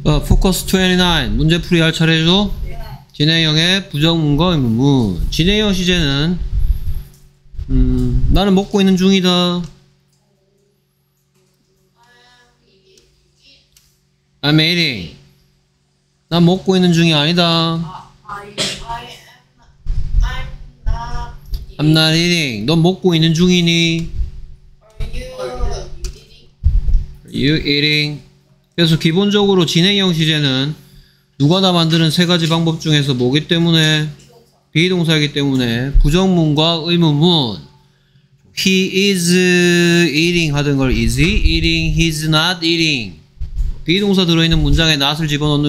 포커스 29 문제풀이 할 차례죠. 진행형의 부정문과 의문문. 진행형 시제는 나는 먹고 있는 중이다. I'm eating. 난 먹고 있는 중이 아니다. I'm not eating. 넌 먹고 있는 중이니? You eating. 그래서 기본적으로 진행형 시제는 누가 다 만드는 세 가지 방법 중에서 뭐기 때문에? 비동사이기 때문에 부정문과 의문문. He is eating 하던 걸 is he eating? He's not eating. 비동사 들어있는 문장에 not을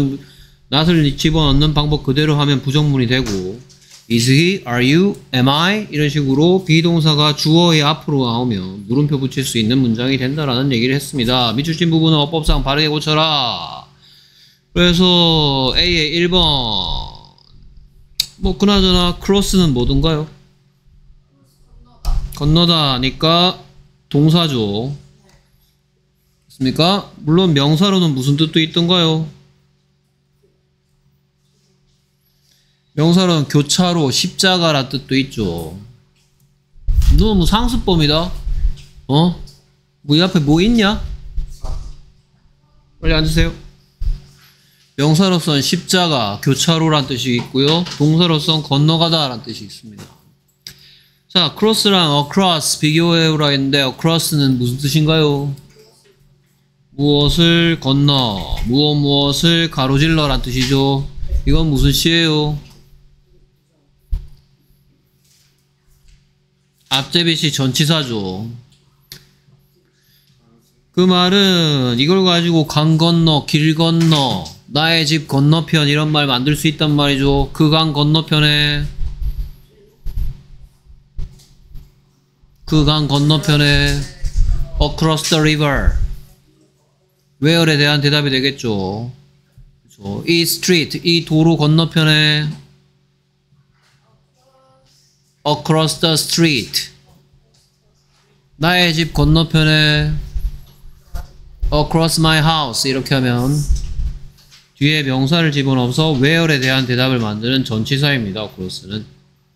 집어넣는 방법 그대로 하면 부정문이 되고, is he? Are you? Am I? 이런 식으로 비동사가 주어의 앞으로 나오면 물음표 붙일 수 있는 문장이 된다라는 얘기를 했습니다. 밑줄진 부분은 어법상 바르게 고쳐라. 그래서 A의 1번 뭐 그나저나 크로스는 뭐든가요? 건너다니까 동사죠. 맞습니까? 물론 명사로는 무슨 뜻도 있던가요? 명사로는 교차로, 십자가란 뜻도 있죠. 너 뭐 상습범이다? 뭐 이 앞에 뭐 있냐? 빨리 앉으세요. 명사로서는 십자가, 교차로란 뜻이 있고요. 동사로서는 건너가다 라는 뜻이 있습니다. 자, 크로스랑 across 비교해보라 했는데 across는 무슨 뜻인가요? 무엇을 건너, 무엇을 가로질러 란 뜻이죠. 이건 무슨 시예요? 앞제비시 전치사죠. 그 말은 이걸 가지고 강 건너, 길 건너, 나의 집 건너편 이런 말 만들 수 있단 말이죠. 그 강 건너편에 across the river where에 대한 대답이 되겠죠. 그렇죠. 이 street, 이 도로 건너편에 across the street 나의 집 건너편에 across my house 이렇게 하면 뒤에 명사를 집어넣어서 where에 대한 대답을 만드는 전치사입니다. across는.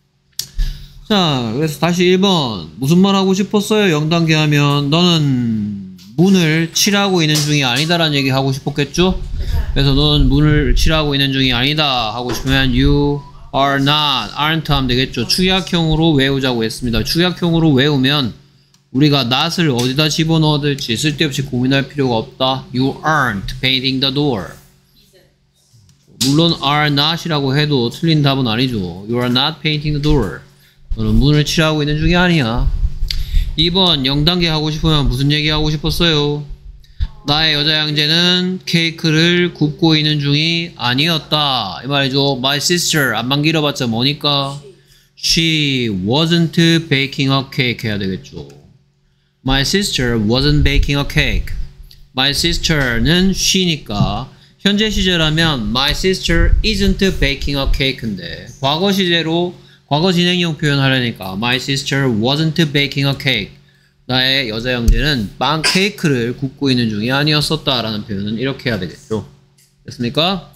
자, 그래서 다시 1번 무슨 말 하고 싶었어요? 0단계 하면 너는 문을 칠하고 있는 중이 아니다라는 얘기 하고 싶었겠죠? 그래서 너는 문을 칠하고 있는 중이 아니다 하고 싶으면 you are not, aren't 하면 되겠죠. 축약형으로 외우자고 했습니다. 축약형으로 외우면 우리가 not을 어디다 집어넣어야 될지 쓸데없이 고민할 필요가 없다. You aren't painting the door. 물론 are not이라고 해도 틀린 답은 아니죠. You are not painting the door. 너는 문을 칠하고 있는 중이 아니야. 2번 0단계 하고 싶으면 무슨 얘기 하고 싶었어요? 나의 여자 형제는 케이크를 굽고 있는 중이 아니었다. 이 말이죠. My sister 안만 길어봤자 뭐니까? She wasn't baking a cake 해야 되겠죠. My sister wasn't baking a cake. My sister는 she니까 현재 시제라면 My sister isn't baking a cake인데 과거 시제로 과거 진행형 표현하려니까 My sister wasn't baking a cake. 나의 여자 형제는 빵 케이크를 굽고 있는 중이 아니었었다 라는 표현은 이렇게 해야 되겠죠. 됐습니까?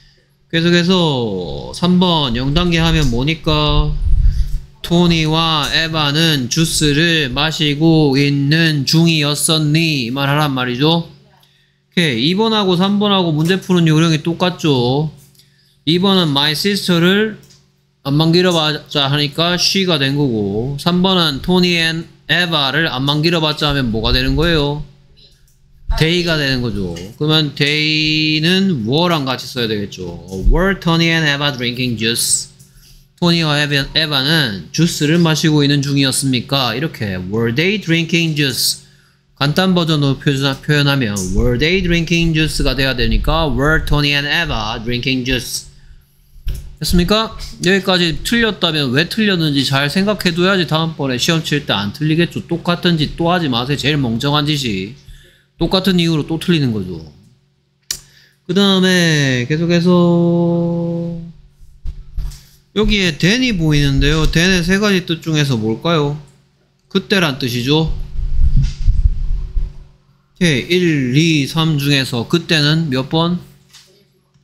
계속해서 3번 0단계 하면 뭐니까? 토니와 에바는 주스를 마시고 있는 중이었었니? 이 말 하란 말이죠. 오케이. 2번하고 3번하고 문제 푸는 요령이 똑같죠. 2번은 my sister를 안만 길어봤자 하니까 she가 된 거고, 3번은 토니 앤 에바를 안만 길어봤자 하면 뭐가 되는 거예요? they가 되는 거죠. 그러면 they는 were랑 같이 써야 되겠죠. Were Tony and Eva drinking juice? 토니와 에바는 주스를 마시고 있는 중이었습니까? 이렇게 were they drinking juice? 간단 버전으로 표현하면 were they drinking juice가 돼야 되니까 were Tony and Eva drinking juice? 됐습니까? 여기까지 틀렸다면 왜 틀렸는지 잘 생각해둬야지 다음번에 시험 칠 때 안 틀리겠죠. 똑같은 짓 또 하지 마세요. 제일 멍청한 짓이 똑같은 이유로 또 틀리는 거죠. 그 다음에 계속해서 여기에 then이 보이는데요. then의 세 가지 뜻 중에서 뭘까요? 그때란 뜻이죠. 1, 2, 3 중에서 그때는 몇 번?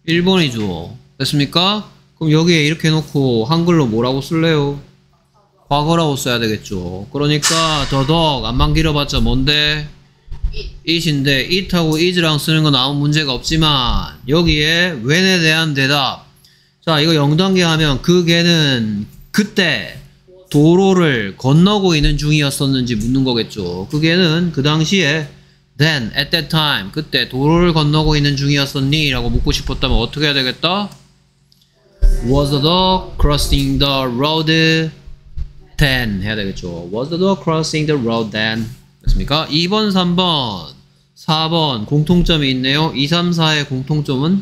1번이죠. 됐습니까? 그럼 여기에 이렇게 놓고 한글로 뭐라고 쓸래요? 과거라고 써야 되겠죠. 그러니까 더덕 안만 길어봤자 뭔데? it인데 it하고 is랑 쓰는 건 아무 문제가 없지만 여기에 when에 대한 대답. 자, 이거 0단계 하면 그 개는 그때 도로를 건너고 있는 중이었었는지 묻는 거겠죠. 그 개는 그 당시에 then, at that time, 그때 도로를 건너고 있는 중이었었니? 라고 묻고 싶었다면 어떻게 해야 되겠다? Was the dog crossing the road then? 해야 되겠죠. Was the dog crossing the road then? 됐습니까? 2번, 3번, 4번 공통점이 있네요. 2, 3, 4의 공통점은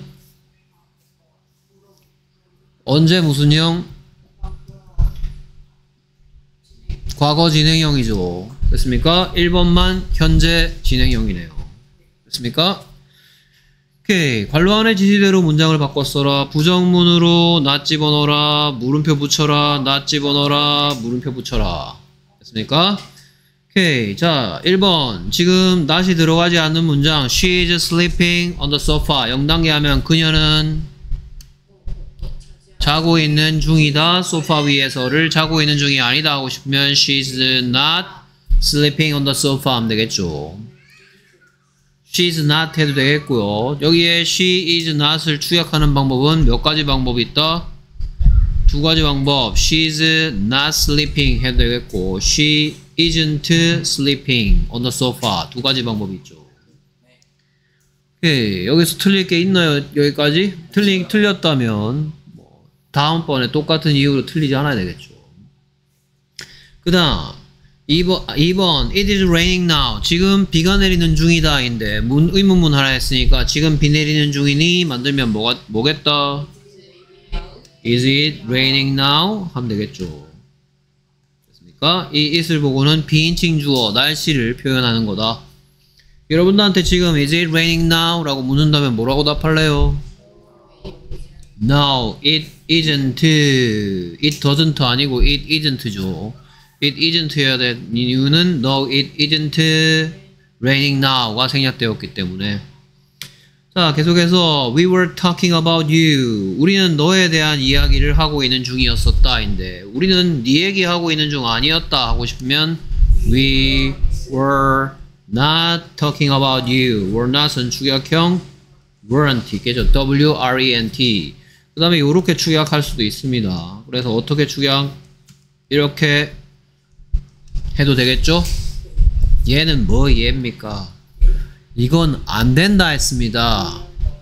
언제 무슨 형? 과거 진행형이죠. 됐습니까? 1번만 현재 진행형이네요. 됐습니까? 오케이. 관로 안의 지시대로 문장을 바꿔 써라. 부정문으로 낫 집어넣어라. 물음표 붙여라. 낫 집어넣어라. 물음표 붙여라. 됐습니까? 오케이. 자, 1번. 지금 낫이 들어가지 않는 문장. She is sleeping on the sofa. 0단계 하면 그녀는 자고 있는 중이다. 소파 위에서를 자고 있는 중이 아니다 하고 싶으면 she's not sleeping on the sofa 하면 되겠죠. she's not 해도 되겠고요. 여기에 she is not을 추격하는 방법은 몇 가지 방법이 있다? 두 가지 방법. she's not sleeping 해도 되겠고 she isn't sleeping on the sofa 두 가지 방법이 있죠. 오케이. 여기서 틀릴 게 있나요? 여기까지? 틀렸다면 다음번에 똑같은 이유로 틀리지 않아야 되겠죠. 그 다음 2번 It is raining now. 지금 비가 내리는 중이다 인데 의문문 하나 했으니까 지금 비 내리는 중이니 만들면 뭐겠다? Is it raining now? 하면 되겠죠. 됐습니까? 이 it을 보고는 비인칭 주어 날씨를 표현하는 거다. 여러분들한테 지금 Is it raining now? 라고 묻는다면 뭐라고 답할래요? No, it isn't. It doesn't 아니고 it isn't죠. It isn't 해야 될 이유는 No, it isn't raining now가 생략되었기 때문에. 자, 계속해서 We were talking about you. 우리는 너에 대한 이야기를 하고 있는 중이었었다 인데 우리는 네 얘기하고 있는 중 아니었다 하고 싶으면 We were not talking about you. were not은 축약형 weren't 있겠죠. W-R-E-N-T. 그 다음에 이렇게 축약할 수도 있습니다. 그래서 어떻게 축약? 이렇게 해도 되겠죠? 얘는 뭐 얘입니까? 이건 안 된다 했습니다.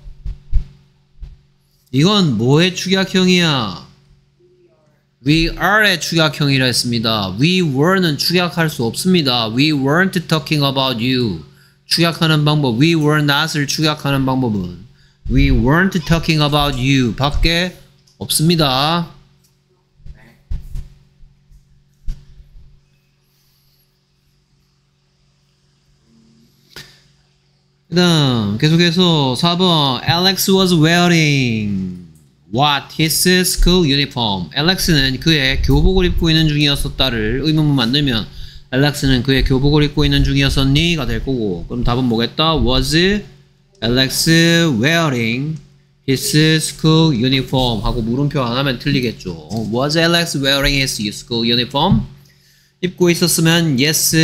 이건 뭐의 축약형이야? We are의 축약형이라 했습니다. We were는 축약할 수 없습니다. We weren't talking about you. 축약하는 방법. We were not을 축약하는 방법은 We weren't talking about you 밖에 없습니다. 그 다음 계속해서 4번 Alex was wearing what? His school uniform. Alex는 그의 교복을 입고 있는 중이었었다를 의문문 만들면 Alex는 그의 교복을 입고 있는 중이었었니? 가 될 거고 그럼 답은 뭐겠다? Was Alex wearing his school uniform 하고 물음표 안 하면 틀리겠죠. Was Alex wearing his school uniform? 입고 있었으면 yes.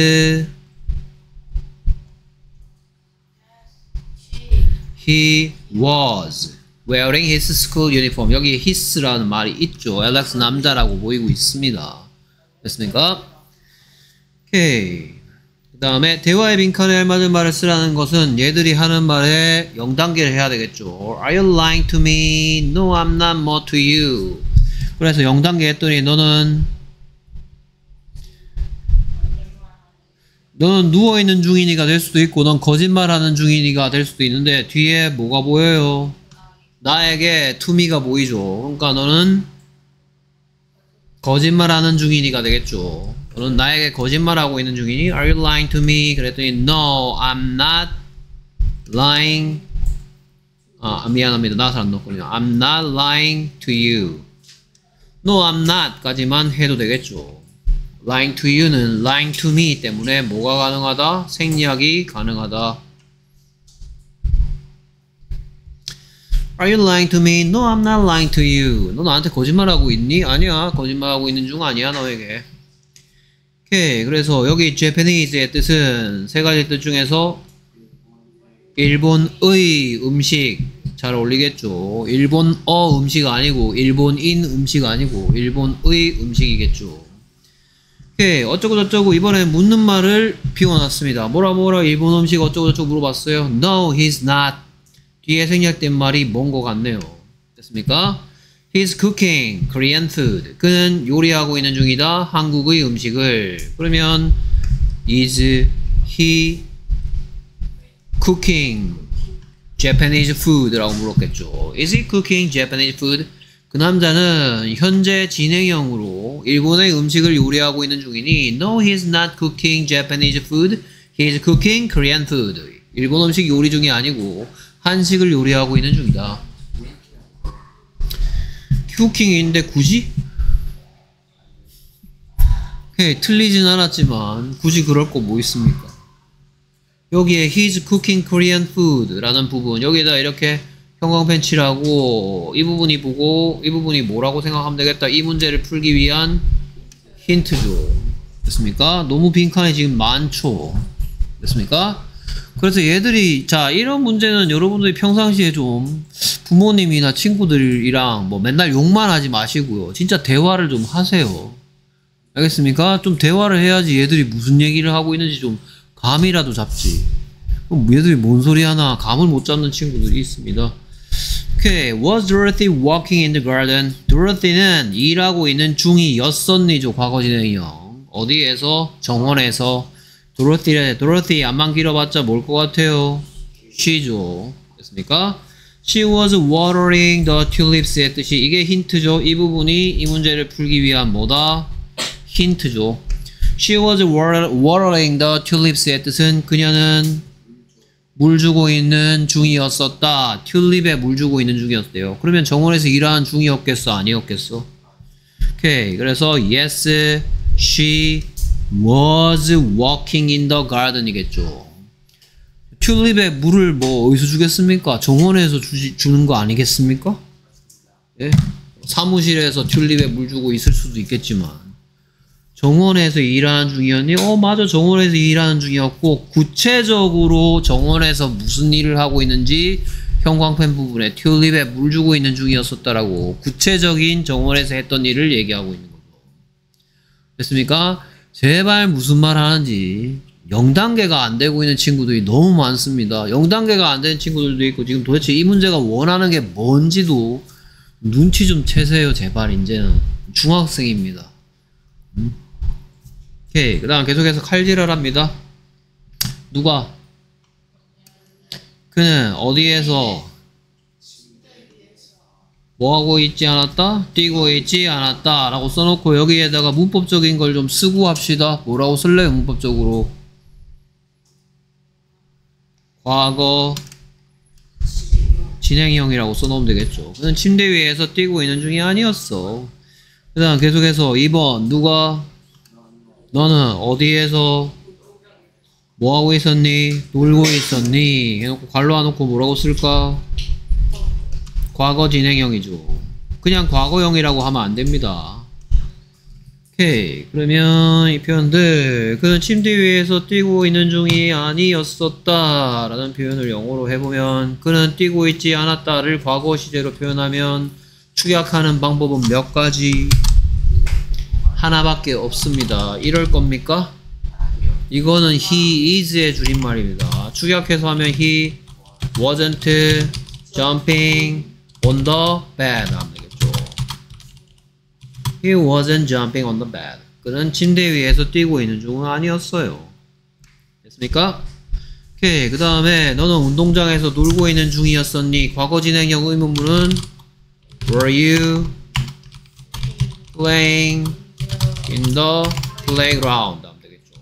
He was wearing his school uniform. 여기 his라는 말이 있죠. Alex 남자라고 보이고 있습니다. 됐습니까? 오케이. 그 다음에 대화의 빈칸에 알맞은 말을 쓰라는 것은 얘들이 하는 말에 0단계를 해야 되겠죠. Are you lying to me? No, I'm not more to you. 그래서 0단계 했더니 너는 누워있는 중이니가 될 수도 있고 넌 거짓말하는 중이니가 될 수도 있는데 뒤에 뭐가 보여요? 나에게 to me가 보이죠. 그러니까 너는 거짓말하는 중이니가 되겠죠. 너는 나에게 거짓말하고 있는 중이니? Are you lying to me? 그랬더니 No, I'm not lying. 미안합니다. not을 안 넣었군요. I'm not lying to you. No, I'm not 까지만 해도 되겠죠. Lying to you는 lying to me 때문에 뭐가 가능하다? 생략이 가능하다. Are you lying to me? No, I'm not lying to you. 너 나한테 거짓말하고 있니? 아니야. 거짓말하고 있는 중 아니야, 너에게. 오케이. 그래서 여기 Japanese의 뜻은 세 가지 뜻 중에서 일본의 음식 잘 어울리겠죠. 일본어 음식 아니고 일본인 음식 아니고 일본의 음식이겠죠. 오케이. 어쩌고저쩌고 이번에 묻는 말을 비워놨습니다. 뭐라 일본 음식 어쩌고저쩌고 물어봤어요. No, he's not. 뒤에 생략된 말이 뭔 것 같네요. 됐습니까? He's cooking Korean food. 그는 요리하고 있는 중이다. 한국의 음식을. 그러면 is he cooking Japanese food라고 물었겠죠. Is he cooking Japanese food? 그 남자는 현재 진행형으로 일본의 음식을 요리하고 있는 중이니 No, he's not cooking Japanese food. He's cooking Korean food. 일본 음식 요리 중이 아니고 한식을 요리하고 있는 중이다. 쿠킹인데 굳이? 오케이, 틀리진 않았지만 굳이 그럴 거 뭐 있습니까? 여기에 He's cooking Korean food 라는 부분 여기에다 이렇게 형광펜 칠하고 이 부분이 보고 이 부분이 뭐라고 생각하면 되겠다. 이 문제를 풀기 위한 힌트죠. 됐습니까? 너무 빈칸이 지금 많죠. 됐습니까? 그래서 얘들이 자 이런 문제는 여러분들이 평상시에 좀 부모님이나 친구들이랑 뭐 맨날 욕만 하지 마시고요. 진짜 대화를 좀 하세요. 알겠습니까? 좀 대화를 해야지 얘들이 무슨 얘기를 하고 있는지 좀 감이라도 잡지. 그럼 얘들이 뭔 소리 하나 감을 못 잡는 친구들이 있습니다. 오케이. Was Dorothy walking in the garden? Dorothy는 일하고 있는 중이었었니죠. 과거 진행형. 어디에서? 정원에서. Dorothy 안만 길어봤자 뭘 것 같아요? she죠. 됐습니까? She was watering the tulips의 뜻이 이게 힌트죠. 이 부분이 이 문제를 풀기 위한 뭐다? 힌트죠. She was watering the tulips의 뜻은 그녀는 물 주고 있는 중이었었다. 튤립에 물 주고 있는 중이었대요. 그러면 정원에서 일하는 중이었겠어? 아니었겠어? 오케이. 그래서 yes, she was walking in the garden 이겠죠. 튤립에 물을 뭐 어디서 주겠습니까? 정원에서 주는 거 아니겠습니까? 예? 사무실에서 튤립에 물 주고 있을 수도 있겠지만 정원에서 일하는 중이었니? 맞아. 정원에서 일하는 중이었고 구체적으로 정원에서 무슨 일을 하고 있는지 형광펜 부분에 튤립에 물 주고 있는 중이었었다라고 구체적인 정원에서 했던 일을 얘기하고 있는 거죠. 됐습니까? 제발 무슨 말 하는지 0단계가 안 되고 있는 친구들이 너무 많습니다. 0단계가 안 되는 친구들도 있고 지금 도대체 이 문제가 원하는 게 뭔지도 눈치 좀 채세요. 제발 이제는 중학생입니다. 오케이. 그 다음 계속해서 칼질을 합니다. 누가? 그는 어디에서 뭐하고 있지 않았다? 뛰고 있지 않았다 라고 써놓고 여기에다가 문법적인 걸 좀 쓰고 합시다. 뭐라고 쓸래요? 문법적으로 과거 진행형이라고 써놓으면 되겠죠. 그는 침대 위에서 뛰고 있는 중이 아니었어. 그 다음 계속해서 2번 누가? 너는 어디에서 뭐하고 있었니? 놀고 있었니? 해놓고 괄호 안놓고 뭐라고 쓸까? 과거 진행형이죠. 그냥 과거형이라고 하면 안됩니다. 오케이. 그러면 이 표현들 그는 침대 위에서 뛰고 있는 중이 아니었었다 라는 표현을 영어로 해보면 그는 뛰고 있지 않았다를 과거 시제로 표현하면 축약하는 방법은 몇 가지? 하나밖에 없습니다. 이럴 겁니까? 이거는 he is의 줄임말입니다. 축약해서 하면 he wasn't jumping on the bed 하면 되겠죠. He wasn't jumping on the bed. 그는 침대 위에서 뛰고 있는 중은 아니었어요. 됐습니까? 오케이. 그 다음에 너는 운동장에서 놀고 있는 중이었었니? 과거 진행형 의문문은 Were you playing in the playground 하면 되겠죠.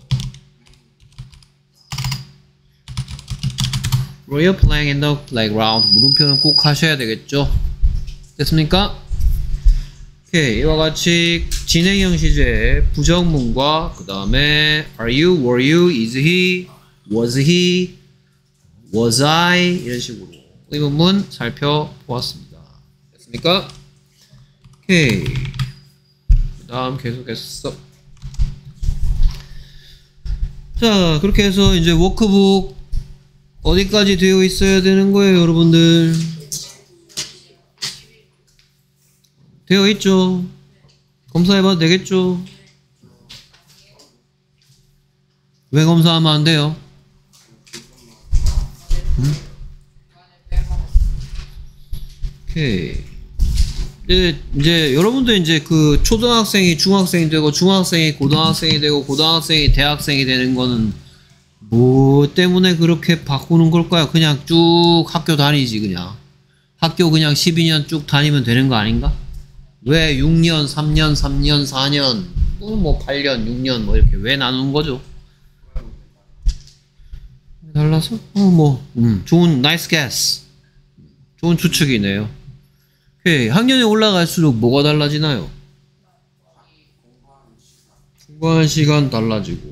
Were you playing in the playground? 물음표는 꼭 하셔야 되겠죠. 됐습니까? 오케이. 이와 같이 진행형 시제 부정문과 그 다음에 Are you, Were you, Is he, Was he, Was I 이런 식으로 의문문 살펴보았습니다. 됐습니까? 오케이. 그 다음 계속해서. 자, 그렇게 해서 이제 워크북 어디까지 되어 있어야 되는 거예요, 여러분들? 되어 있죠? 검사해봐도 되겠죠? 왜 검사하면 안 돼요? 오케이. 이제 여러분들 이제 그 초등학생이 중학생이 되고 중학생이 고등학생이 되고 고등학생이 대학생이 되는 거는 뭐 때문에 그렇게 바꾸는 걸까요? 그냥 쭉 학교 다니지 그냥. 학교 그냥 12년 쭉 다니면 되는 거 아닌가? 왜 6년, 3년, 3년, 4년, 뭐 8년, 6년 뭐 이렇게 왜 나누는 거죠? 달라서? 좋은 나이스 게스. 좋은 추측이네요. 오케이. 학년이 올라갈수록 뭐가 달라지나요? 공부하는 시간 달라지고.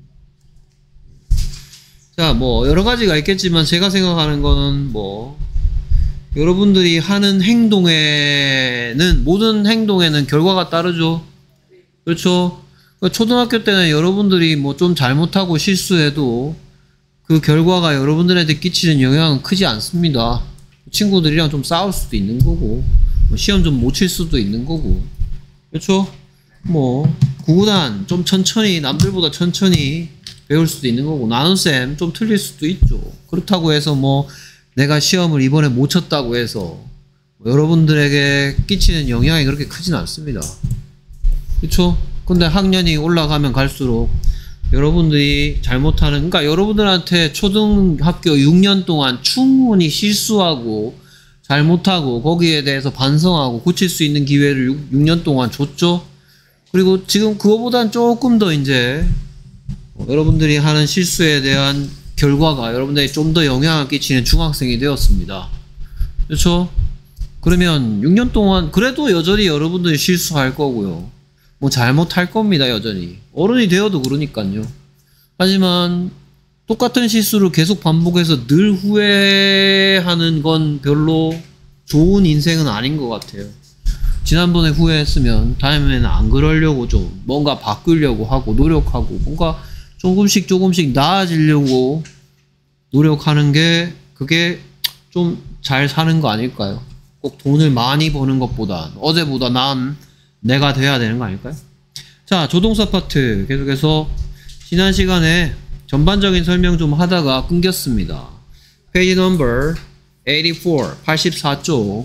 자, 뭐 여러 가지가 있겠지만 제가 생각하는 거는 뭐 여러분들이 하는 행동에는 모든 행동에는 결과가 따르죠. 그렇죠? 초등학교 때는 여러분들이 뭐 좀 잘못하고 실수해도 그 결과가 여러분들한테 끼치는 영향은 크지 않습니다. 친구들이랑 좀 싸울 수도 있는 거고 뭐 시험 좀 못 칠 수도 있는 거고 그렇죠? 뭐 구구단 좀 천천히 남들보다 천천히 배울 수도 있는 거고 나눗셈 좀 틀릴 수도 있죠. 그렇다고 해서 뭐 내가 시험을 이번에 못 쳤다고 해서 뭐 여러분들에게 끼치는 영향이 그렇게 크진 않습니다. 그렇죠? 근데 학년이 올라가면 갈수록 여러분들이 잘못하는 그러니까 여러분들한테 초등학교 6년 동안 충분히 실수하고 잘못하고 거기에 대해서 반성하고 고칠 수 있는 기회를 6년 동안 줬죠. 그리고 지금 그거보단 조금 더 이제 여러분들이 하는 실수에 대한 결과가 여러분들에게 좀 더 영향을 끼치는 중학생이 되었습니다. 그렇죠? 그러면 6년 동안 그래도 여전히 여러분들이 실수할 거고요. 뭐 잘못할 겁니다. 여전히. 어른이 되어도 그러니까요. 하지만 똑같은 실수를 계속 반복해서 늘 후회하는 건 별로 좋은 인생은 아닌 것 같아요. 지난번에 후회했으면 다음에는 안 그러려고 좀 뭔가 바꾸려고 하고 노력하고 뭔가 조금씩 나아지려고 노력하는 게 그게 좀 잘 사는 거 아닐까요? 꼭 돈을 많이 버는 것보다 어제보다 나은 내가 돼야 되는 거 아닐까요? 자, 조동사 파트 계속해서 지난 시간에 전반적인 설명 좀 하다가 끊겼습니다. 페이지 넘버 84, 84쪽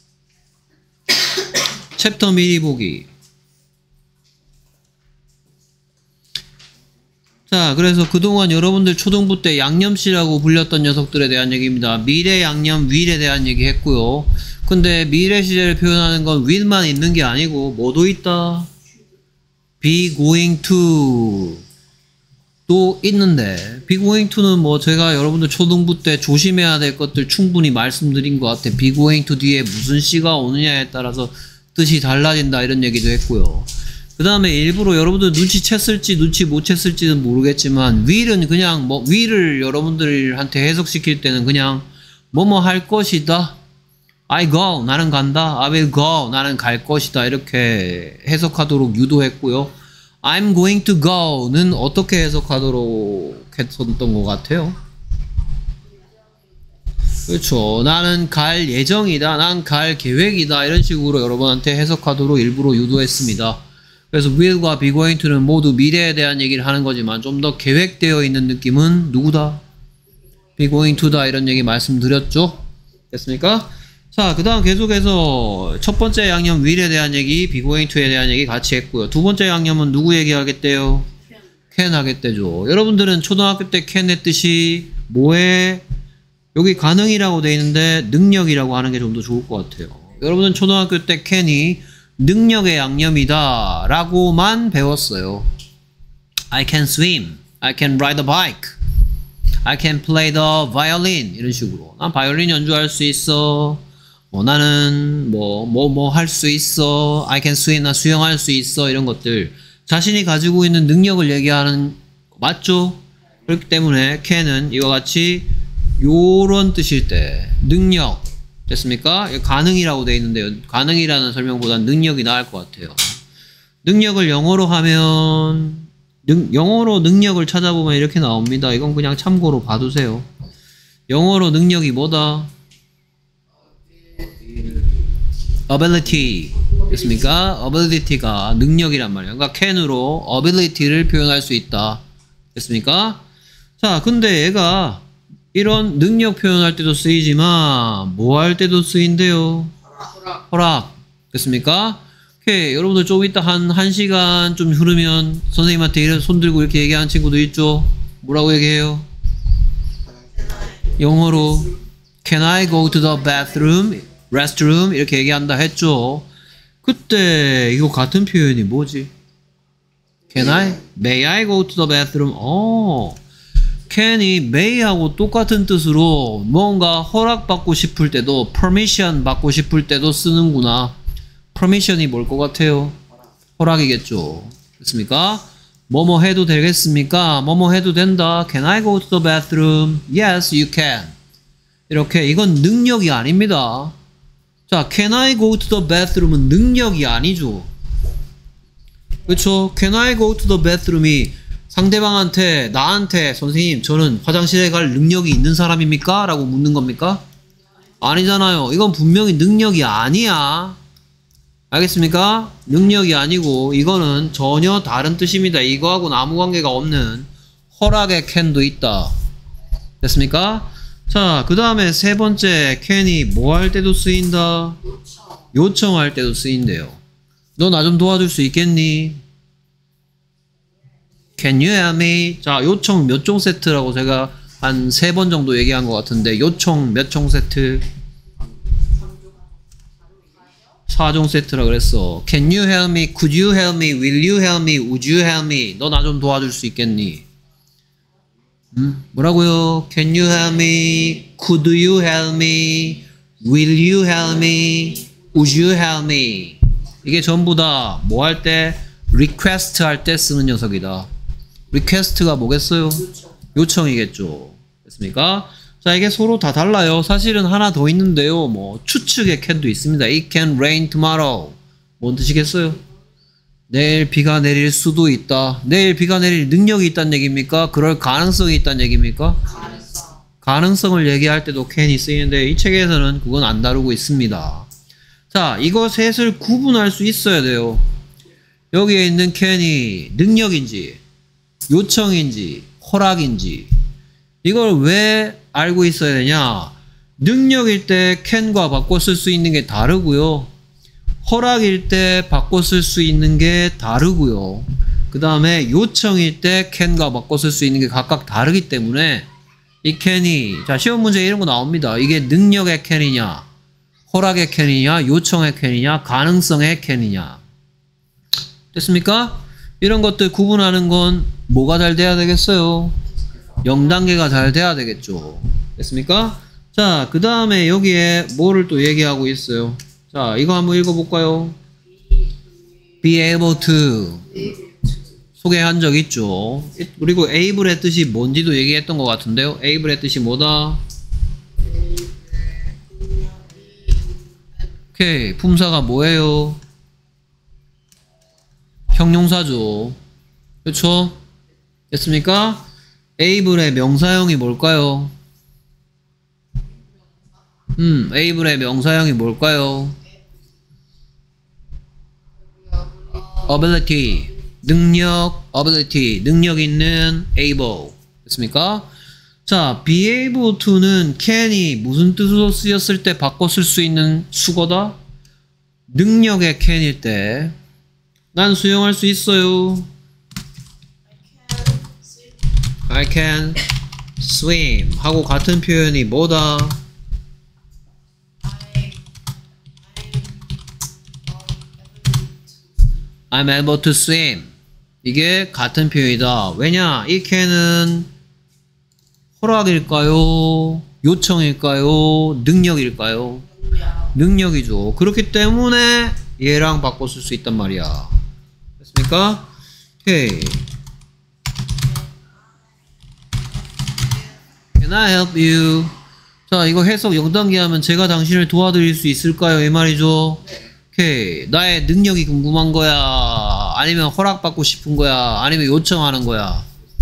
챕터 미리 보기. 자, 그래서 그동안 여러분들 초등부 때 양념씨라고 불렸던 녀석들에 대한 얘기입니다. 미래 양념 will에 대한 얘기 했고요. 근데 미래 시제를 표현하는 건 will만 있는 게 아니고 뭐도 있다? be going to 또 있는데 be going to는 뭐 제가 여러분들 초등부 때 조심해야 될 것들 충분히 말씀드린 것 같아. be going to 뒤에 무슨 시가 오느냐에 따라서 뜻이 달라진다 이런 얘기도 했고요. 그 다음에 일부러 여러분들 눈치챘을지 눈치 못 챘을지는 모르겠지만 will은 그냥 뭐 will을 여러분들한테 해석시킬 때는 그냥 뭐뭐 할 것이다. I go 나는 간다. I will go 나는 갈 것이다. 이렇게 해석하도록 유도했고요. I'm going to go는 어떻게 해석하도록 했었던 것 같아요? 그렇죠. 나는 갈 예정이다. 난 갈 계획이다. 이런 식으로 여러분한테 해석하도록 일부러 유도했습니다. 그래서 will과 be going to는 모두 미래에 대한 얘기를 하는 거지만 좀 더 계획되어 있는 느낌은 누구다? be going to다. 이런 얘기 말씀드렸죠? 됐습니까? 자, 그 다음 계속해서 첫 번째 양념 will에 대한 얘기, be going to에 대한 얘기 같이 했고요. 두 번째 양념은 누구 얘기하겠대요? can 하겠대죠. 여러분들은 초등학교 때 can 했듯이 뭐에 여기 가능이라고 돼 있는데 능력이라고 하는 게 좀 더 좋을 것 같아요. 여러분은 초등학교 때 can이 능력의 양념이다 라고만 배웠어요. I can swim, I can ride a bike, I can play the violin 이런 식으로 난 바이올린 연주할 수 있어. 뭐 나는 뭐 할 수 있어. I can swim 나 수영할 수 있어. 이런 것들 자신이 가지고 있는 능력을 얘기하는 맞죠? 그렇기 때문에 can은 이와 같이 요런 뜻일 때 능력 됐습니까? 가능이라고 되어 있는데요. 가능이라는 설명보다 능력이 나을 것 같아요. 능력을 영어로 하면 영어로 능력을 찾아보면 이렇게 나옵니다. 이건 그냥 참고로 봐두세요. 영어로 능력이 뭐다? ability 됐습니까? ability가 능력이란 말이에요. 그러니까 can으로 ability를 표현할 수 있다. 됐습니까? 자, 근데 얘가 이런 능력 표현할 때도 쓰이지만 뭐 할 때도 쓰인대요? 허락. 됐습니까? 오케이. 여러분들 좀 이따 한 1시간 좀 흐르면 선생님한테 이런 손 들고 이렇게 얘기하는 친구도 있죠? 뭐라고 얘기해요? 영어로 Can I go to the bathroom? restroom? 이렇게 얘기한다 했죠? 그때 이거 같은 표현이 뭐지? Can I? May I go to the bathroom? can이 may하고 똑같은 뜻으로 뭔가 허락받고 싶을 때도 permission 받고 싶을 때도 쓰는구나. permission이 뭘 것 같아요? 허락이겠죠. 됐습니까? 뭐뭐 해도 되겠습니까? 뭐뭐 해도 된다. Can I go to the bathroom? Yes, you can. 이렇게 이건 능력이 아닙니다. 자, can I go to the bathroom은 능력이 아니죠. 그렇죠? Can I go to the bathroom이 상대방한테 나한테 선생님 저는 화장실에 갈 능력이 있는 사람입니까? 라고 묻는 겁니까? 아니잖아요. 이건 분명히 능력이 아니야. 알겠습니까? 능력이 아니고 이거는 전혀 다른 뜻입니다. 이거하고는 아무 관계가 없는 허락의 can도 있다. 됐습니까? 자, 그 다음에 세 번째 can이 뭐 할 때도 쓰인다? 요청할 때도 쓰인대요. 너 나 좀 도와줄 수 있겠니? Can you help me? 자, 요청 몇 종 세트라고 제가 한 3번 정도 얘기한 것 같은데 요청 몇 종 세트? 4종 세트라 그랬어. Can you help me? Could you help me? Will you help me? Would you help me? 너 나 좀 도와줄 수 있겠니? 뭐라고요? Can you help me? Could you help me? Will you help me? Would you help me? 이게 전부 다 뭐 할 때? request 할 때 쓰는 녀석이다. request가 뭐겠어요? 요청이겠죠. 됐습니까? 자, 이게 서로 다 달라요. 사실은 하나 더 있는데요. 뭐 추측의 can도 있습니다. It can rain tomorrow. 뭔 뜻이겠어요? 내일 비가 내릴 수도 있다. 내일 비가 내릴 능력이 있다는 얘기입니까? 그럴 가능성이 있다는 얘기입니까? 가능성을 얘기할 때도 can이 쓰이는데 이 책에서는 그건 안 다루고 있습니다. 자, 이거 셋을 구분할 수 있어야 돼요. 여기에 있는 can이 능력인지 요청인지 허락인지 이걸 왜 알고 있어야 되냐? 능력일 때 can과 바꿔 쓸 수 있는 게 다르고요. 허락일 때 바꿔 쓸 수 있는 게 다르고요. 그 다음에 요청일 때 can과 바꿔 쓸 수 있는 게 각각 다르기 때문에 이 can이 자 시험 문제 이런 거 나옵니다. 이게 능력의 can이냐 허락의 can이냐 요청의 can이냐 가능성의 can이냐 됐습니까? 이런 것들 구분하는 건 뭐가 잘 돼야 되겠어요? 0단계가 잘 돼야 되겠죠. 됐습니까? 자, 그 다음에 여기에 뭐를 또 얘기하고 있어요? 자, 이거 한번 읽어볼까요? Be able to 소개한 적 있죠. 그리고 able의 뜻이 뭔지도 얘기했던 것 같은데요. able의 뜻이 뭐다? 오케이, 품사가 뭐예요? 형용사죠. 그렇죠? 됐습니까? able의 명사형이 뭘까요? able의 명사형이 뭘까요? ability 능력 ability 능력 있는 able 됐습니까? 자, be able to는 can이 무슨 뜻으로 쓰였을 때 바꿔 쓸 수 있는 수거다? 능력의 can일 때 난 수영할 수 있어요. I can swim 하고 같은 표현이 뭐다? I'm able to swim. 이게 같은 표현이다. 왜냐? 이 can은 허락일까요? 요청일까요? 능력일까요? 능력이죠. 그렇기 때문에 얘랑 바꿔 쓸 수 있단 말이야. 됐습니까? 오케이. Can Can I help you? 자, 이거 해석 0단계 하면 제가 당신을 도와드릴 수 있을까요? 이 말이죠. 오케이. 나의 능력이 궁금한 거야? 아니면 허락받고 싶은 거야? 아니면 요청하는 거야?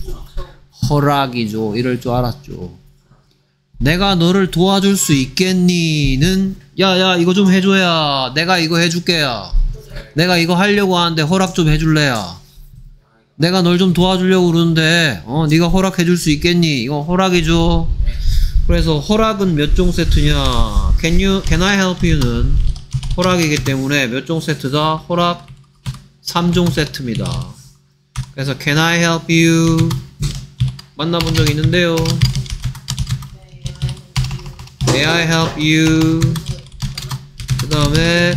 허락이죠. 이럴 줄 알았죠. 내가 너를 도와줄 수 있겠니?는 야, 이거 좀 해줘야. 내가 이거 해줄게야. 내가 이거 하려고 하는데 허락 좀 해줄래야. 내가 널 좀 도와주려고 그러는데 네가 허락해줄 수 있겠니? 이거 허락이죠. 그래서 허락은 몇 종 세트냐? Can I help you는 허락이기 때문에 몇 종 세트다? 허락 3종 세트입니다. 그래서 Can I help you? 만나본 적 있는데요. May I help you? 그 다음에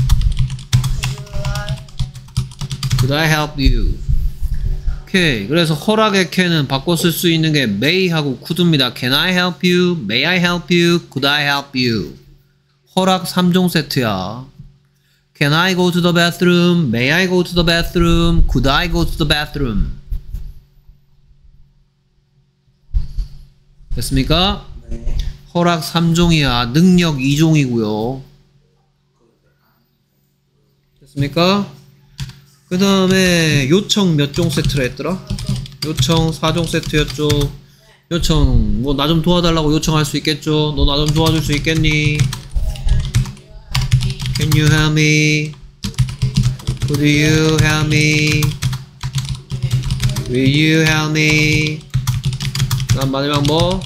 Could I help you? 오케이. 그래서 허락의 can은 바꿔 쓸 수 있는 게 may하고 could입니다. Can I help you? May I help you? Could I help you? 허락 3종 세트야. Can I go to the bathroom? May I go to the bathroom? Could I go to the bathroom? 됐습니까? 네. 허락 3종이야. 능력 2종이고요. 됐습니까? 그 다음에 요청 몇 종 세트라 했더라? 요청 4종 세트였죠. 요청 뭐 나 좀 도와달라고 요청할 수 있겠죠. 너 나 좀 도와줄 수 있겠니? Can you help me? Could you help me? Will you help me? 그다음 마지막 뭐?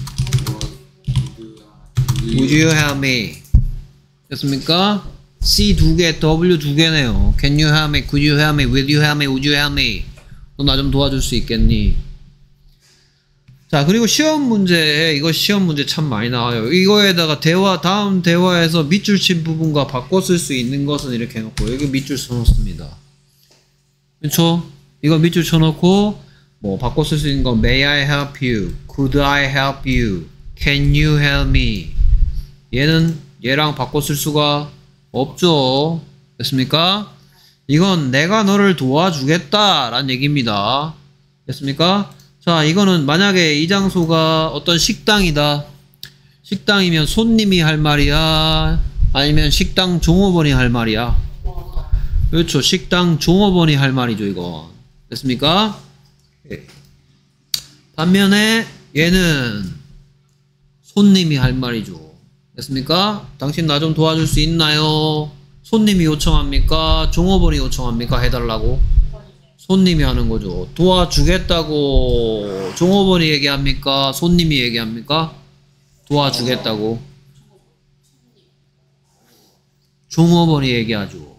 Would you help me? 됐습니까? C 2개, W 2개네요. Can you help me? Could you help me? Will you help me? Would you help me? 너 나 좀 도와줄 수 있겠니? 자, 그리고 시험 문제, 이거 시험 문제 참 많이 나와요. 이거에다가 다음 대화에서 밑줄 친 부분과 바꿔 쓸 수 있는 것은 이렇게 해놓고, 여기 밑줄 쳐놓습니다. 그쵸? 이거 밑줄 쳐놓고, 뭐, 바꿔 쓸 수 있는 건 May I help you? Could I help you? Can you help me? 얘는 얘랑 바꿔 쓸 수가 없죠. 됐습니까? 이건 내가 너를 도와주겠다 라는 얘기입니다. 됐습니까? 자, 이거는 만약에 이 장소가 어떤 식당이다. 식당이면 손님이 할 말이야? 아니면 식당 종업원이 할 말이야? 그렇죠. 식당 종업원이 할 말이죠, 이건. 됐습니까? 반면에 얘는 손님이 할 말이죠. 됐습니까? 당신 나 좀 도와줄 수 있나요? 손님이 요청합니까? 종업원이 요청합니까? 해달라고? 손님이 하는 거죠. 도와주겠다고 종업원이 얘기합니까? 손님이 얘기합니까? 도와주겠다고 종업원이 얘기하죠.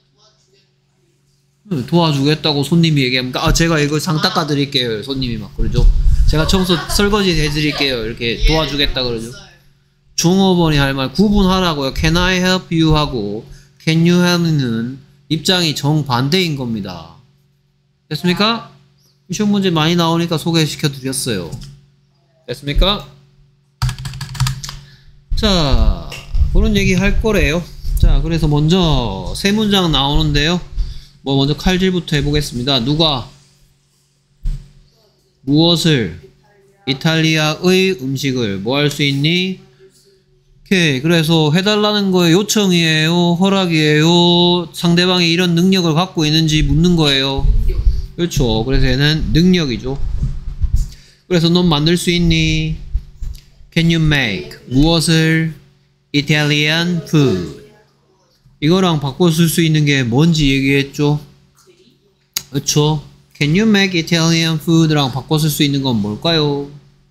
도와주겠다고 손님이 얘기합니까? 아, 제가 이거 상 닦아 드릴게요. 손님이 막 그러죠. 제가 청소 설거지 해드릴게요. 이렇게 도와주겠다 그러죠. 종업원이 할 말 구분하라고요. Can I help you? 하고 Can you help me는 입장이 정반대인 겁니다. 됐습니까? 시험 문제 많이 나오니까 소개시켜 드렸어요. 됐습니까? 자, 그런 얘기 할 거래요. 자, 그래서 먼저 세 문장 나오는데요. 뭐 먼저 칼질부터 해보겠습니다. 누가 무엇을 이탈리아의 음식을 뭐 할 수 있니? 오케이. 그래서 해달라는 거에 요청이에요? 허락이에요? 상대방이 이런 능력을 갖고 있는지 묻는 거예요. 그렇죠. 그래서 얘는 능력이죠. 그래서 넌 만들 수 있니? Can you make 무엇을? Italian food. 이거랑 바꿔 쓸 수 있는 게 뭔지 얘기했죠. 그렇죠. Can you make Italian food랑 바꿔 쓸 수 있는 건 뭘까요?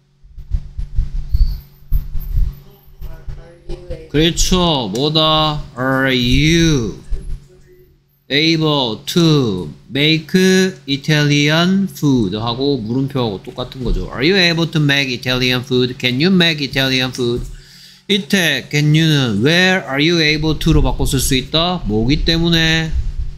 그렇죠. 뭐다? Are you able to make Italian food? 하고 물음표하고 똑같은 거죠. Are you able to make Italian food? Can you make Italian food? 이때 can you는 where are you able to로 바꿔 쓸 수 있다? 뭐기 때문에?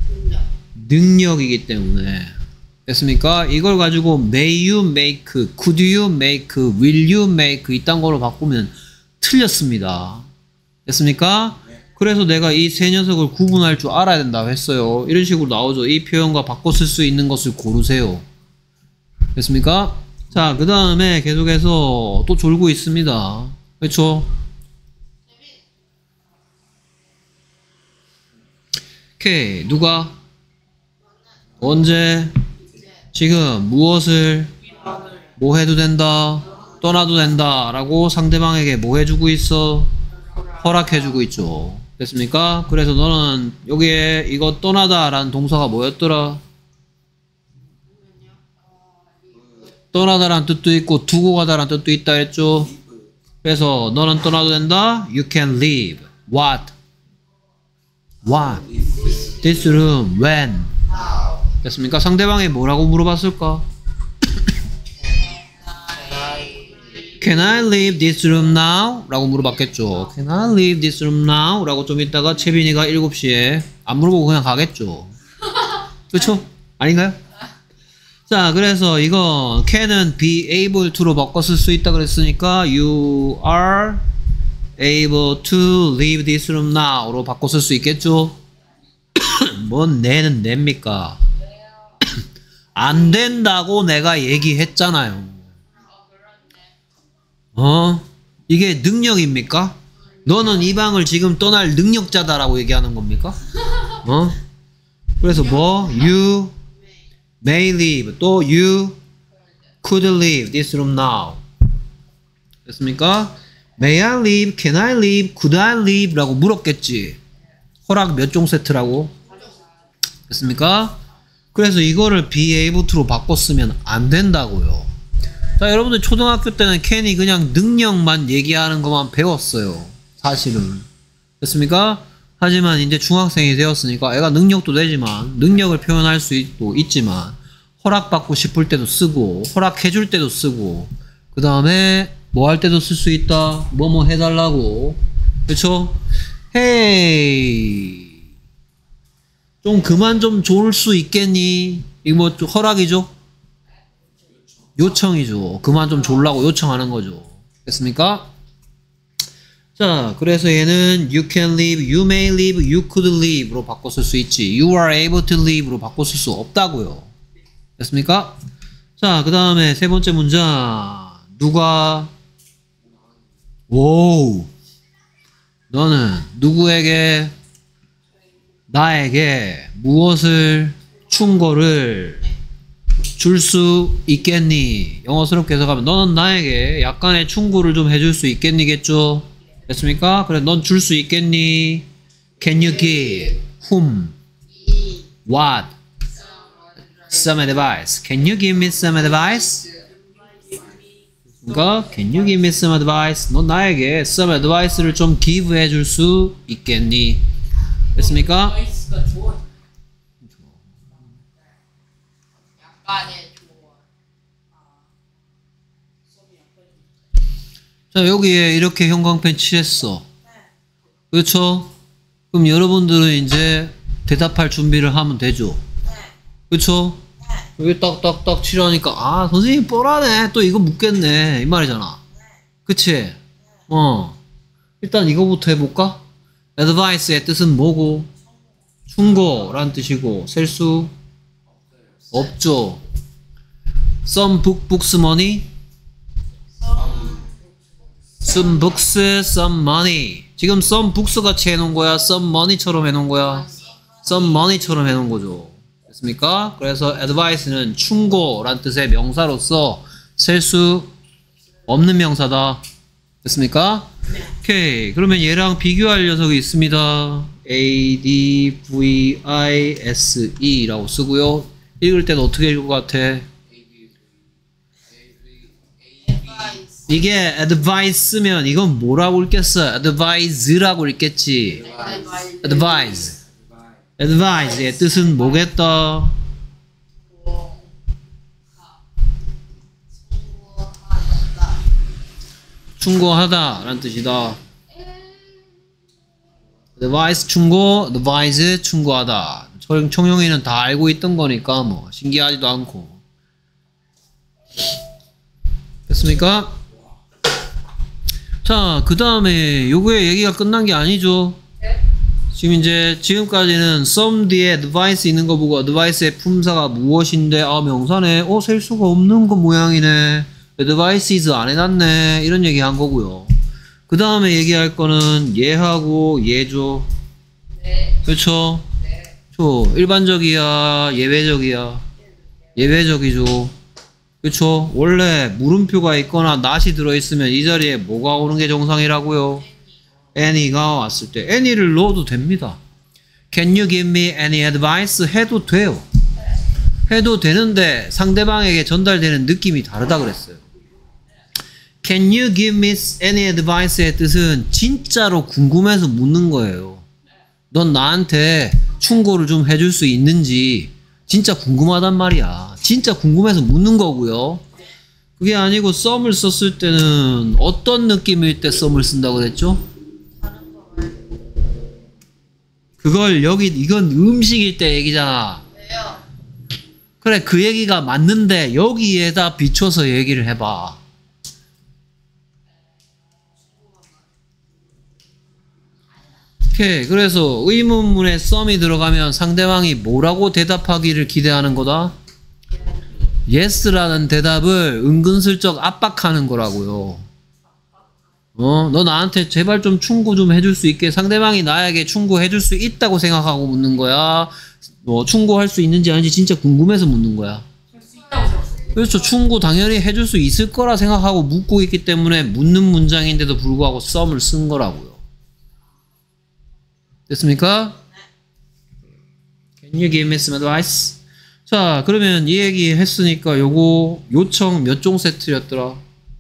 능력이기 때문에. 됐습니까? 이걸 가지고 may you make, could you make, will you make 이딴 거로 바꾸면 틀렸습니다. 됐습니까? 그래서 내가 이 세 녀석을 구분할 줄 알아야 된다고 했어요. 이런 식으로 나오죠. 이 표현과 바꿔 쓸 수 있는 것을 고르세요. 됐습니까? 자, 그 다음에 계속해서 또 졸고 있습니다. 그렇죠? 오케이. 누가? 언제? 지금 무엇을 뭐 해도 된다, 떠나도 된다 라고 상대방에게 뭐 해주고 있어? 허락해주고 있죠. 됐습니까? 그래서 너는 여기에 이거 떠나다 라는 동사가 뭐였더라? 떠나다 라는 뜻도 있고 두고 가다 라는 뜻도 있다 했죠. 그래서 너는 떠나도 된다. You can leave. What? What? This room. When? 됐습니까? 상대방이 뭐라고 물어봤을까? Can I leave this room now? 라고 물어봤겠죠. Can I leave this room now? 라고 좀 있다가 채빈이가 7시에 안 물어보고 그냥 가겠죠. 그렇죠? 아닌가요? 자, 그래서 이거 can은 be able to로 바꿔 쓸 수 있다 그랬으니까 you are able to leave this room now로 바꿔 쓸 수 있겠죠. 뭔 내는 냅니까? 안 된다고 내가 얘기했잖아요. 이게 능력입니까? 너는 이 방을 지금 떠날 능력자다라고 얘기하는 겁니까? 그래서 뭐 you may leave, 또 you could leave this room now. 됐습니까? May I leave? Can I leave? Could I leave? 라고 물었겠지. 허락 몇 종 세트라고? 됐습니까? 그래서 이거를 be able to로 바꿨으면 안 된다고요. 자, 여러분들 초등학교 때는 can이 그냥 능력만 얘기하는 것만 배웠어요. 사실은. 됐습니까? 하지만 이제 중학생이 되었으니까 애가 능력도 되지만 능력을 표현할 수도 있지만 허락받고 싶을 때도 쓰고 허락해줄 때도 쓰고 그 다음에 뭐 할 때도 쓸 수 있다. 뭐뭐 해달라고. 그쵸? 헤이 좀 그만 좀 졸 수 있겠니? 이거 뭐 허락이죠? 요청이죠. 그만 좀 졸라고 요청하는 거죠. 됐습니까? 자, 그래서 얘는 you can leave, you may leave, you could leave로 바꿨을 수 있지. you are able to leave로 바꿨을 수 없다고요. 됐습니까? 자, 그 다음에 세 번째 문장. 누가? 오우. 너는 누구에게? 나에게 무엇을? 충고를 줄 수 있겠니? 영어스럽게 해석하면 너는 나에게 약간의 충고를 좀 해줄 수 있겠니겠죠? 됐습니까? 그래, 넌 줄 수 있겠니? Can you give? Whom? What? Some advice. Can you give me some advice? 그러니까 Can you give me some advice? 넌 나에게 some advice를 좀 give 해줄 수 있겠니? 됐습니까? 자, 여기에 이렇게 형광펜 칠했어. 그렇죠? 그럼 여러분들은 이제 대답할 준비를 하면 되죠. 그렇죠? 여기 딱딱딱 칠하니까 아, 선생님 뻔하네. 또 이거 묻겠네. 이 말이잖아. 그치? 일단 이거부터 해볼까? advice의 뜻은 뭐고? 충고란 뜻이고 셀 수 없죠. some books money? some books, some money. 지금 some books 같이 해놓은 거야? some money처럼 해놓은 거야? some money처럼 해놓은 거죠. 됐습니까? 그래서 advice는 충고란 뜻의 명사로서 셀 수 없는 명사다. 됐습니까? 오케이. 그러면 얘랑 비교할 녀석이 있습니다. advice 라고 쓰고요. 읽을 때는 어떻게 읽을 것 같아? 이게 advice면 이건 뭐라고 읽겠어? advise라고 읽겠지. advise의 뜻은 뭐겠다? 충고하다 라는 뜻이다. advice 충고, advise 충고하다. 청용이는 다 알고 있던 거니까 뭐 신기하지도 않고. 됐습니까? 자, 그 다음에 요거의 얘기가 끝난 게 아니죠. 지금 이제 지금까지는 some 뒤에 advice 있는 거 보고 advice의 품사가 무엇인데 아 명사네. 셀 수가 없는 거 모양이네. advices 안 해놨네. 이런 얘기 한 거고요. 그 다음에 얘기할 거는 얘하고 얘죠. 네. 그렇죠? 네. 일반적이야, 예외적이야. 예외적이죠. 그렇죠? 원래 물음표가 있거나 not이 들어있으면 이 자리에 뭐가 오는 게 정상이라고요? any가 왔을 때 any를 넣어도 됩니다. Can you give me any advice? 해도 돼요. 해도 되는데 상대방에게 전달되는 느낌이 다르다 그랬어요. Can you give me any advice의 뜻은 진짜로 궁금해서 묻는 거예요. 넌 나한테 충고를 좀 해줄 수 있는지 진짜 궁금하단 말이야. 진짜 궁금해서 묻는 거고요. 그게 아니고 썸을 썼을 때는 어떤 느낌일 때 썸을 쓴다고 그랬죠? 그걸 여기 이건 음식일 때 얘기잖아. 왜요? 그래 그 얘기가 맞는데 여기에다 비춰서 얘기를 해봐. 오케이. 그래서 의문문에 썸이 들어가면 상대방이 뭐라고 대답하기를 기대하는 거다? yes라는 대답을 은근슬쩍 압박하는 거라고요. 너 나한테 제발 좀 충고 좀 해줄 수 있게. 상대방이 나에게 충고해줄 수 있다고 생각하고 묻는 거야? 충고할 수 있는지 아닌지 진짜 궁금해서 묻는 거야. 그렇죠. 충고 당연히 해줄 수 있을 거라 생각하고 묻고 있기 때문에 묻는 문장인데도 불구하고 썸을 쓴 거라고요. 됐습니까? Can you give me some advice? 자, 그러면 이 얘기 했으니까 요거 요청 몇 종 세트였더라?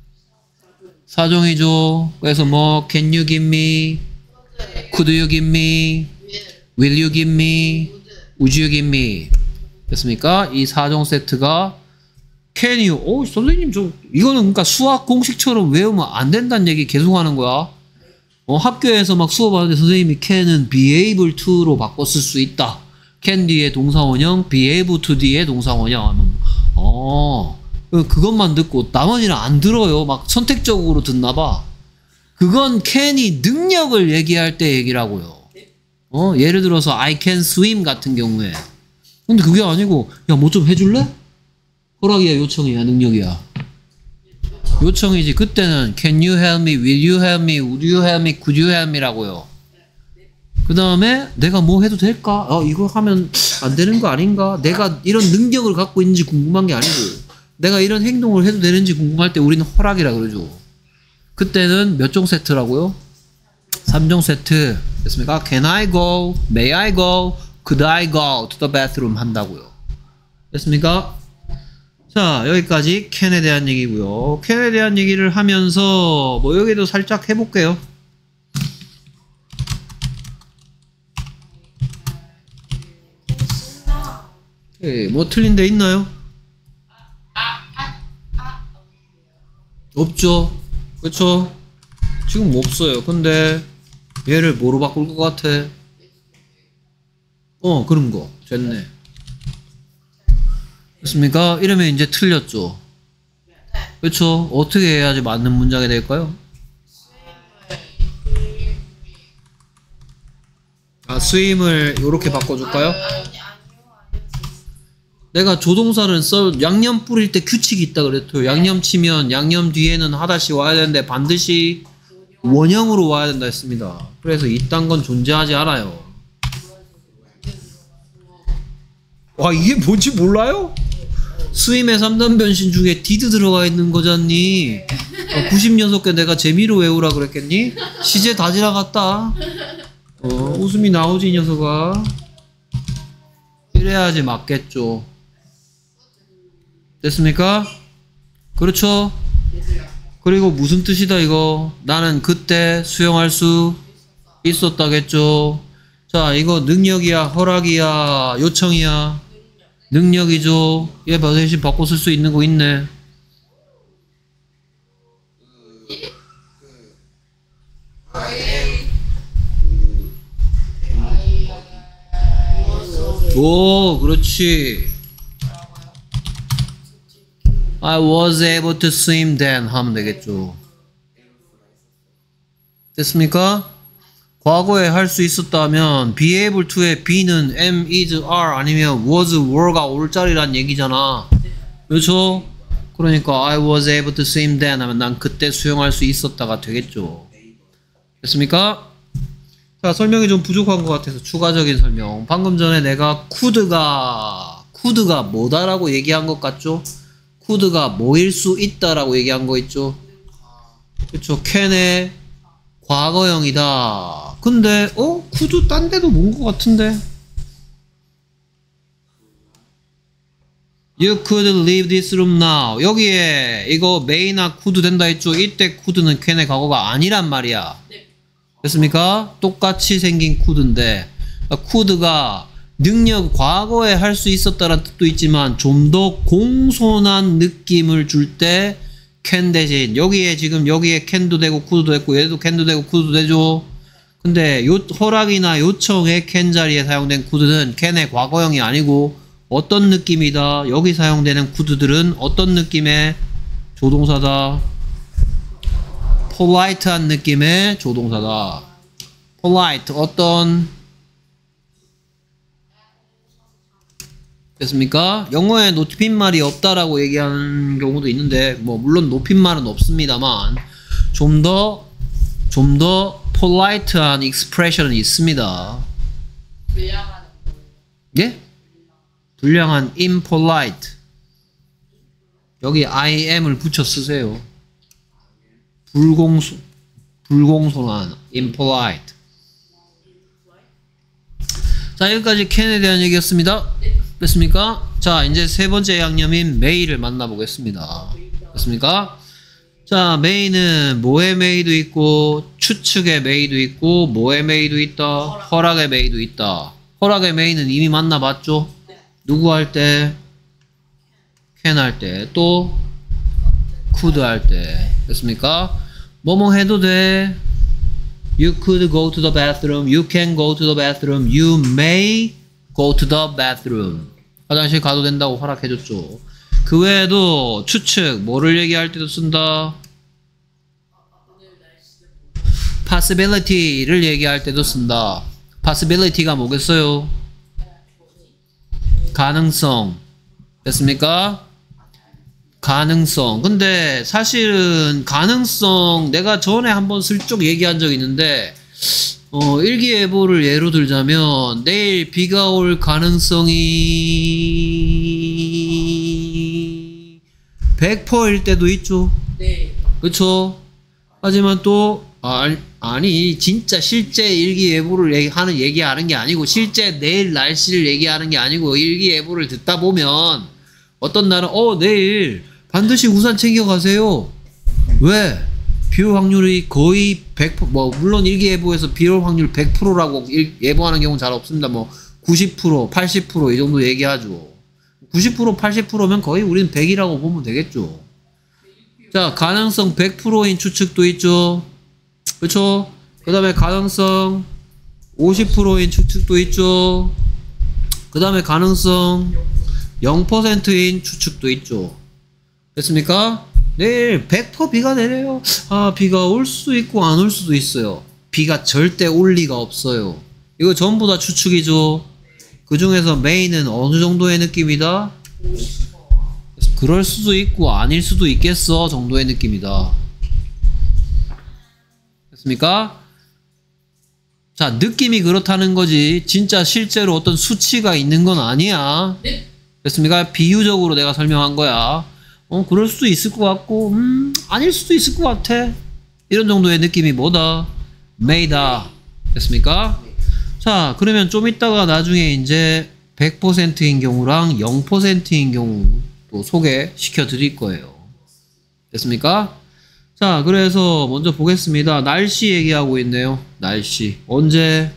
4종이죠. 그래서 뭐 Can you give me? Could you give me? Will you give me? Would you give me? 됐습니까? 이 4종 세트가 Can you? 선생님 이거는 그러니까 수학 공식처럼 외우면 안 된다는 얘기 계속 하는 거야. 학교에서 막 수업하는데 선생님이 can은 be able to로 바꿔 쓸 수 있다. can 뒤에 동사원형, be able to 뒤에 동사원형 하면 그것만 듣고 나머지는 안 들어요. 막 선택적으로 듣나 봐. 그건 can이 능력을 얘기할 때 얘기라고요. 예를 들어서 I can swim 같은 경우에. 근데 그게 아니고 야 뭐 좀 해줄래? 허락이야 요청이야 능력이야? 요청이지. 그때는 Can you help me? Will you help me? Would you help me? Could you help me? 라고요. 그 다음에 내가 뭐 해도 될까? 이거 하면 안 되는 거 아닌가? 내가 이런 능력을 갖고 있는지 궁금한 게 아니고 내가 이런 행동을 해도 되는지 궁금할 때 우리는 허락이라 그러죠. 그때는 몇 종 세트라고요? 3종 세트. 됐습니까? Can I go? May I go? Could I go to the bathroom? 한다고요. 됐습니까? 자, 여기까지 can에 대한 얘기고요. can에 대한 얘기를 하면서 뭐 여기도 살짝 해볼게요. 뭐 틀린 데 있나요? 없죠. 그렇죠? 지금 없어요. 근데 얘를 뭐로 바꿀 것 같아? 그런 거. 됐네. 됐습니까? 이러면 이제 틀렸죠. 그렇죠? 어떻게 해야지 맞는 문장이 될까요? 스윙을 이렇게 바꿔줄까요? 내가 조동사를 양념 뿌릴 때 규칙이 있다 그랬죠. 양념 치면 양념 뒤에는 하다시 와야 되는데 반드시 원형으로 와야 된다 했습니다. 그래서 이딴 건 존재하지 않아요. 와, 이게 뭔지 몰라요? 스윙의 3단 변신 중에 did 들어가 있는 거잖니. 96개 내가 재미로 외우라 그랬겠니? 시제 다 지나갔다. 웃음이 나오지 이 녀석아. 이래야지 맞겠죠. 됐습니까? 그렇죠? 그리고 무슨 뜻이다 이거? 나는 그때 수영할 수 있었다겠죠. 자, 이거 능력이야, 허락이야, 요청이야? 능력이죠. 얘 대신 바꿔 쓸 수 있는 거 있네. 오, 그렇지. I was able to swim then 하면 되겠죠. 됐습니까? 과거에 할 수 있었다면 be able to의 be는 am, is, are 아니면 was, were가 올 자리란 얘기잖아. 그렇죠? 그러니까 I was able to swim then 하면 난 그때 수영할 수 있었다가 되겠죠. 됐습니까? 자, 설명이 좀 부족한 것 같아서 추가적인 설명. 방금 전에 내가 could가 뭐다라고 얘기한 것 같죠? could가 뭐일 수 있다라고 얘기한 거 있죠? 그쵸? can의 과거형이다. 근데 could 딴 데도 뭔 것 같은데? You could leave this room now. 여기에 이거 may나 could 된다 했죠? 이때 could는 can의 과거가 아니란 말이야. 됐습니까? 똑같이 생긴 could인데 could가 능력 과거에 할 수 있었다는 뜻도 있지만 좀 더 공손한 느낌을 줄 때 can 대신 여기에 지금 여기에 can도 되고 could도 됐고 얘도 can도 되고 could도 되죠. 근데 허락이나 요청의 can 자리에 사용된 could는 can의 과거형이 아니고 어떤 느낌이다. 여기 사용되는 could들은 어떤 느낌의 조동사다. polite한 느낌의 조동사다. polite 어떤 됐습니까? 영어에 높임말이 없다라고 얘기하는 경우도 있는데 뭐 물론 높임말은 없습니다만 좀 더 polite한 expression은 있습니다. 예? 불량한 impolite 여기 im을 붙여 쓰세요. 불공손한 impolite. 자, 여기까지 can에 대한 얘기였습니다. 됐습니까? 자, 이제 세 번째 양념인 may를 만나보겠습니다. 됐습니까? 자, may는 뭐의 may도 있고 추측의 may도 있고 뭐의 may도 있다. 허락의 may도 있다. 허락의 may는 이미 만나봤죠? 누구 할 때? can 할 때. 또 could 할 때. 됐습니까? 뭐뭐 해도 돼. You could go to the bathroom. You can go to the bathroom. You may go to the bathroom. 화장실 가도 된다고 허락해줬죠. 그 외에도 추측, 뭐를 얘기할 때도 쓴다. possibility를 얘기할 때도 쓴다. possibility가 뭐겠어요? 가능성. 됐습니까? 가능성. 근데 사실은 가능성 내가 전에 한번 슬쩍 얘기한 적 있는데 일기예보를 예로 들자면 내일 비가 올 가능성이 100%일 때도 있죠. 네. 그쵸? 하지만 또 아니 진짜 실제 일기예보를 얘기하는 게 아니고 실제 내일 날씨를 얘기하는 게 아니고 일기예보를 듣다 보면 어떤 날은 내일 반드시 우산 챙겨가세요. 왜? 비올 확률이 거의 100%, 물론 일기예보에서 비올 확률 100%라고 예보하는 경우는 잘 없습니다. 90%, 80% 이 정도 얘기하죠. 90%, 80%면 거의 우리는 100이라고 보면 되겠죠. 자, 가능성 100%인 추측도 있죠. 그쵸? 그 다음에 가능성 50%인 추측도 있죠. 그 다음에 가능성 0%인 추측도 있죠. 됐습니까? 내일 100% 비가 내려요. 비가 올 수도 있고 안 올 수도 있어요. 비가 절대 올 리가 없어요. 이거 전부 다 추측이죠. 그 중에서 메인은 어느 정도의 느낌이다? 그럴 수도 있고 아닐 수도 있겠어 정도의 느낌이다. 됐습니까? 자, 느낌이 그렇다는 거지 진짜 실제로 어떤 수치가 있는 건 아니야. 됐습니까? 비유적으로 내가 설명한 거야. 그럴 수도 있을 것 같고 아닐 수도 있을 것 같아. 이런 정도의 느낌이 뭐다? may다. 됐습니까? 자, 그러면 좀 이따가 나중에 이제 100%인 경우랑 0%인 경우 또 소개시켜 드릴 거예요. 됐습니까? 자, 그래서 먼저 보겠습니다. 날씨 얘기하고 있네요. 날씨. 언제?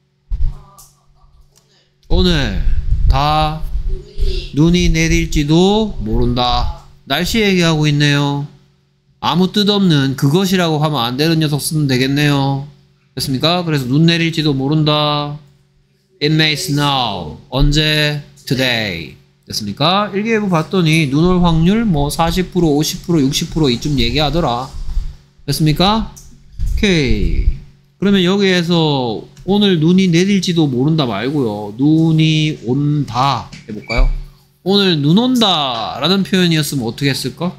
오늘. 다 눈이 내릴지도 모른다. 날씨 얘기하고 있네요. 아무 뜻 없는 그것이라고 하면 안 되는 녀석 쓰면 되겠네요. 됐습니까? 그래서 눈 내릴지도 모른다. It may snow. 언제? Today. 됐습니까? 일기예보 봤더니 눈 올 확률 40%, 50%, 60% 이쯤 얘기하더라. 됐습니까? 오케이. 그러면 여기에서 오늘 눈이 내릴지도 모른다 말고요. 눈이 온다 해볼까요? 오늘 눈 온다 라는 표현이었으면 어떻게 했을까?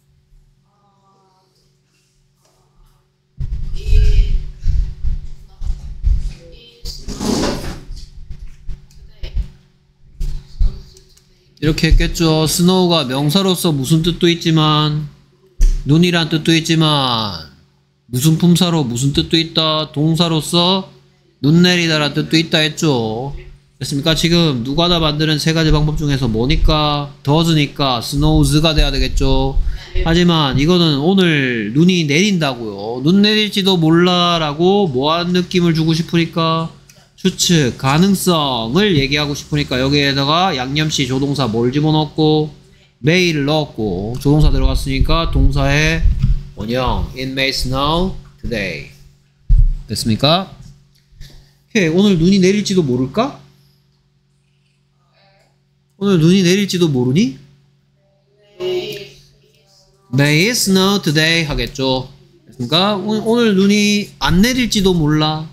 이렇게 했겠죠. snow가 명사로서 무슨 뜻도 있지만 눈이란 뜻도 있지만 무슨 품사로 무슨 뜻도 있다. 동사로서 눈 내리다라는 뜻도 있다 했죠. 됐습니까? 지금 누가 다 만드는 세 가지 방법 중에서 뭐니까 does니까 snows가 돼야 되겠죠. 하지만 이거는 오늘 눈이 내린다고요. 눈 내릴지도 몰라 라고 뭐한 느낌을 주고 싶으니까 추측, 가능성을 얘기하고 싶으니까 여기에다가 양념시 조동사 뭘 집어넣고 may를 넣었고 조동사 들어갔으니까 동사의 원형 It may snow today. 됐습니까? 오케이, 오늘 눈이 내릴지도 모를까? 오늘 눈이 내릴지도 모르니? May it snow today 하겠죠. 됐습니까? 오늘 눈이 안 내릴지도 몰라.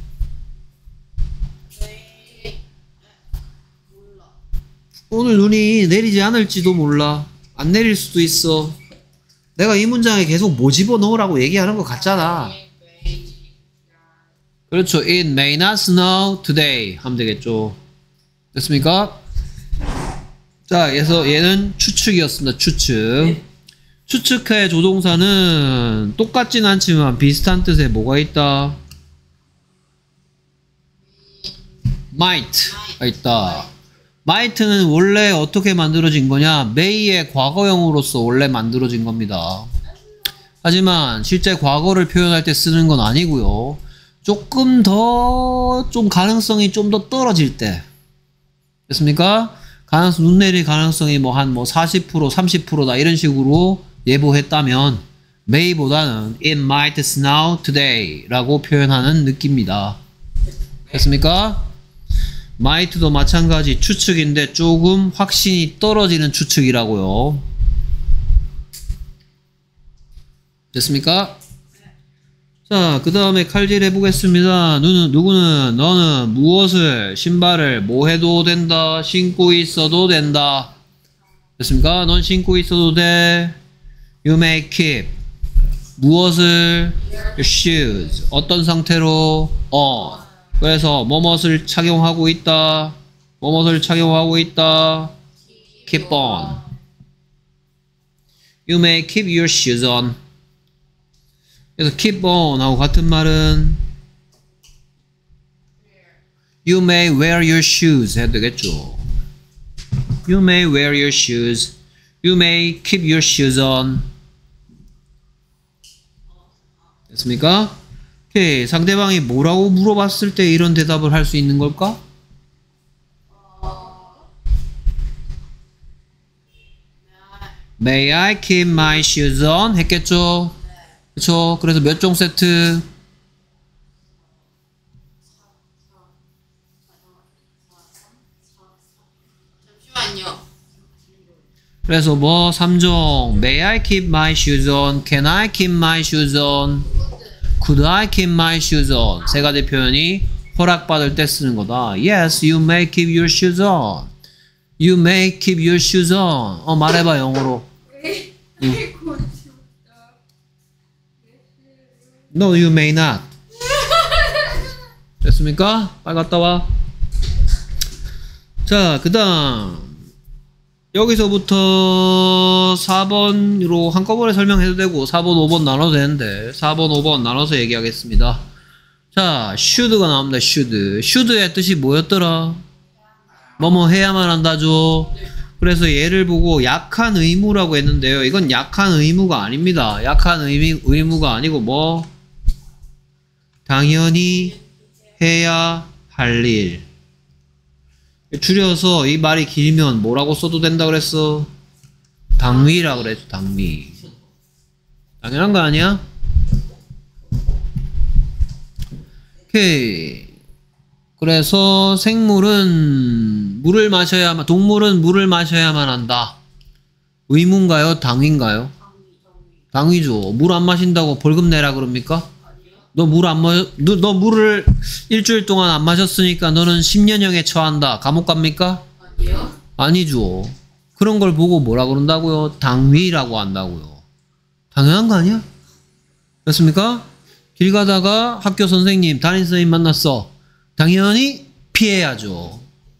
오늘 눈이 내리지 않을지도 몰라. 안 내릴 수도 있어. 내가 이 문장에 계속 뭐 집어넣으라고 얘기하는 것 같잖아. 그렇죠. It may not snow today 하면 되겠죠. 됐습니까? 자, 그래서 얘는 추측이었습니다. 추측. 추측의 조동사는 똑같진 않지만 비슷한 뜻에 뭐가 있다? might가 있다. might는 원래 어떻게 만들어진 거냐? may의 과거형으로서 원래 만들어진 겁니다. 하지만 실제 과거를 표현할 때 쓰는 건 아니고요. 조금 더 좀 가능성이 좀 더 떨어질 때. 됐습니까? 눈 내릴 가능성이 뭐 한 40%, 30%다 이런 식으로 예보했다면 may보다는 it might snow today 라고 표현하는 느낌입니다. 됐습니까? might도 마찬가지 추측인데 조금 확신이 떨어지는 추측이라고요. 됐습니까? 자, 그 다음에 칼질 해보겠습니다. 너는 무엇을, 신발을 뭐 해도 된다, 신고 있어도 된다. 됐습니까? 넌 신고 있어도 돼. You may keep. 무엇을? Your shoes. 어떤 상태로? on. 그래서 뭐뭇을 착용하고 있다. 뭐뭇을 착용하고 있다. Keep on. You may keep your shoes on. 그래서 keep on 하고 같은 말은 You may wear your shoes 해도 되겠죠. You may wear your shoes. You may keep your shoes on. 됐습니까? 오케이. 상대방이 뭐라고 물어봤을 때 이런 대답을 할 수 있는 걸까? May I keep my shoes on? 했겠죠? 그쵸? 그래서 몇 종 세트? 잠시만요. 그래서 뭐 3종 May I keep my shoes on? Can I keep my shoes on? Could I keep my shoes on? 세 가지 표현이 허락받을 때 쓰는 거다. Yes, you may keep your shoes on. You may keep your shoes on. 말해봐 영어로. 응. No, you may not. 됐습니까? 빨리 갔다 와. 자, 그 다음 여기서부터 4번으로 한꺼번에 설명해도 되고 4번, 5번 나눠도 되는데 4번, 5번 나눠서 얘기하겠습니다. 자, should가 나옵니다. should의 뜻이 뭐였더라? 뭐뭐 해야만 한다죠. 그래서 얘를 보고 약한 의무라고 했는데요. 이건 약한 의무가 아닙니다. 약한 의무가 아니고 뭐 당연히 해야 할 일. 줄여서 이 말이 길면 뭐라고 써도 된다 그랬어? 당위라 그랬어. 당위. 당연한 거 아니야? 오케이. 그래서 생물은 물을 마셔야만, 동물은 물을 마셔야만 한다. 의무인가요? 당위인가요? 당위죠. 물 안 마신다고 벌금 내라 그럽니까? 너 물을 일주일 동안 안 마셨으니까 너는 10년형에 처한다. 감옥 갑니까? 아니요. 아니죠. 그런 걸 보고 뭐라 그런다고요? 당위라고 한다고요. 당연한 거 아니야? 그렇습니까? 길 가다가 학교 선생님, 담임 선생님 만났어. 당연히 피해야죠.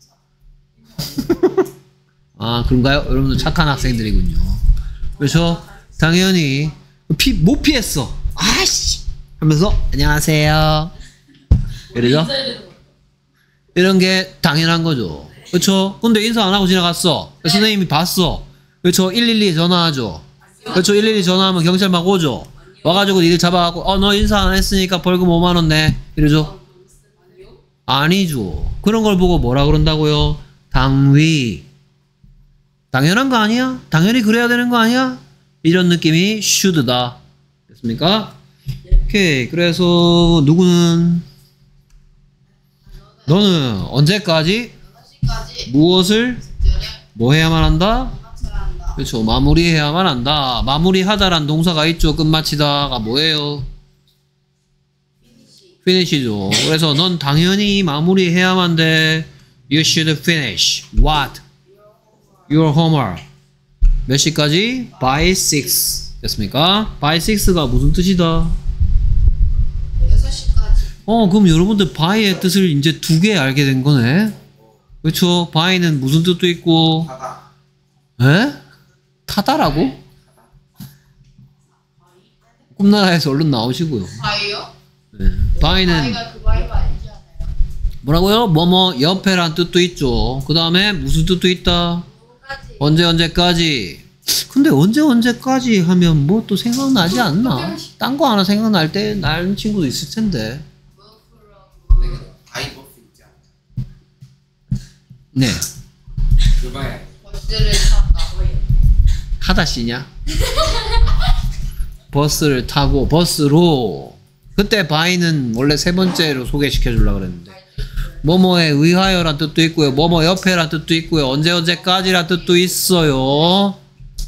아, 그런가요? 여러분들 착한 학생들이군요. 그래서 당연히 못 피했어. 아씨! 하면서 안녕하세요. 이러죠? 이런 게 당연한 거죠. 그렇죠? 근데 인사 안 하고 지나갔어. 선생님이 봤어. 그렇죠? 112 전화하죠. 그렇죠? 112 전화하면 경찰 막 오죠. 와가지고 니들 잡아갖고 너 인사 안 했으니까 벌금 5만 원 내. 이러죠? 아니죠. 그런 걸 보고 뭐라 그런다고요? 당위. 당연한 거 아니야? 당연히 그래야 되는 거 아니야? 이런 느낌이 should다. 됐습니까? 오케이. 그래서 누구는 너는 언제까지 6시까지 무엇을 숙제를 뭐 해야만 한다? 끝마쳐야 한다. 그렇죠. 마무리해야만 한다. 마무리하다란 동사가 있죠. 끝마치다가 뭐예요? finish죠. 그래서 넌 당연히 마무리해야만 돼. You should finish what? Your homework. 몇 시까지? By 6. 됐습니까? By 6가 무슨 뜻이다? 6시까지. 그럼 여러분들 by의 뜻을 이제 두 개 알게 된 거네. 그렇죠? by는 무슨 뜻도 있고, 에? 타다라고? 꿈나라에서 얼른 나오시고요. 바이요? 네. by는 바이가 그 바이가 아니지 않아요? 뭐라고요? 뭐뭐 옆에란 뜻도 있죠. 그 다음에 무슨 뜻도 있다? 누구까지? 언제까지? 근데 언제까지 하면 뭐 또 생각나지 않나? 딴 거 하나 생각날 때 나는 친구도 있을 텐데. 바이버스 있지 않나? 네. 그 봐야 버스를 탔다고요. 하다씨냐? 버스를 타고 버스로 그때 바이는 원래 세 번째로 소개시켜 주려고 그랬는데 뭐뭐에 의하여란 뜻도 있고요. 뭐뭐 옆에란 뜻도 있고요. 언제까지란 뜻도 있어요.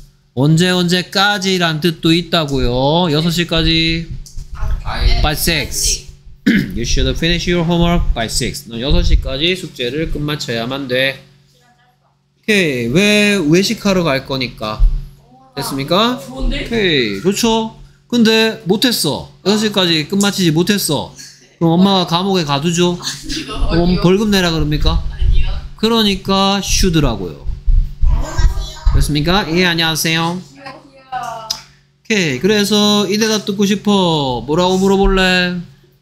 언제까지란 뜻도 있다고요. 6시까지 by 6. You should finish your homework by 6. 넌 6시까지 숙제를 끝마쳐야만 돼. 오케이. 왜 외식하러 갈 거니까. 됐습니까? 오케이. 그렇죠. 근데 못했어. 6시까지 끝마치지 못했어. 그럼 엄마가 감옥에 가두죠. 그럼 벌금 내라 그럽니까? 아니요. 그러니까 should라고요. 됐습니까? 예, 안녕하세요. 오케이. 그래서 이 대답 듣고 싶어. 뭐라고 물어볼래?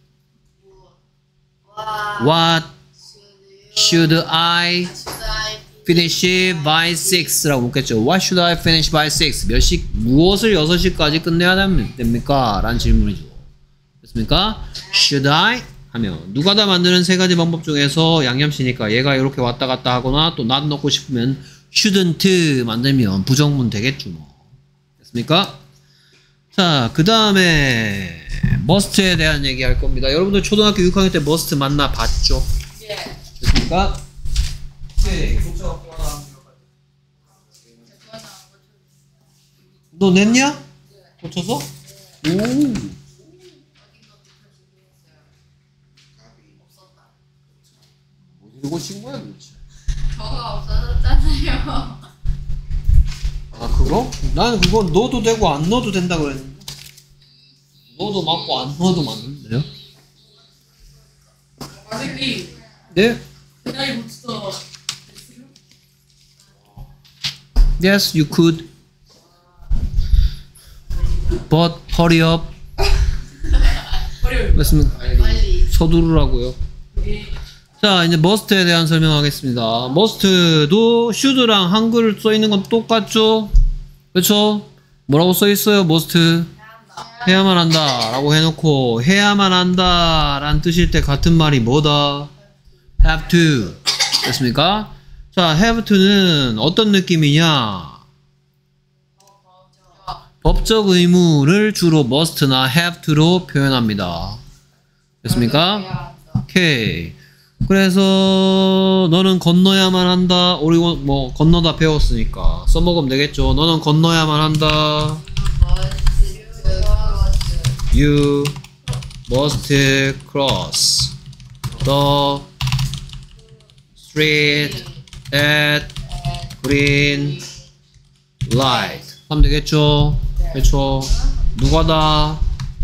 What should I finish by 6라고 묻겠죠. What should I finish by 6? 무엇을 6시까지 끝내야 됩니까? 라는 질문이죠. 됐습니까? Should I? 하면 누가 다 만드는 세 가지 방법 중에서 양념시니까 얘가 이렇게 왔다 갔다 하거나 또 not 넣고 싶으면 shouldn't 만들면 부정문 되겠죠. 뭐. 됐습니까? 자, 그 다음에 must에 대한 얘기 할 겁니다. 여러분들 초등학교 6학년 때 must 만나 봤죠? 예. 됐습니까? 오케이. 너 냈냐? 고쳐서? 오. 어디로 고친 거야 도대체? 저가 없어졌잖아요. 아 그거? 나는 그거 넣어도 되고 안 넣어도 된다 그랬는데 넣어도 맞고 안 넣어도 맞는데요? 선생님, 네? 그날 못써. Yes, you could. But hurry up. 맞습니다. 빨리. 서두르라고요. 자, 이제 must에 대한 설명하겠습니다. must도 should랑 한글 써 있는 건 똑같죠? 그렇죠? 뭐라고 써 있어요? must 해야만 한다 라고 해놓고 해야만 한다 라는 뜻일 때 같은 말이 뭐다? have to 됐습니까? 자, have to는 어떤 느낌이냐? 법적 의무를 주로 must나 have to로 표현합니다. 됐습니까? 오케이. 그래서 너는 건너야만 한다. 우리 뭐 건너다 배웠으니까 써먹으면 되겠죠. 너는 건너야만 한다. You must cross the street at green light 하면 되겠죠? 그렇죠? 누가다?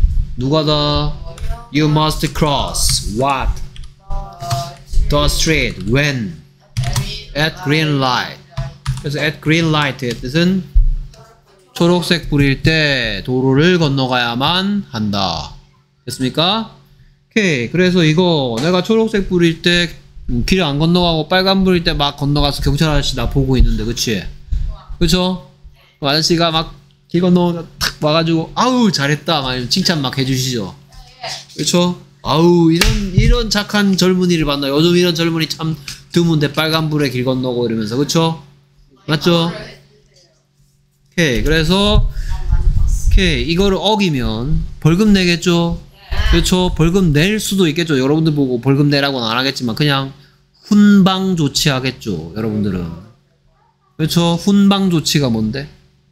You must cross what? The street when? At green light. 그래서 at green light의 뜻은 초록색 불일 때 도로를 건너가야만 한다. 됐습니까? 오케이. 그래서 이거 내가 초록색 불일 때 길 안 건너가고 빨간 불일 때 막 건너가서 경찰 아저씨 나 보고 있는데, 그치? 그쵸? 그 아저씨가 막 길 건너가 탁 와가지고 아우 잘했다 막 칭찬 막 해주시죠. 그쵸? 아우 이런 착한 젊은이를 봤나. 요즘 이런 젊은이 참 드문데 빨간 불에 길 건너고 이러면서. 그쵸? 맞죠? 오케이. 그래서 오케이. 이거를 어기면 벌금 내겠죠? 그렇죠? 벌금 낼 수도 있겠죠. 여러분들 보고 벌금 내라고는 안 하겠지만 그냥 훈방 조치하겠죠. 여러분들은. 그렇죠? 훈방 조치가 뭔데?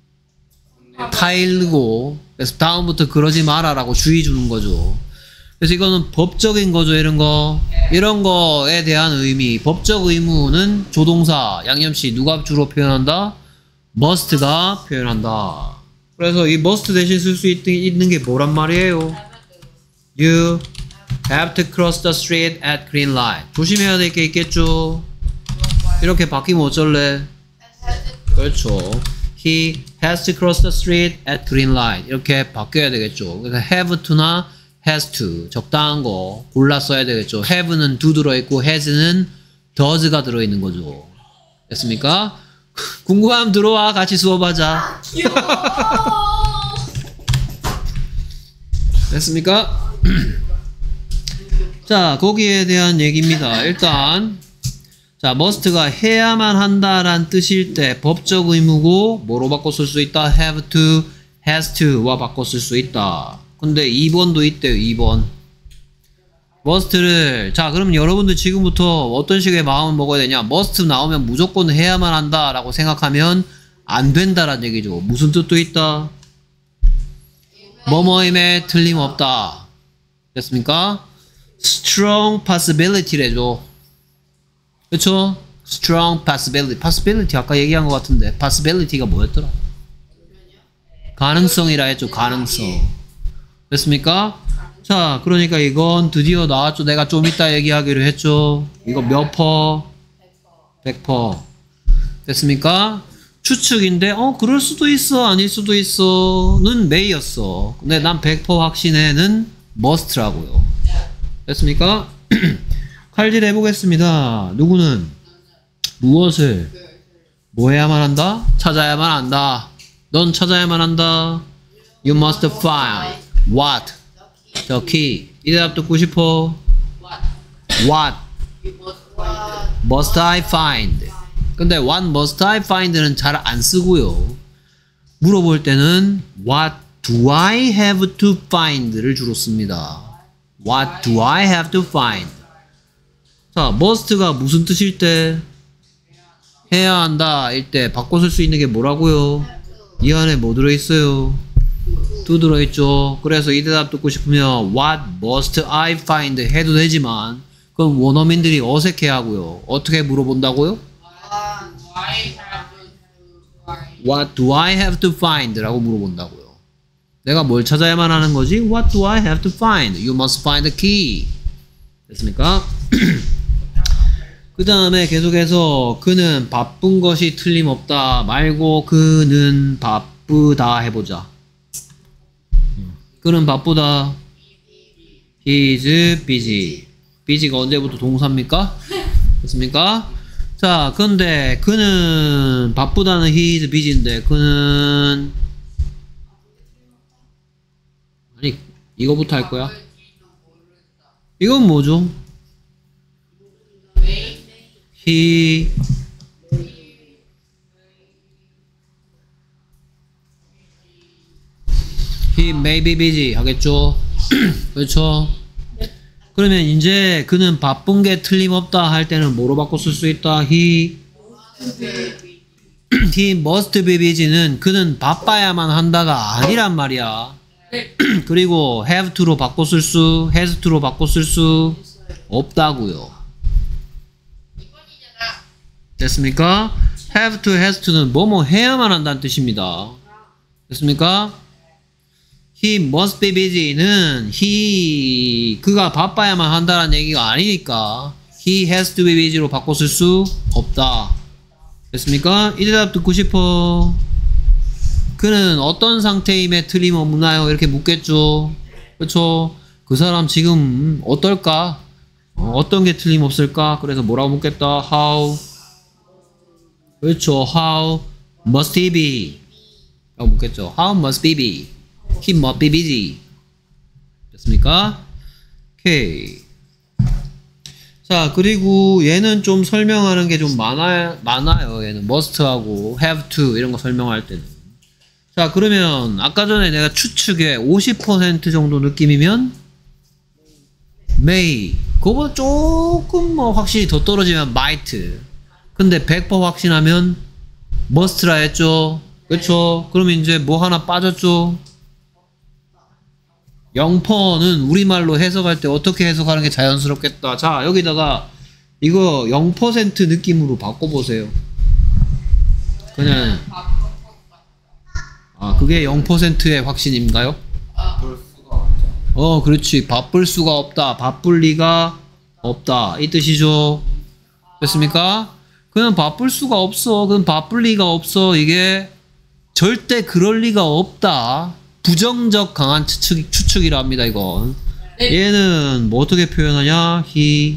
타일고 그래서 다음부터 그러지 마라라고 주의 주는 거죠. 그래서 이거는 법적인 거죠. 이런 거에 대한 의미. 법적 의무는 조동사 양념시 누가 주로 표현한다? must가 표현한다. 그래서 이 must 대신 쓸 수 있는 게 뭐란 말이에요? You have to cross the street at green light. 조심해야 될 게 있겠죠. 이렇게 바뀌면 어쩔래? 그렇죠. He has to cross the street at green light. 이렇게 바뀌어야 되겠죠. 그래서 have to나 has to 적당한 거 골라 써야 되겠죠. have는 do 들어있고 has는 does가 들어있는 거죠. 됐습니까? 궁금하면 들어와. 같이 수업하자. 됐습니까? 자, 거기에 대한 얘기입니다. 일단 자, must가 해야만 한다란 뜻일 때 법적 의무고 뭐로 바꿔 쓸 수 있다? have to, has to와 바꿔 쓸 수 있다. 근데 2번도 있대요. 2번 must를 자 그럼 여러분들 지금부터 어떤 식의 마음을 먹어야 되냐? must 나오면 무조건 해야만 한다 라고 생각하면 안 된다란 얘기죠. 무슨 뜻도 있다? 뭐뭐임에 틀림없다. 됐습니까? strong possibility래죠. 그쵸? strong possibility. possibility 아까 얘기한 것 같은데 possibility가 뭐였더라? 가능성이라 했죠. 가능성. 됐습니까? 자, 그러니까 이건 드디어 나왔죠. 내가 좀 이따 얘기하기로 했죠. 이거 몇 퍼? 100%. 됐습니까? 추측인데 그럴 수도 있어 아닐 수도 있어는 may였어. 근데 난 100% 확신해는 must라고요. 됐습니까? 칼질 해보겠습니다. 누구는 무엇을 뭐 해야만 한다? 찾아야만 한다. 넌 찾아야만 한다. You must find what? the key. 이 대답 듣고 싶어. What must I find? 근데 what must I find는 잘 안 쓰고요. 물어볼 때는 what do I have to find를 주로 씁니다. What do I have to find? 자, must가 무슨 뜻일 때? 해야 한다 일 때 바꿔 쓸 수 있는 게 뭐라고요? 이 안에 뭐 들어있어요? do 들어있죠. 그래서 이 대답 듣고 싶으면 what must I find 해도 되지만 그건 원어민들이 어색해하고요. 어떻게 물어본다고요? What do I have to find? 라고 물어본다고요. 내가 뭘 찾아야만 하는 거지? What do I have to find? You must find the key. 됐습니까? 그 다음에 계속해서 그는 바쁜 것이 틀림없다 말고 그는 바쁘다 해보자. 그는 바쁘다. He is busy. busy가 언제부터 동사입니까? 됐습니까? 자, 근데 그는 바쁘다는 he is busy인데 그는 아니 이거부터 할 거야? 이건 뭐죠? He may be busy 하겠죠? 그렇죠? 그러면 이제 그는 바쁜 게 틀림없다 할 때는 뭐로 바꿔 쓸 수 있다? He must be busy는 그는 바빠야만 한다가 아니란 말이야. 그리고 have to로 바꿔 쓸 수, has to로 바꿔 쓸 수 없다고요. 됐습니까? have to, has to는 뭐뭐 해야만 한다는 뜻입니다. 됐습니까? He must be busy는 그가 바빠야만 한다는 얘기가 아니니까 he has to be busy로 바꿔 쓸 수 없다. 됐습니까? 이 대답 듣고 싶어. 그는 어떤 상태임에 틀림없나요? 이렇게 묻겠죠. 그렇죠? 그 사람 지금 어떨까? 어떤 게 틀림없을까? 그래서 뭐라고 묻겠다? How? 그렇죠. How must he be? 라고 묻겠죠. How must he be? He must be busy. 됐습니까? 오케이. 자, 그리고 얘는 좀 설명하는 게 좀 많아요. 얘는 must하고 have to 이런 거 설명할 때는. 자, 그러면 아까 전에 내가 추측에 50% 정도 느낌이면 may. 그거보다 조금 뭐 확실히 더 떨어지면 might. 근데 100% 확신하면 must라 했죠. 그렇죠? 그럼 이제 뭐 하나 빠졌죠? 0%는 우리말로 해석할 때 어떻게 해석하는 게 자연스럽겠다. 자, 여기다가 이거 0% 느낌으로 바꿔보세요. 그냥 그게 0%의 확신인가요? 볼 수가 없죠. 그렇지. 바쁠 수가 없다. 바쁠 리가 없다. 이 뜻이죠. 됐습니까? 그냥 바쁠 수가 없어. 그럼 바쁠 리가 없어. 이게 절대 그럴 리가 없다. 부정적 강한 추측이라 합니다, 이건. 네. 얘는 뭐 어떻게 표현하냐? he.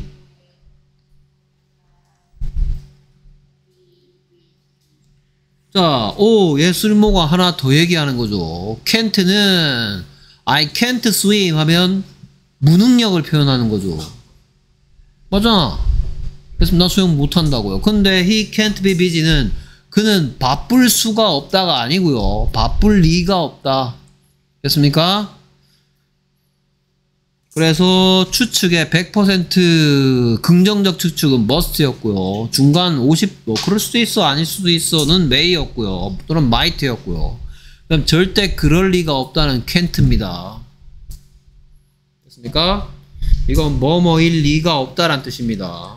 자, 얘 쓸모가 하나 더 얘기하는 거죠. can't는 I can't swim 하면 무능력을 표현하는 거죠. 맞아. 그래서 나 수영 못한다고요. 근데 he can't be busy는 그는 바쁠 수가 없다가 아니고요. 바쁠 리가 없다. 됐습니까? 그래서 추측의 100% 긍정적 추측은 must였고요. 중간 50, 그럴 수도 있어, 아닐 수도 있어는 may였고요. 또는 might였고요. 그럼 절대 그럴 리가 없다는 can't입니다. 됐습니까? 이건 뭐뭐일 리가 없다란 뜻입니다.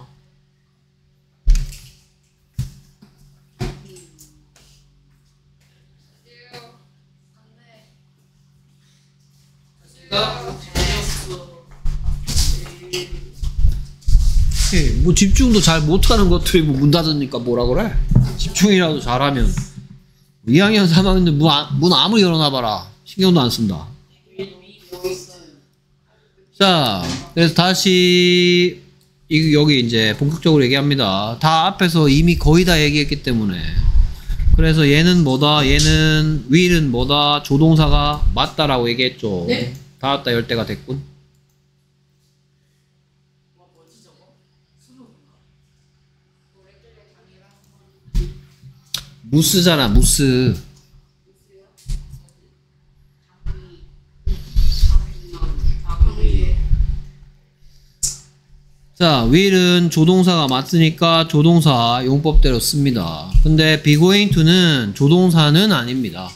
뭐 집중도 잘 못하는 것들이 뭐 문 닫으니까 뭐라 그래? 집중이라도 잘하면 2학년 3학년들 문 아무리 열어놔봐라 신경도 안 쓴다. 자, 그래서 다시 여기 이제 본격적으로 얘기합니다. 다 앞에서 이미 거의 다 얘기했기 때문에. 그래서 얘는 뭐다? 얘는 will은 뭐다? 조동사가 맞다라고 얘기했죠. 네. 다 왔다 열 때가 됐군. 무스잖아, 무스. 자, will은 조동사가 맞으니까 조동사 용법대로 씁니다. 근데 be going to는 조동사는 아닙니다.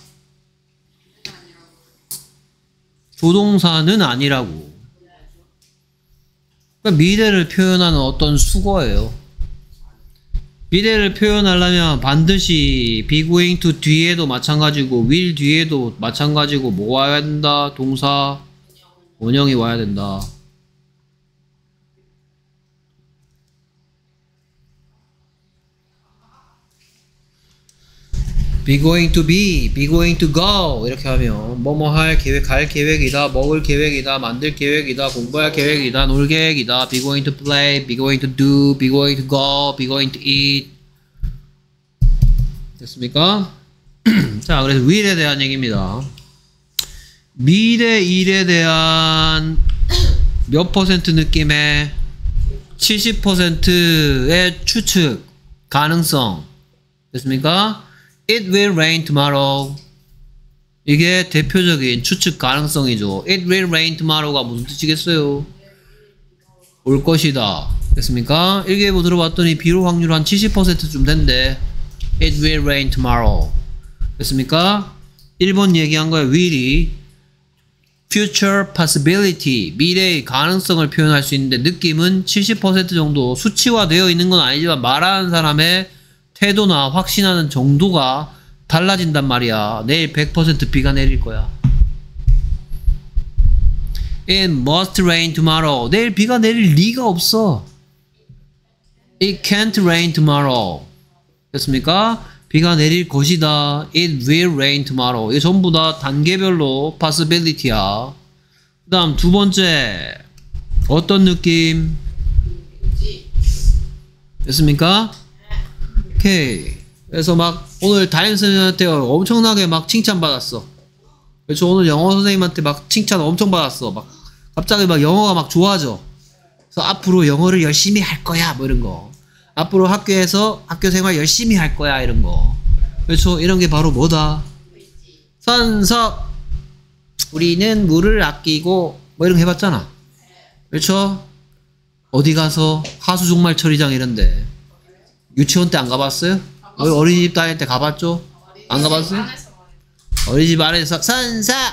조동사는 아니라고. 그러니까 미래를 표현하는 어떤 수거예요. 미래를 표현하려면 반드시 be going to 뒤에도 마찬가지고 will 뒤에도 마찬가지고 뭐 와야 된다? 동사 원형이 와야 된다. be going to be going to go 이렇게 하면 뭐뭐 할 계획, 갈 계획이다, 먹을 계획이다, 만들 계획이다, 공부할 계획이다, 놀 계획이다. be going to play, be going to do, be going to go, be going to eat. 됐습니까? 자, 그래서 will에 대한 얘기입니다. 미래 일에 대한 몇 퍼센트 느낌의 70%의 추측 가능성. 됐습니까? It will rain tomorrow. 이게 대표적인 추측 가능성이죠. It will rain tomorrow가 무슨 뜻이겠어요? 올 것이다. 됐습니까? 일기예보 들어봤더니 비로 확률 한 70%쯤 된대. It will rain tomorrow. 됐습니까? 1번 얘기한 거야. will이 future possibility, 미래의 가능성을 표현할 수 있는데 느낌은 70% 정도 수치화되어 있는 건 아니지만 말하는 사람의 태도나 확신하는 정도가 달라진단 말이야. 내일 100% 비가 내릴 거야. It must rain tomorrow. 내일 비가 내릴 리가 없어. It can't rain tomorrow. 됐습니까? 비가 내릴 것이다. It will rain tomorrow. 이게 전부 다 단계별로 possibility야. 그 다음 두 번째. 어떤 느낌? 됐습니까? 오케이. 그래서 막 오늘 다임 선생님한테 엄청나게 막 칭찬받았어. 그래서 오늘 영어 선생님한테 막 칭찬 엄청 받았어. 막 갑자기 막 영어가 막 좋아져. 그래서 앞으로 영어를 열심히 할 거야. 뭐 이런 거. 앞으로 학교에서 학교 생활 열심히 할 거야. 이런 거. 그렇죠. 이런 게 바로 뭐다? 선서. 우리는 물을 아끼고 뭐 이런 거 해봤잖아. 그렇죠. 어디 가서 하수종말 처리장 이런데 유치원 때 안 가봤어요? 어린이집 다닐 때 가봤죠? 안 가봤어요? 어린이집 안에서 선사.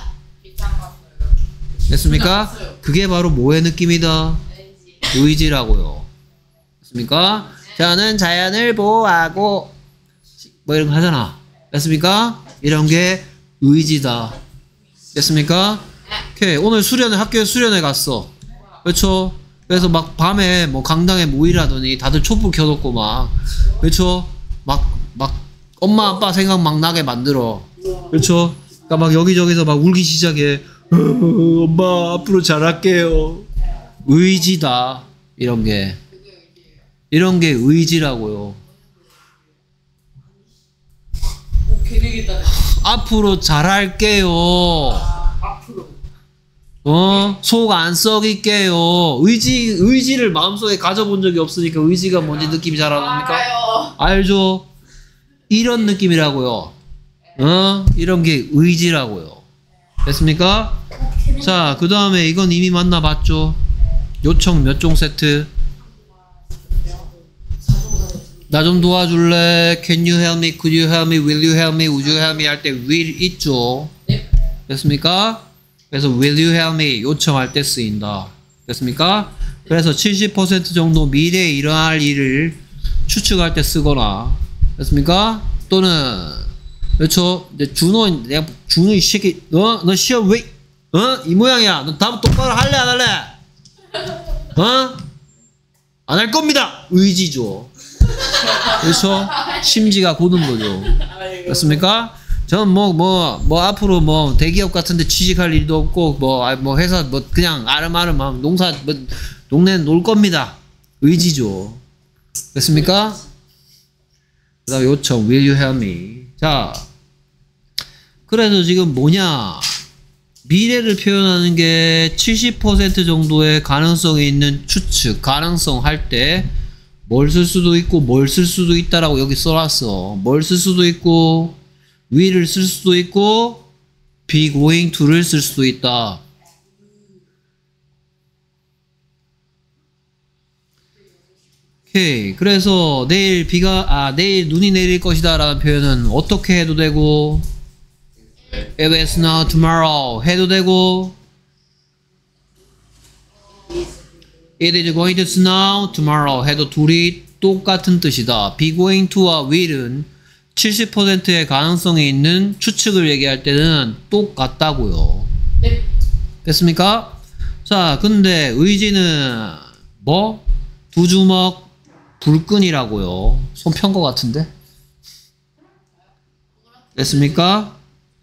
됐습니까? 그게 바로 뭐의 느낌이다? 의지라고요. 됐습니까? 저는 자연을 보호하고 뭐 이런 거 하잖아. 됐습니까? 이런 게 의지다. 됐습니까? 오케이. 오늘 학교에 수련회 갔어. 그렇죠? 그래서 막 밤에 뭐 강당에 모이라더니 다들 촛불 켜놓고 막, 그렇죠? 막 엄마 아빠 생각 막 나게 만들어. 그렇죠? 그러니까 막 여기저기서 막 울기 시작해. 엄마 앞으로 잘할게요. 의지다. 이런 게 의지라고요. 앞으로 잘할게요. 속 안 썩일게요. 의지를 마음속에 가져본 적이 없으니까 의지가 뭔지 느낌이 잘 안 옵니까? 알죠? 이런 느낌이라고요. 이런 게 의지라고요. 됐습니까? 자, 그 다음에 이건 이미 만나봤죠? 요청 몇 종 세트? 나 좀 도와줄래? Can you help me? Could you help me? Will you help me? Would you help me? 할 때 will 있죠? 됐습니까? 그래서 will you help me? 요청할 때 쓰인다. 됐습니까? 그래서 70% 정도 미래에 일어날 일을 추측할 때 쓰거나, 됐습니까? 또는, 그렇죠? 이제 준호 이 새끼, 너 시험 왜, 이 모양이야. 너 다음 똑바로 할래, 안 할래? 안 할 겁니다! 의지죠. 그렇죠? 심지가 고든 거죠. 됐습니까? 저는 뭐 앞으로 뭐 대기업 같은데 취직할 일도 없고 뭐 회사 뭐 그냥 아름아름 농사 뭐 동네 놀 겁니다. 의지죠. 됐습니까? 그다음 요청 will you help me. 자, 그래서 지금 뭐냐? 미래를 표현하는 게 70% 정도의 가능성이 있는 추측, 가능성 할 때 뭘 쓸 수도 있고 뭘 쓸 수도 있다라고 여기 써놨어. 뭘 쓸 수도 있고 will을 쓸 수도 있고 be going to를 쓸 수도 있다. 오케이. 그래서 내일 눈이 내릴 것이다 라는 표현은 어떻게 해도 되고 It will snow tomorrow 해도 되고 It is going to snow tomorrow 해도 둘이 똑같은 뜻이다. be going to와 will은 70%의 가능성이 있는 추측을 얘기할 때는 똑같다고요. 네. 됐습니까? 자, 근데 의지는 뭐? 두 주먹 불끈이라고요. 손 편 거 같은데? 됐습니까?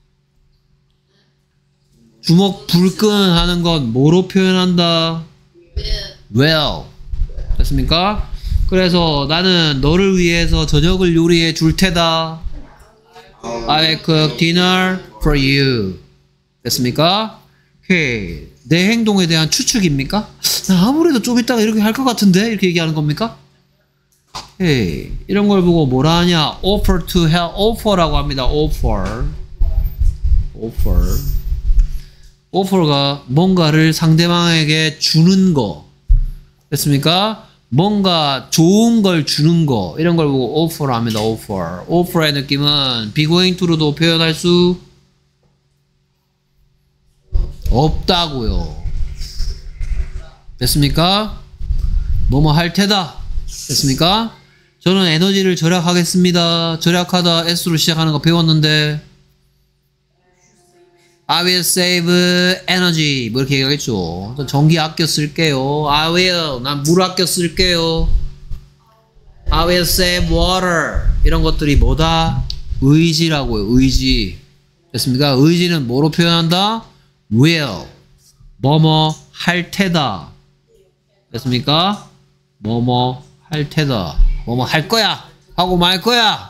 주먹 불끈 하는 건 뭐로 표현한다? Well. 됐습니까? 그래서 나는 너를 위해서 저녁을 요리해 줄 테다. I will cook dinner for you. 됐습니까? 오케이. 내 행동에 대한 추측입니까? 나 아무래도 좀 이따가 이렇게 할 것 같은데? 이렇게 얘기하는 겁니까? 오케이. 이런 걸 보고 뭐라 하냐? Offer to help. Offer라고 합니다. Offer. Offer가 뭔가를 상대방에게 주는 거. 됐습니까? 뭔가 좋은 걸 주는 거. 이런 걸 보고 offer를 합니다. offer의 느낌은 be going to로도 표현할 수 없다고요. 됐습니까? 뭐뭐 할 테다. 됐습니까? 저는 에너지를 절약하겠습니다. 절약하다 S로 시작하는 거 배웠는데 I will save energy 뭐 이렇게 얘기하겠죠. 전기 아껴 쓸게요. I will 난 물 아껴 쓸게요. I will save water 이런 것들이 뭐다? 의지라고요. 의지. 됐습니까? 의지는 뭐로 표현한다? will 뭐뭐 할 테다. 됐습니까? 뭐뭐 할 테다. 뭐뭐 할 거야. 하고 말 거야.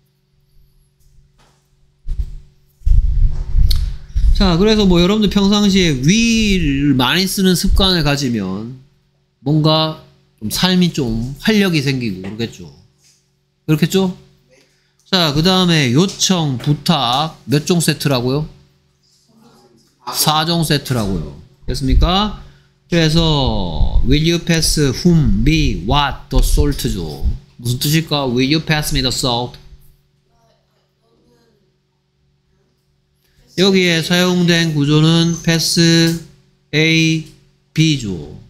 자, 그래서 뭐 여러분들 평상시에 will을 많이 쓰는 습관을 가지면 뭔가 좀 삶이 좀 활력이 생기고 그러겠죠. 그렇겠죠? 자, 그 다음에 요청, 부탁 몇 종 세트라고요? 4종 세트라고요. 됐습니까? 그래서 will you pass whom, me, what, the salt죠. 무슨 뜻일까? Will you pass me the salt? 여기에 사용된 구조는 pass A, B죠.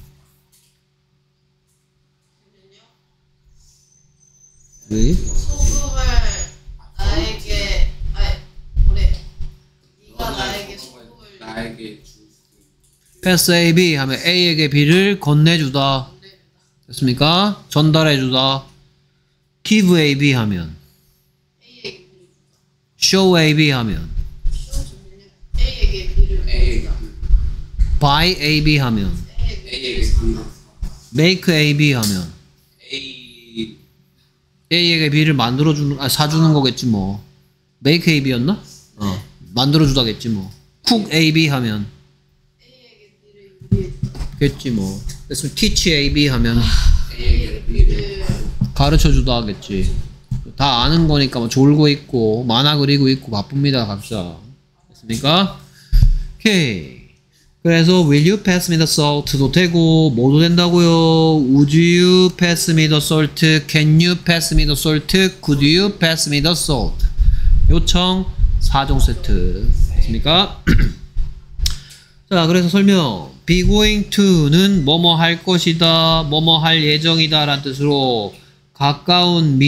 왜? 소금을 나에게 뭐래? 네가 나에게 소금을 나에게 줄 pass A, B 하면 A에게 B를 건네주다. 됐습니까? 전달해주다. give A, B 하면 A에게 show A, B 하면 A에게 비를 A에게 buy A, B 하면 A에게 make A, B 하면 A A에게 B를 만들어주는, 사주는 거겠지 뭐. make A, B였나? 만들어주다겠지 뭐. cook A, B 하면 A에게 비를 겠지 뭐. 그래서 teach A, B 하면 A에게 비를 가르쳐주다 하겠지. 다 아는 거니까 뭐 졸고 있고 만화 그리고 있고 바쁩니다 각자. 됐습니까? 오케이. 그래서 will you pass me the salt도 되고 뭐도 된다고요. would you pass me the salt? can you pass me the salt? could you pass me the salt? 요청 4종 세트. 됐습니까? 자, 그래서 설명. be going to는 뭐뭐 할 것이다, 뭐뭐 할 예정이다 라는 뜻으로 가까운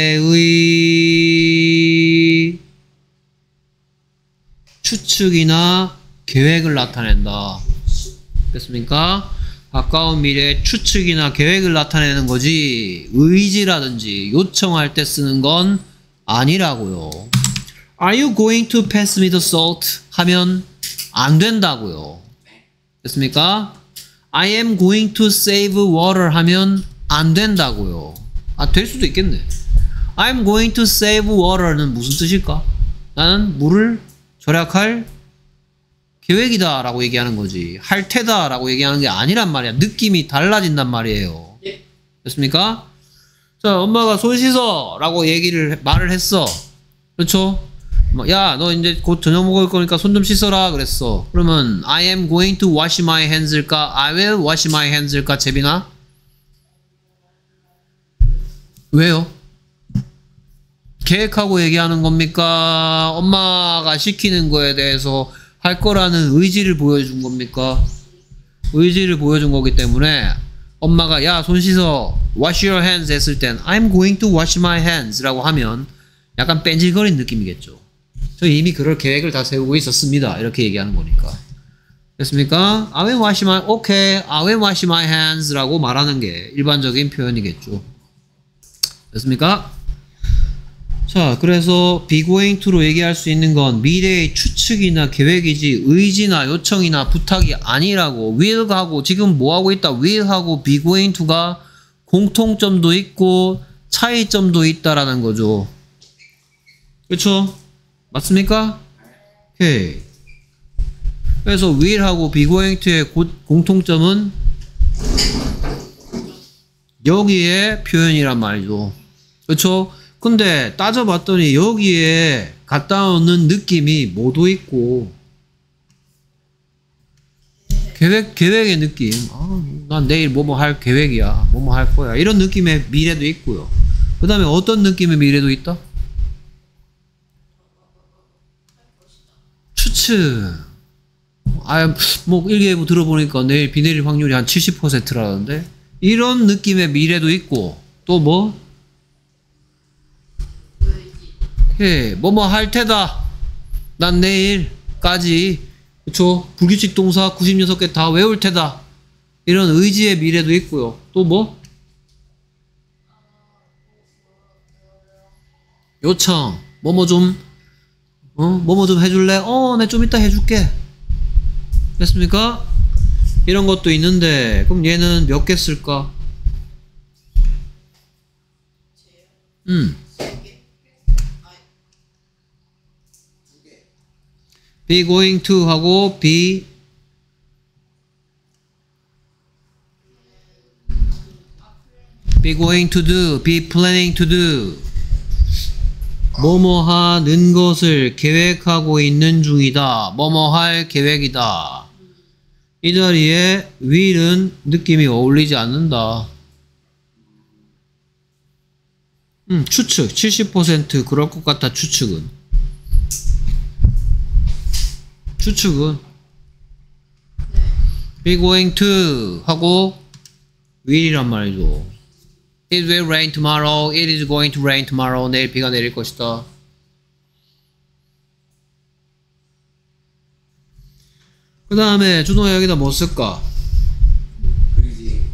미래의 추측이나 계획을 나타낸다. 됐습니까? 가까운 미래의 추측이나 계획을 나타내는 거지 의지라든지 요청할 때 쓰는 건 아니라고요. Are you going to pass me the salt? 하면 안 된다고요. 됐습니까? I am going to save water 하면 안 된다고요. 될 수도 있겠네. I'm going to save water는 무슨 뜻일까? 나는 물을 절약할 계획이다 라고 얘기하는 거지. 할 테다 라고 얘기하는 게 아니란 말이야. 느낌이 달라진단 말이에요. 됐습니까? 자, 엄마가 손 씻어 라고 말을 했어. 그렇죠? 야, 너 이제 곧 저녁 먹을 거니까 손 좀 씻어라 그랬어. 그러면 I am going to wash my hands일까? I will wash my hands일까? 재빈아? 왜요? 계획하고 얘기하는 겁니까? 엄마가 시키는 거에 대해서 할 거라는 의지를 보여준 겁니까? 의지를 보여준 거기 때문에 엄마가 야, 손 씻어 wash your hands 했을 땐 I'm going to wash my hands 라고 하면 약간 뺀질거린 느낌이겠죠. 저 이미 그럴 계획을 다 세우고 있었습니다. 이렇게 얘기하는 거니까. 됐습니까? I will wash my, okay, I will wash my hands 라고 말하는 게 일반적인 표현이겠죠. 됐습니까? 자, 그래서 be going to로 얘기할 수 있는 건 미래의 추측이나 계획이지 의지나 요청이나 부탁이 아니라고. will하고 지금 뭐하고 있다? will하고 be going to가 공통점도 있고 차이점도 있다라는 거죠. 그렇죠? 맞습니까? 오케이. 그래서 will하고 be going to의 공통점은 여기에 표현이란 말이죠. 그렇죠? 근데 따져봤더니 여기에 갖다 놓는 느낌이 뭐도 있고 계획의 느낌. 난 내일 뭐뭐 할 계획이야. 뭐뭐 할 거야. 이런 느낌의 미래도 있고요. 그 다음에 어떤 느낌의 미래도 있다? 추측. 뭐 일기예보 들어보니까 내일 비 내릴 확률이 한 70%라는데 이런 느낌의 미래도 있고 또 뭐? 오케이. 뭐뭐 할 테다. 난 내일까지, 그쵸? 불규칙 동사 96개 다 외울 테다. 이런 의지의 미래도 있고요. 또 뭐? 요청. 뭐뭐 좀 해줄래? 내 좀 이따 해줄게. 됐습니까? 이런 것도 있는데, 그럼 얘는 몇 개 쓸까? be going to 하고 be going to do, be planning to do. 뭐뭐 하는 것을 계획하고 있는 중이다. 뭐뭐 할 계획이다. 이 자리에 will은 느낌이 어울리지 않는다. 추측 70% 그럴 것 같아. 추측은 be going to 하고 will이란 말이죠. It will rain tomorrow. It is going to rain tomorrow. 내일 비가 내릴 것이다. 그 다음에 준호야 여기다 뭐 쓸까? 의지.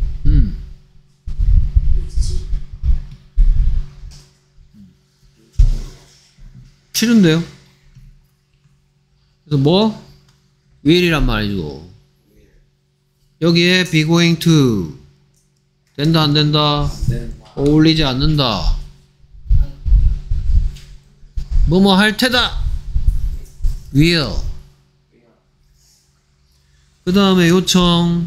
싫은데요? 그래서 뭐? will이란 말이죠. 여기에 be going to 된다 안 된다? 어울리지 않는다. 뭐뭐 할 테다. will. 그 다음에 요청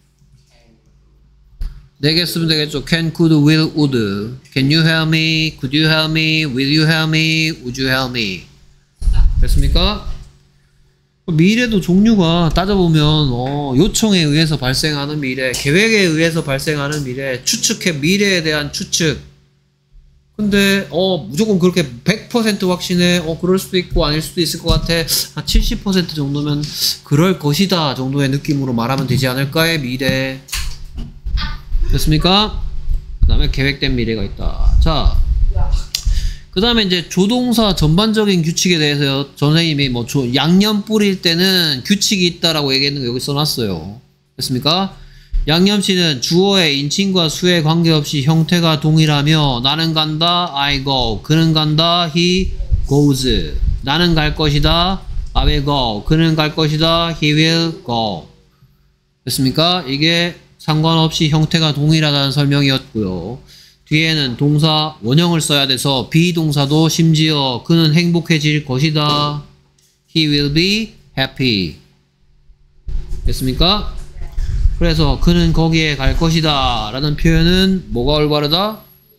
4개 쓰면 되겠죠. can, could, will, would. Can you help me? Could you help me? Will you help me? Would you help me? 됐습니까? 미래도 종류가 따져보면 요청에 의해서 발생하는 미래, 계획에 의해서 발생하는 미래, 추측해 미래에 대한 추측. 근데 무조건 그렇게 100% 확신해. 그럴 수도 있고 아닐 수도 있을 것 같아. 한 70% 정도면 그럴 것이다 정도의 느낌으로 말하면 되지 않을까의 미래. 됐습니까? 그 다음에 계획된 미래가 있다. 자, 그 다음에 이제 조동사 전반적인 규칙에 대해서 선생님이 뭐 양념 뿌릴 때는 규칙이 있다라고 얘기했는 거 여기 써놨어요. 됐습니까? 양념치는 주어의 인칭과 수에 관계없이 형태가 동일하며 나는 간다, I go. 그는 간다, he goes. 나는 갈 것이다, I will go. 그는 갈 것이다, he will go. 됐습니까? 이게 상관없이 형태가 동일하다는 설명이었고요. 뒤에는 동사 원형을 써야 돼서 비동사도 심지어 그는 행복해질 것이다. He will be happy. 됐습니까? 그래서 그는 거기에 갈 것이다 라는 표현은 뭐가 올바르다?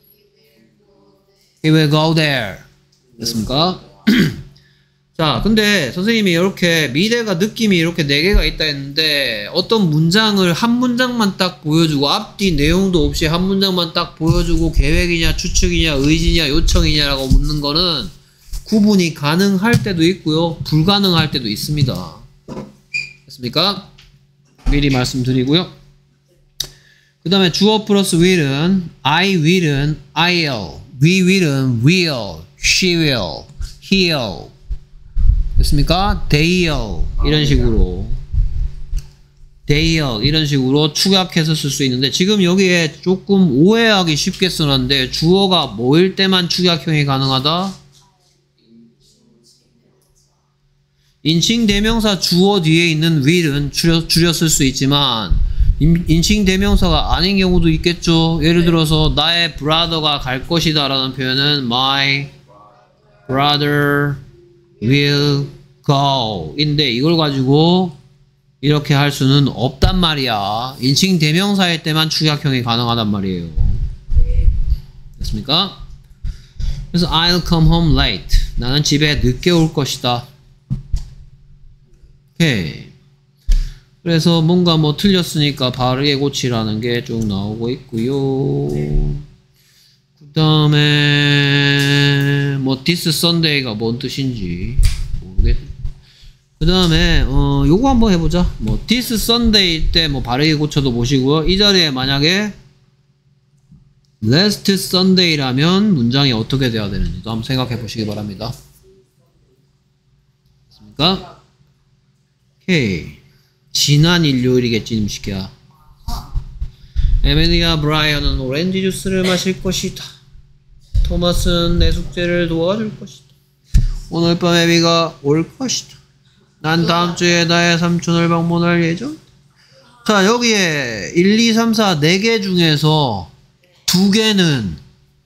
He will go there. 됐습니까? 자, 근데 선생님이 이렇게 미래가 느낌이 이렇게 4개가 있다 했는데 어떤 문장을 한 문장만 딱 보여주고 앞뒤 내용도 없이 한 문장만 딱 보여주고 계획이냐 추측이냐 의지냐 요청이냐라고 묻는 거는 구분이 가능할 때도 있고요, 불가능할 때도 있습니다. 됐습니까? 미리 말씀드리고요. 그 다음에 주어 플러스 will은 I will은 I'll, we will은 will, she will, he'll. 됐습니까? they'll 이런 식으로 they'll 이런 식으로 축약해서 쓸 수 있는데 지금 여기에 조금 오해하기 쉽게 써놨는데 주어가 뭐일 때만 축약형이 가능하다? 인칭 대명사 주어 뒤에 있는 will은 줄여 쓸 수 있지만 인칭 대명사가 아닌 경우도 있겠죠. 예를 들어서 나의 brother가 갈 것이다 라는 표현은 my brother will go 인데 이걸 가지고 이렇게 할 수는 없단 말이야. 인칭 대명사일 때만 축약형이 가능하단 말이에요. 됐습니까? 그래서 I'll come home late. 나는 집에 늦게 올 것이다. 오케이. 그래서 뭔가 뭐 틀렸으니까 바르게 고치라는 게 쭉 나오고 있고요. 그 다음에 뭐 this Sunday가 뭔 뜻인지 모르겠. 그 다음에 요거 한번 해보자. 뭐 this Sunday일 때 뭐 바르게 고쳐도 보시고요. 이 자리에 만약에 last Sunday라면 문장이 어떻게 돼야 되는지도 한번 생각해 보시기 바랍니다. 됐습니까? 오케이. 지난 일요일이겠지, 임식이야. 에밀리아 브라이언은 오렌지 주스를 마실 것이다. 토마스는 내 숙제를 도와줄 것이다. 오늘 밤 에비가 올 것이다. 난 다음 주에 나의 삼촌을 방문할 예정. 자, 여기에 1, 2, 3, 4, 4개 중에서 두 개는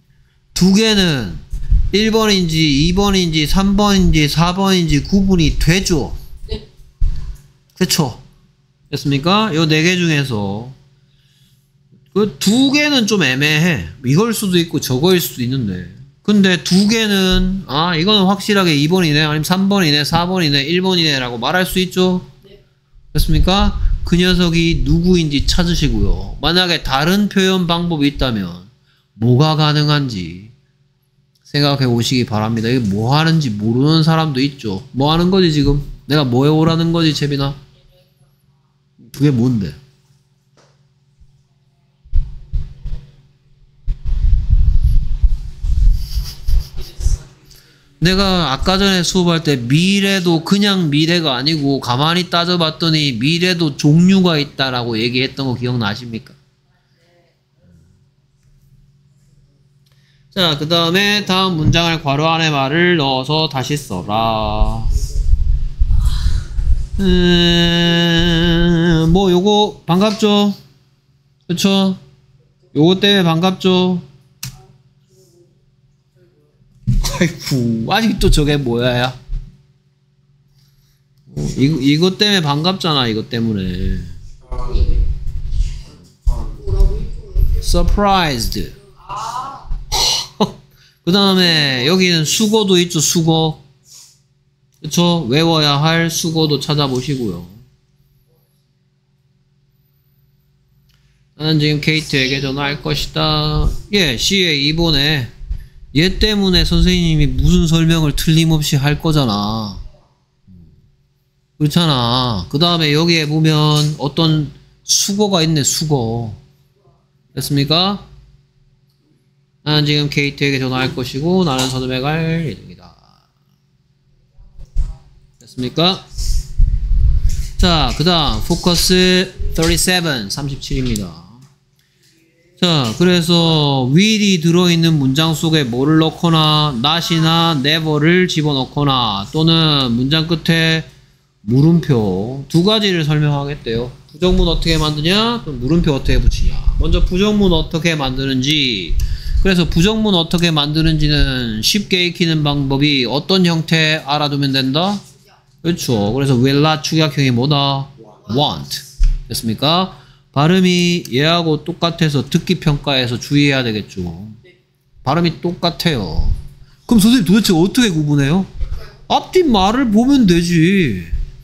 1번인지 2번인지 3번인지 4번인지 구분이 되죠? 그쵸? 됐습니까? 요 4개 중에서 그 2개는 좀 애매해. 이걸 수도 있고 저거일 수도 있는데, 근데 2개는 이거는 확실하게 2번이네 아니면 3번이네 4번이네 1번이네 라고 말할 수 있죠? 됐습니까? 그 녀석이 누구인지 찾으시고요. 만약에 다른 표현 방법이 있다면 뭐가 가능한지 생각해 보시기 바랍니다. 이게 뭐 하는지 모르는 사람도 있죠. 뭐 하는 거지 지금? 내가 뭐 해오라는 거지, 채빈아? 그게 뭔데? 내가 아까 전에 수업할 때 미래도 그냥 미래가 아니고 가만히 따져봤더니 미래도 종류가 있다라고 얘기했던 거 기억나십니까? 자, 그 다음에 다음 문장을 괄호 안에 말을 넣어서 다시 써라. 뭐 요거 반갑죠? 그쵸? 요거 때문에 반갑죠? 아이쿠, 아직도 저게 뭐야, 야? 이것 때문에 반갑잖아, 이것 때문에. surprised. 그 다음에 여기는 수거도 있죠, 수거. 그쵸? 외워야 할 수거도 찾아보시고요. 나는 지금 케이트에게 전화할 것이다. 예, C에 2번에 얘 때문에 선생님이 무슨 설명을 틀림없이 할 거잖아. 그렇잖아. 그 다음에 여기에 보면 어떤 수거가 있네, 수거. 됐습니까? 나는 지금 케이트에게 전화할 것이고 나는 서점에 갈 예정이다. 됐습니까? 자, 그 다음 포커스 37입니다. 자, 그래서 will이 들어있는 문장 속에 뭐를 넣거나 not이나 never를 집어넣거나 또는 문장 끝에 물음표 두 가지를 설명하겠대요. 부정문 어떻게 만드냐, 또 물음표 어떻게 붙이냐. 먼저 부정문 어떻게 만드는지. 그래서 부정문 어떻게 만드는지는 쉽게 익히는 방법이 어떤 형태 알아두면 된다? 그렇죠. 그래서 will not 축약형이 뭐다? want. 됐습니까? 발음이 얘하고 똑같아서 듣기 평가에서 주의해야 되겠죠. 발음이 똑같아요. 그럼 선생님 도대체 어떻게 구분해요? 앞뒤 말을 보면 되지.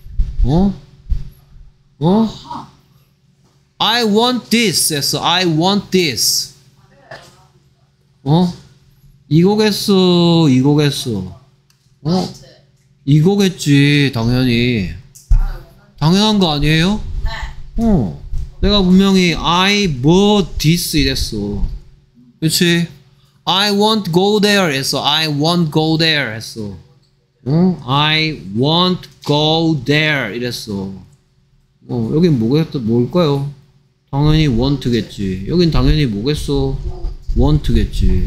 I want this 했어. I want this. 이거겠어. 이거겠어. 이거겠지. 당연히. 당연한 거 아니에요? 내가 분명히 I bought this 이랬어. 그치? I won't go there 했어. I won't go there 했어. I won't go there 이랬어. 여긴 뭘까요? 당연히 want겠지. 여긴 당연히 뭐겠어? want겠지.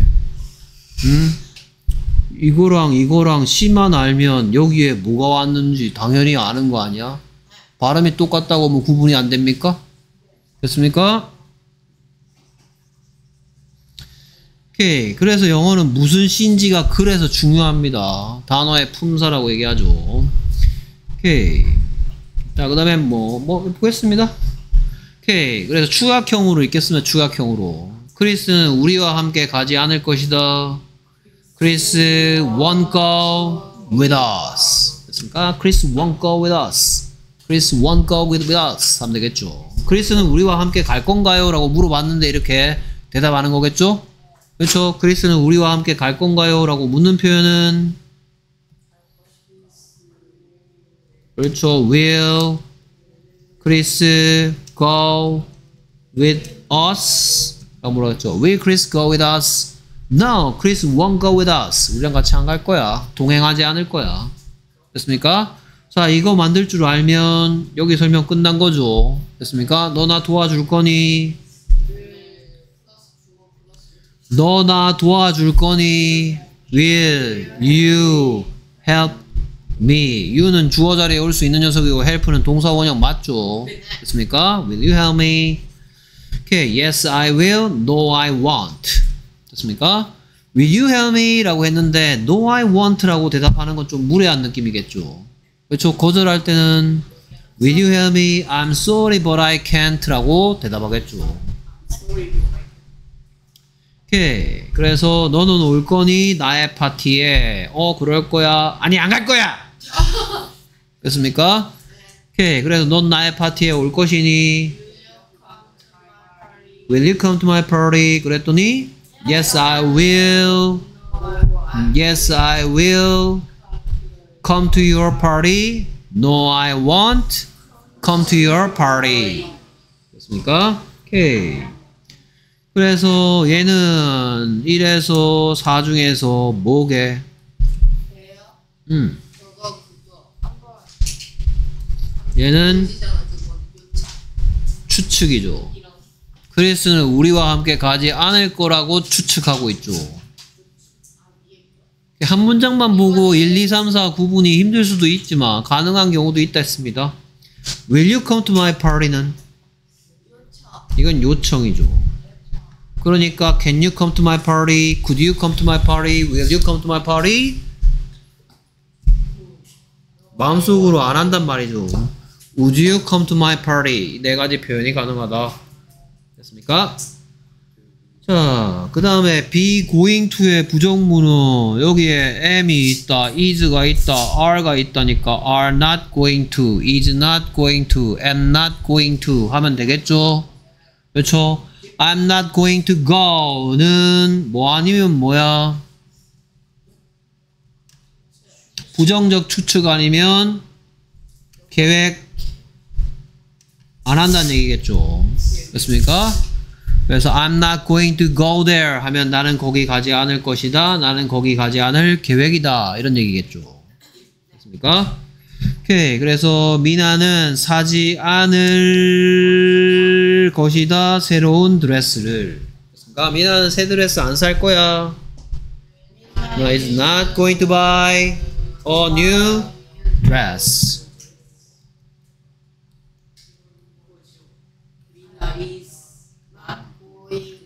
이거랑 C만 알면 여기에 뭐가 왔는지 당연히 아는 거 아니야? 발음이 똑같다고 뭐 구분이 안 됩니까? 됐습니까? 오케이. 그래서 영어는 무슨 C인지가 그래서 중요합니다. 단어의 품사라고 얘기하죠. 오케이. 자, 그 다음에 뭐 보겠습니다. 오케이. 그래서 추가형으로 읽겠습니다. 추가형으로. 크리스는 우리와 함께 가지 않을 것이다. Chris won't go with us. 됐습니까? Chris won't go with us. Chris won't go with us 하면 되겠죠. 크리스는 우리와 함께 갈 건가요? 라고 물어봤는데 이렇게 대답하는 거겠죠? 그렇죠? 크리스는 우리와 함께 갈 건가요? 라고 묻는 표현은 그렇죠. Will Chris go with us? 뭐라 했죠? Will Chris go with us? No, Chris won't go with us. 우리랑 같이 안 갈 거야. 동행하지 않을 거야. 됐습니까? 자, 이거 만들 줄 알면 여기 설명 끝난 거죠. 됐습니까? 너 나 도와줄 거니? 너 나 도와줄 거니? Will you help me? you는 주어 자리에 올 수 있는 녀석이고 help는 동사 원형 맞죠? 됐습니까? Will you help me? Okay, yes I will. No I won't. 됐습니까? Will you help me? 라고 했는데 No I won't 라고 대답하는 건 좀 무례한 느낌이겠죠. 그렇죠? 거절할 때는 Will you help me? I'm sorry but I can't 라고 대답하겠죠. 오케이. 그래서 너는 올 거니? 나의 파티에. 그럴 거야. 아니 안 갈 거야. 됐습니까? 오케이. 그래서 넌 나의 파티에 올 것이니? Will you come to my party? 그랬더니 Yes I will. Yes I will come to your party. No I won't come to your party. 됐습니까? 오케이. 그래서 얘는 1에서 4 중에서 뭐게? 저거 그거 한번 얘는 시장은 그거 요차 추측이죠. 이런 크리스는 우리와 함께 가지 않을 거라고 추측하고 있죠. 한 문장만 보고 1, 2, 3, 4 구분이 힘들 수도 있지만 가능한 경우도 있다 했습니다. Will you come to my party는? 요차 이건 요청이죠. 그러니까 Can you come to my party? Could you come to my party? Will you come to my party? 마음속으로 안 한단 말이죠. Would you come to my party? 네 가지 표현이 가능하다. 됐습니까? 자, 그 다음에 be going to의 부정문은 여기에 am이 있다, is가 있다, are가 있다니까 are not going to, is not going to, am not going to 하면 되겠죠? 그렇죠? I'm not going to go는 뭐 아니면 뭐야? 부정적 추측 아니면 계획 안 한다는 얘기겠죠. 됐습니까? 그래서 I'm not going to go there 하면 나는 거기 가지 않을 것이다. 나는 거기 가지 않을 계획이다. 이런 얘기겠죠. 됐습니까? 오케이. 그래서 미나는 사지 않을 것이다. 새로운 드레스를. 됐습니까? 미나는 새 드레스 안 살 거야. No, is not going to buy a new dress. 미나 is not going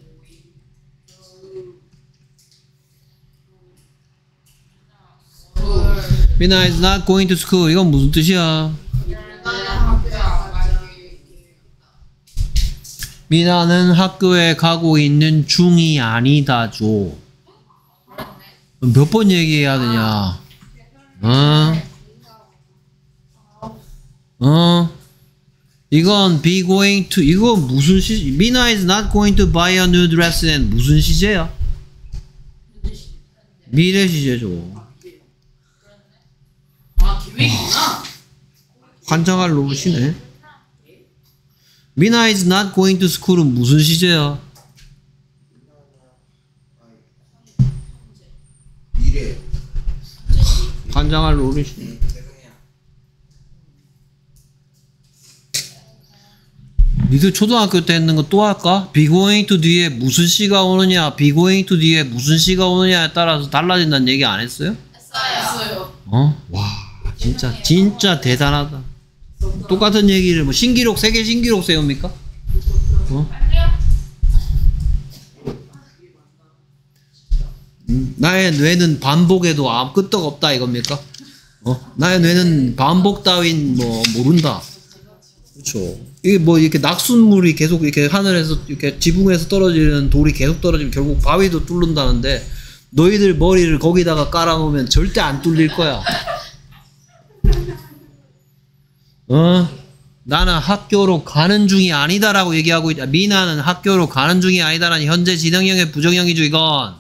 미나 is not going to school. 이건 무슨 뜻이야? 미나는 학교에 가고 있는 중이 아니다죠. 몇 번 얘기해야 되냐? 이건 be going to, 이거 무슨 시, 미나 is not going to buy a new dress는 무슨 시제야? 미래 시제죠. 계획이구나. 관장할 노릇이네. 미나 is not going to school은 무슨 시제야? 미래. 관장할 노릇이네. 니들 초등학교 때 했는 거 또 할까? be going to 뒤에 무슨 시가 오느냐, be going to 뒤에 무슨 시가 오느냐에 따라서 달라진다는 얘기 안 했어요? 했어요. 와, 진짜 대단하다. 똑같은 얘기를 뭐 신기록, 세계 신기록 세웁니까? 나의 뇌는 반복에도 아무 끄떡 없다 이겁니까? 나의 뇌는 반복 따윈 뭐 모른다. 그렇죠. 이게 뭐 이렇게 낙순물이 계속 이렇게 하늘에서 이렇게 지붕에서 떨어지는 돌이 계속 떨어지면 결국 바위도 뚫는다는데 너희들 머리를 거기다가 깔아놓으면 절대 안 뚫릴 거야. 나는 학교로 가는 중이 아니다라고 얘기하고 있다. 미나는 학교로 가는 중이 아니다라는 현재 진행형의 부정형이죠 이건.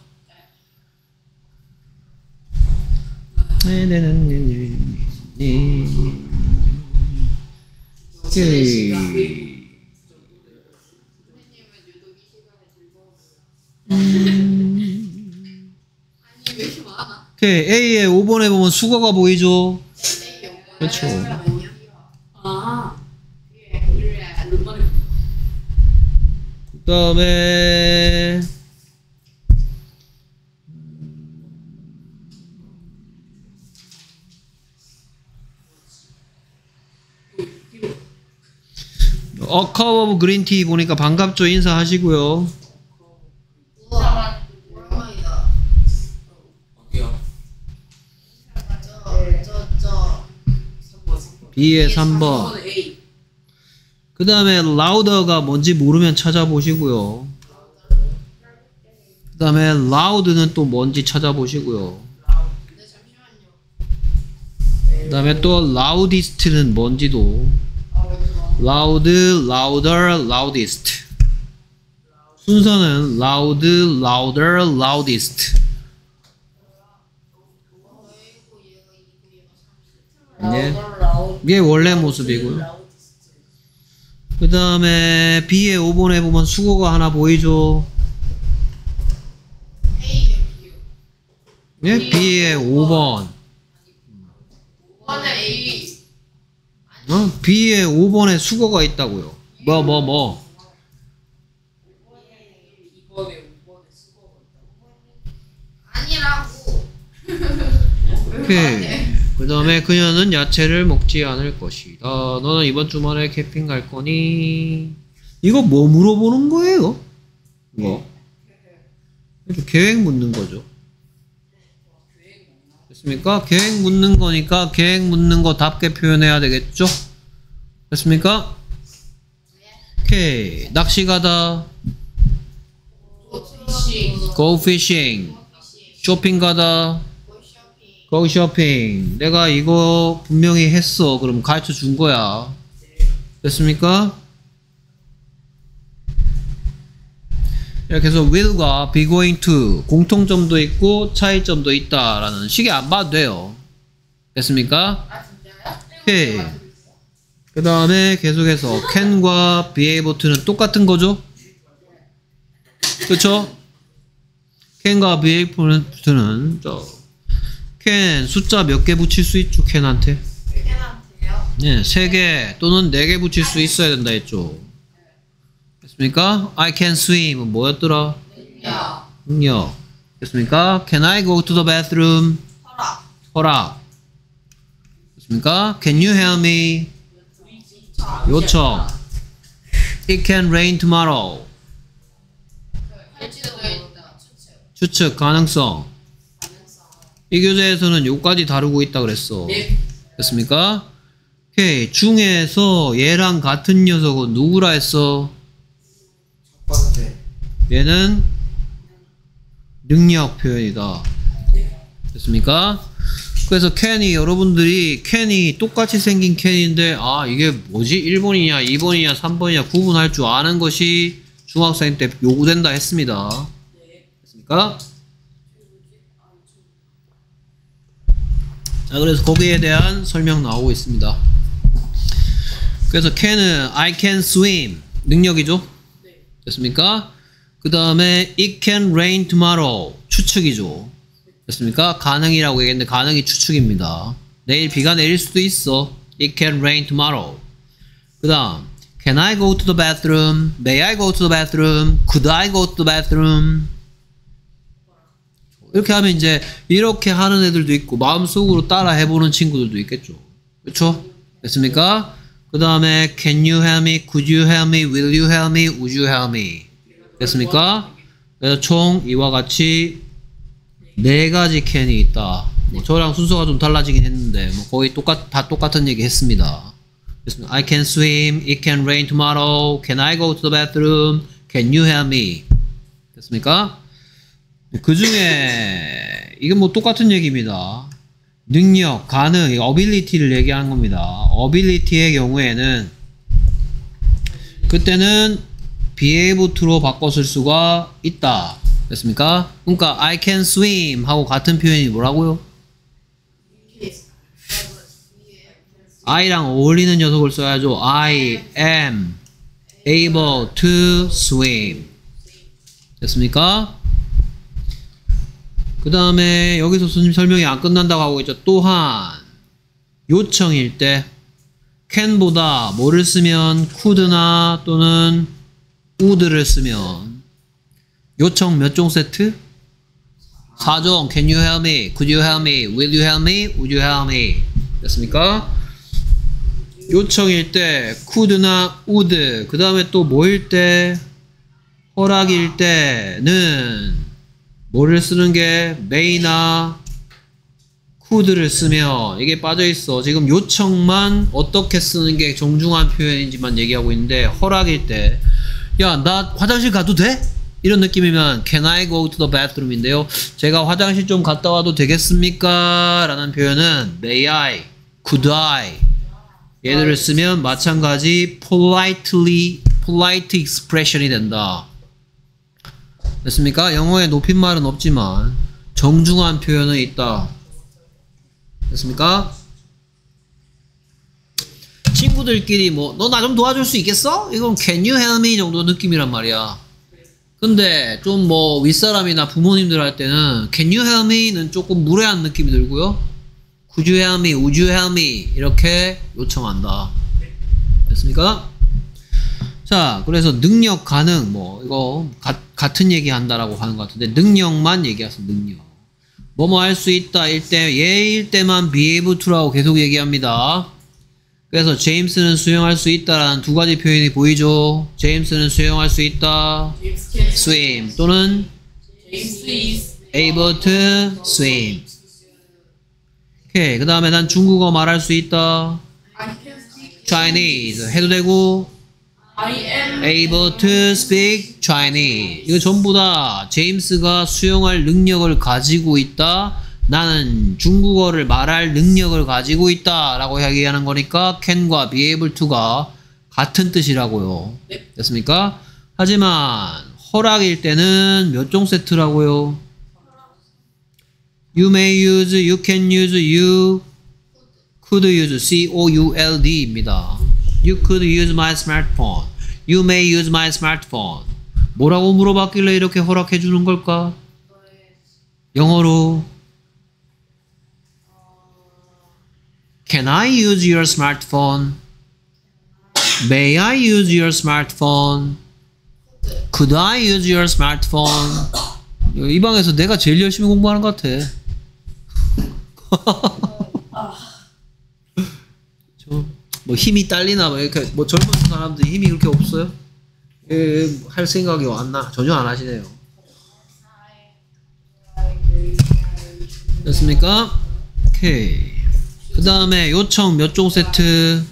선생님은 유독 이 시간에 즐거운 아니 왜 이렇게 많아? 오케이. A의 5번에 보면 수거가 보이죠? 그렇죠. 아. 그래. 룸번에. 그 다음에 어커브 그린티 보니까 반갑죠? 인사하시고요. 우와. 오랜만이다. 어디요? 저. B의 3번. A. 그 다음에 louder가 뭔지 모르면 찾아보시고요. 그 다음에 loud는 또 뭔지 찾아보시고요. 네 잠시만요. 그 다음에 또 loudest는 뭔지도 loud, louder, loudest. 순서는 loud, louder, loudest. 네. 이게 원래 모습이고요. 그 다음에 B의 5번에 보면 수거가 하나 보이죠? A. 네? B의 5번. 5번에 A. B의 5번에 수거가 있다고요. 뭐. 2번에 수고가 아니라고. 오케이. 그 다음에 그녀는 야채를 먹지 않을 것이다. 너는 이번 주말에 캠핑 갈 거니? 이거 뭐 물어보는 거예요? 이거? 계획 묻는 거죠. 됐습니까? 계획 묻는 거니까 계획 묻는 거 답게 표현해야 되겠죠? 됐습니까? 오케이. 낚시 가다. Go fishing. 쇼핑 가다. go shopping. 내가 이거 분명히 했어. 그럼 가르쳐 준 거야. 됐습니까? 이렇게 해서 will과 be going to 공통점도 있고 차이점도 있다라는 식에 안 봐도 돼요. 됐습니까? 오케이. 그 다음에 계속해서 can과 be able to는 똑같은 거죠? 그쵸? can과 be able to는 can 숫자 몇 개 붙일 수 있죠? can한테? 네, 3개 또는 4개 붙일 수 있어야 된다 했죠. 됐습니까? I can swim 뭐였더라? 능력. 됐습니까? Can I go to the bathroom? 허락. 됐습니까? Can you help me? 요청. It can rain tomorrow. 추측, 가능성. 이 교재에서는 요까지 다루고 있다 그랬어. 됐습니까? 오케이. 중에서 얘랑 같은 녀석은 누구라 했어? 얘는 능력 표현이다. 됐습니까? 그래서 can이 여러분들이 can이 똑같이 생긴 can인데 아 이게 뭐지? 1번이냐 2번이냐 3번이냐 구분할 줄 아는 것이 중학생 때 요구된다 했습니다. 됐습니까? 자 그래서 거기에 대한 설명 나오고 있습니다. 그래서 can은 I can swim 능력이죠? 됐습니까? 그 다음에 it can rain tomorrow 추측이죠. 됐습니까? 가능이라고 얘기했는데 가능이 추측입니다. 내일 비가 내릴 수도 있어. It can rain tomorrow. 그 다음 Can I go to the bathroom? May I go to the bathroom? Could I go to the bathroom? 이렇게 하면 이제 이렇게 하는 애들도 있고 마음속으로 따라 해보는 친구들도 있겠죠. 그렇죠? 됐습니까? 그 다음에 Can you help me? Could you help me? Will you help me? Would you help me? 됐습니까? 그래서 총 이와 같이 4가지 can이 있다. 뭐 저랑 순서가 좀 달라지긴 했는데 뭐 거의 다 똑같은 얘기 했습니다. I can swim. It can rain tomorrow. Can I go to the bathroom? Can you help me? 됐습니까? 그 중에 이건 뭐 똑같은 얘기입니다. 능력, 가능, ability를 얘기하는 겁니다. ability의 경우에는 그때는 be able to로 바꿔 쓸 수가 있다. 됐습니까? 그러니까 I can swim 하고 같은 표현이 뭐라고요? I랑 어울리는 녀석을 써야죠. I am able to swim. 됐습니까? 그 다음에 여기서 선생님 설명이 안 끝난다고 하고 있죠. 또한 요청일 때 can보다 뭐를 쓰면 could나 또는 would를 쓰면 요청 몇 종 세트? 4종. Can you help me? Could you help me? Will you help me? Would you help me? 됐습니까? 요청일 때 could나 would, 그 다음에 또 뭐일 때? 허락일 때는 뭐를 쓰는 게 may나 could를 쓰면 이게 빠져있어. 지금 요청만 어떻게 쓰는 게 정중한 표현인지만 얘기하고 있는데 허락일 때 야, 나 화장실 가도 돼? 이런 느낌이면 Can I go to the bathroom? 인데요. 제가 화장실 좀 갔다 와도 되겠습니까? 라는 표현은 May I? Could I? 얘들을 쓰면 마찬가지 polite expression이 된다. 됐습니까? 영어에 높임말은 없지만 정중한 표현은 있다. 됐습니까? 친구들끼리 뭐 너 나 좀 도와줄 수 있겠어? 이건 can you help me 정도 느낌이란 말이야. 근데 좀 뭐 윗사람이나 부모님들 할 때는 can you help me는 조금 무례한 느낌이 들고요. could you help me, would you help me 이렇게 요청한다. 됐습니까? 자, 그래서 능력 가능 뭐 이거 같은 얘기 한다라고 하는 것 같은데 능력만 얘기하세요. 능력. 뭐뭐 할 수 있다 일 때 얘일 때만 be able to라고 계속 얘기합니다. 그래서 제임스는 수영할 수 있다라는 두 가지 표현이 보이죠. 제임스는 수영할 수 있다. swim 또는 able to swim. 오케이. 그 다음에 난 중국어 말할 수 있다. Chinese 해도 되고 I am able to speak Chinese. 이거 전부 다 제임스가 수영할 능력을 가지고 있다. 나는 중국어를 말할 능력을 가지고 있다 라고 얘기하는 거니까 can과 be able to가 같은 뜻이라고요. 됐습니까? 하지만 허락일 때는 몇 종 세트라고요? You may use, you can use, you could use, C-O-U-L-D 입니다. You could use my smartphone. You may use my smartphone. 뭐라고 물어봤길래 이렇게 허락해 주는 걸까? 영어로 Can I use your smartphone? May I use your smartphone? Could I use your smartphone? 이 방에서 내가 제일 열심히 공부하는 것 같아. 뭐 힘이 딸리나 뭐 이렇게 뭐 젊은 사람들이 힘이 그렇게 없어요? 할 생각이 왔나? 전혀 안 하시네요. 됐습니까? 오케이. 그 다음에 요청 몇 종 세트?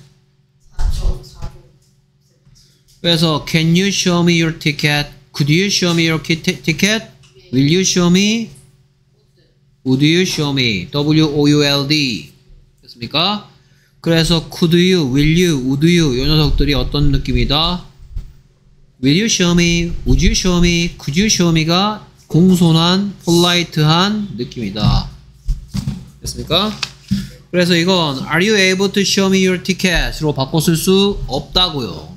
그래서 can you show me your ticket? Could you show me your ticket? Will you show me? Would you show me? W-O-U-L-D. 됐습니까? 그래서 could you, will you, would you 이 녀석들이 어떤 느낌이다? Will you show me? Would you show me? Could you show me가 공손한, polite한 느낌이다. 됐습니까? 그래서 이건 Are you able to show me your ticket으로 바꿔 쓸 수 없다고요.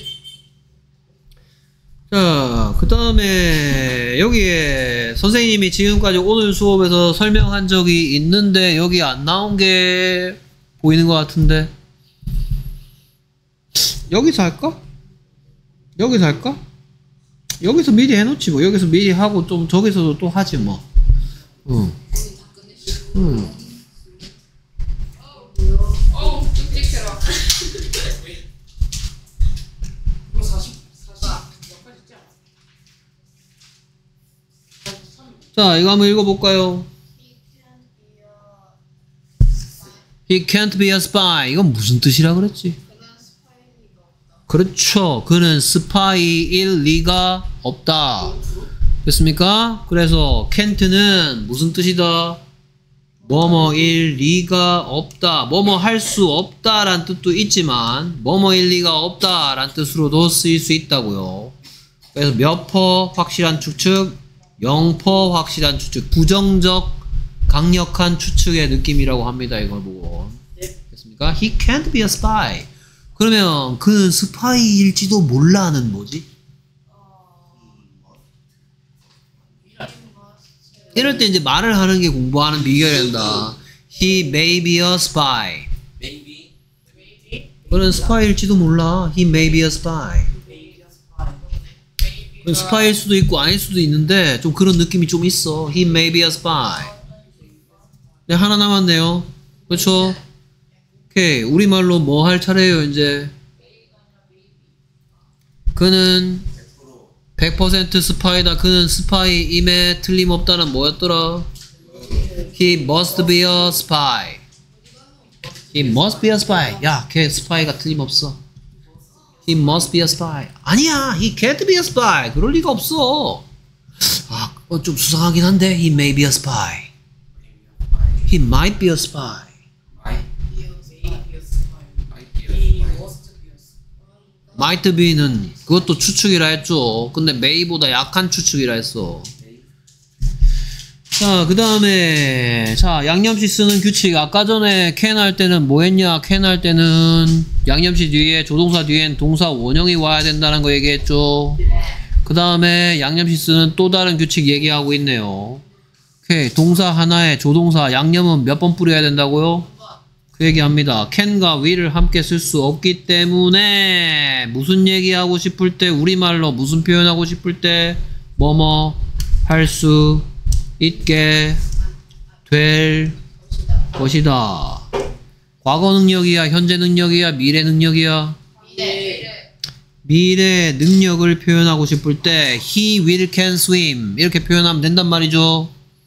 자, 그 다음에 여기에 선생님이 지금까지 오늘 수업에서 설명한 적이 있는데 여기 안 나온 게 보이는 것 같은데 여기서 할까? 여기서 할까? 여기서 미리 해놓지 뭐. 여기서 미리 하고 좀 저기서도 또 하지 뭐. 끔찍해라. 자, 이거 한번 읽어볼까요? He can't be a spy. 이건 무슨 뜻이라 그랬지? 그렇죠. 그는 스파이일 리가 없다. 됐습니까? 그래서 can't는 무슨 뜻이다? 뭐뭐일 리가 없다. 뭐뭐 할 수 없다란 뜻도 있지만 뭐뭐일 리가 없다란 뜻으로도 쓰일 수 있다고요. 그래서 몇 퍼 확실한 추측, 0% 확실한 추측, 부정적 강력한 추측의 느낌이라고 합니다. 이걸 보고. 됐습니까? He can't be a spy. 그러면 그는 스파이일지도 몰라는 뭐지? 이럴 때 이제 말을 하는 게 공부하는 비결이 된다. He may be a spy. Maybe. 그는 스파이일지도 몰라. He may be a spy. 그건 스파이일 수도 있고 아닐 수도 있는데 좀 그런 느낌이 좀 있어. He may be a spy. 네, 하나 남았네요. 그렇죠? 오케이. 우리말로 뭐 할 차례예요, 이제. 그는 100% 스파이다. 그는 스파이임에 틀림없다는 뭐였더라? He must be a spy. He must be a spy. 야, 걔 스파이가 틀림없어. He must be a spy. 아니야, he can't be a spy. 그럴 리가 없어. 아, 좀 수상하긴 한데, he may be a spy. He might be a spy. might be는 그것도 추측이라 했죠. 근데 may보다 약한 추측이라 했어. 자, 그 다음에 자, 양념시 쓰는 규칙. 아까 전에 can 할 때는 뭐 했냐? can 할 때는 양념시 뒤에 조동사 뒤엔 동사 원형이 와야 된다는 거 얘기했죠. 그 다음에 양념시 쓰는 또 다른 규칙 얘기하고 있네요. 오케이. 동사 하나에 조동사 양념은 몇 번 뿌려야 된다고요? 그 얘기합니다. can과 will을 함께 쓸 수 없기 때문에 무슨 얘기하고 싶을 때, 우리말로 무슨 표현하고 싶을 때 뭐뭐 할 수 있게 될 것이다. 과거 능력이야, 현재 능력이야, 미래 능력이야? 미래 능력을 표현하고 싶을 때 he will can swim 이렇게 표현하면 된단 말이죠.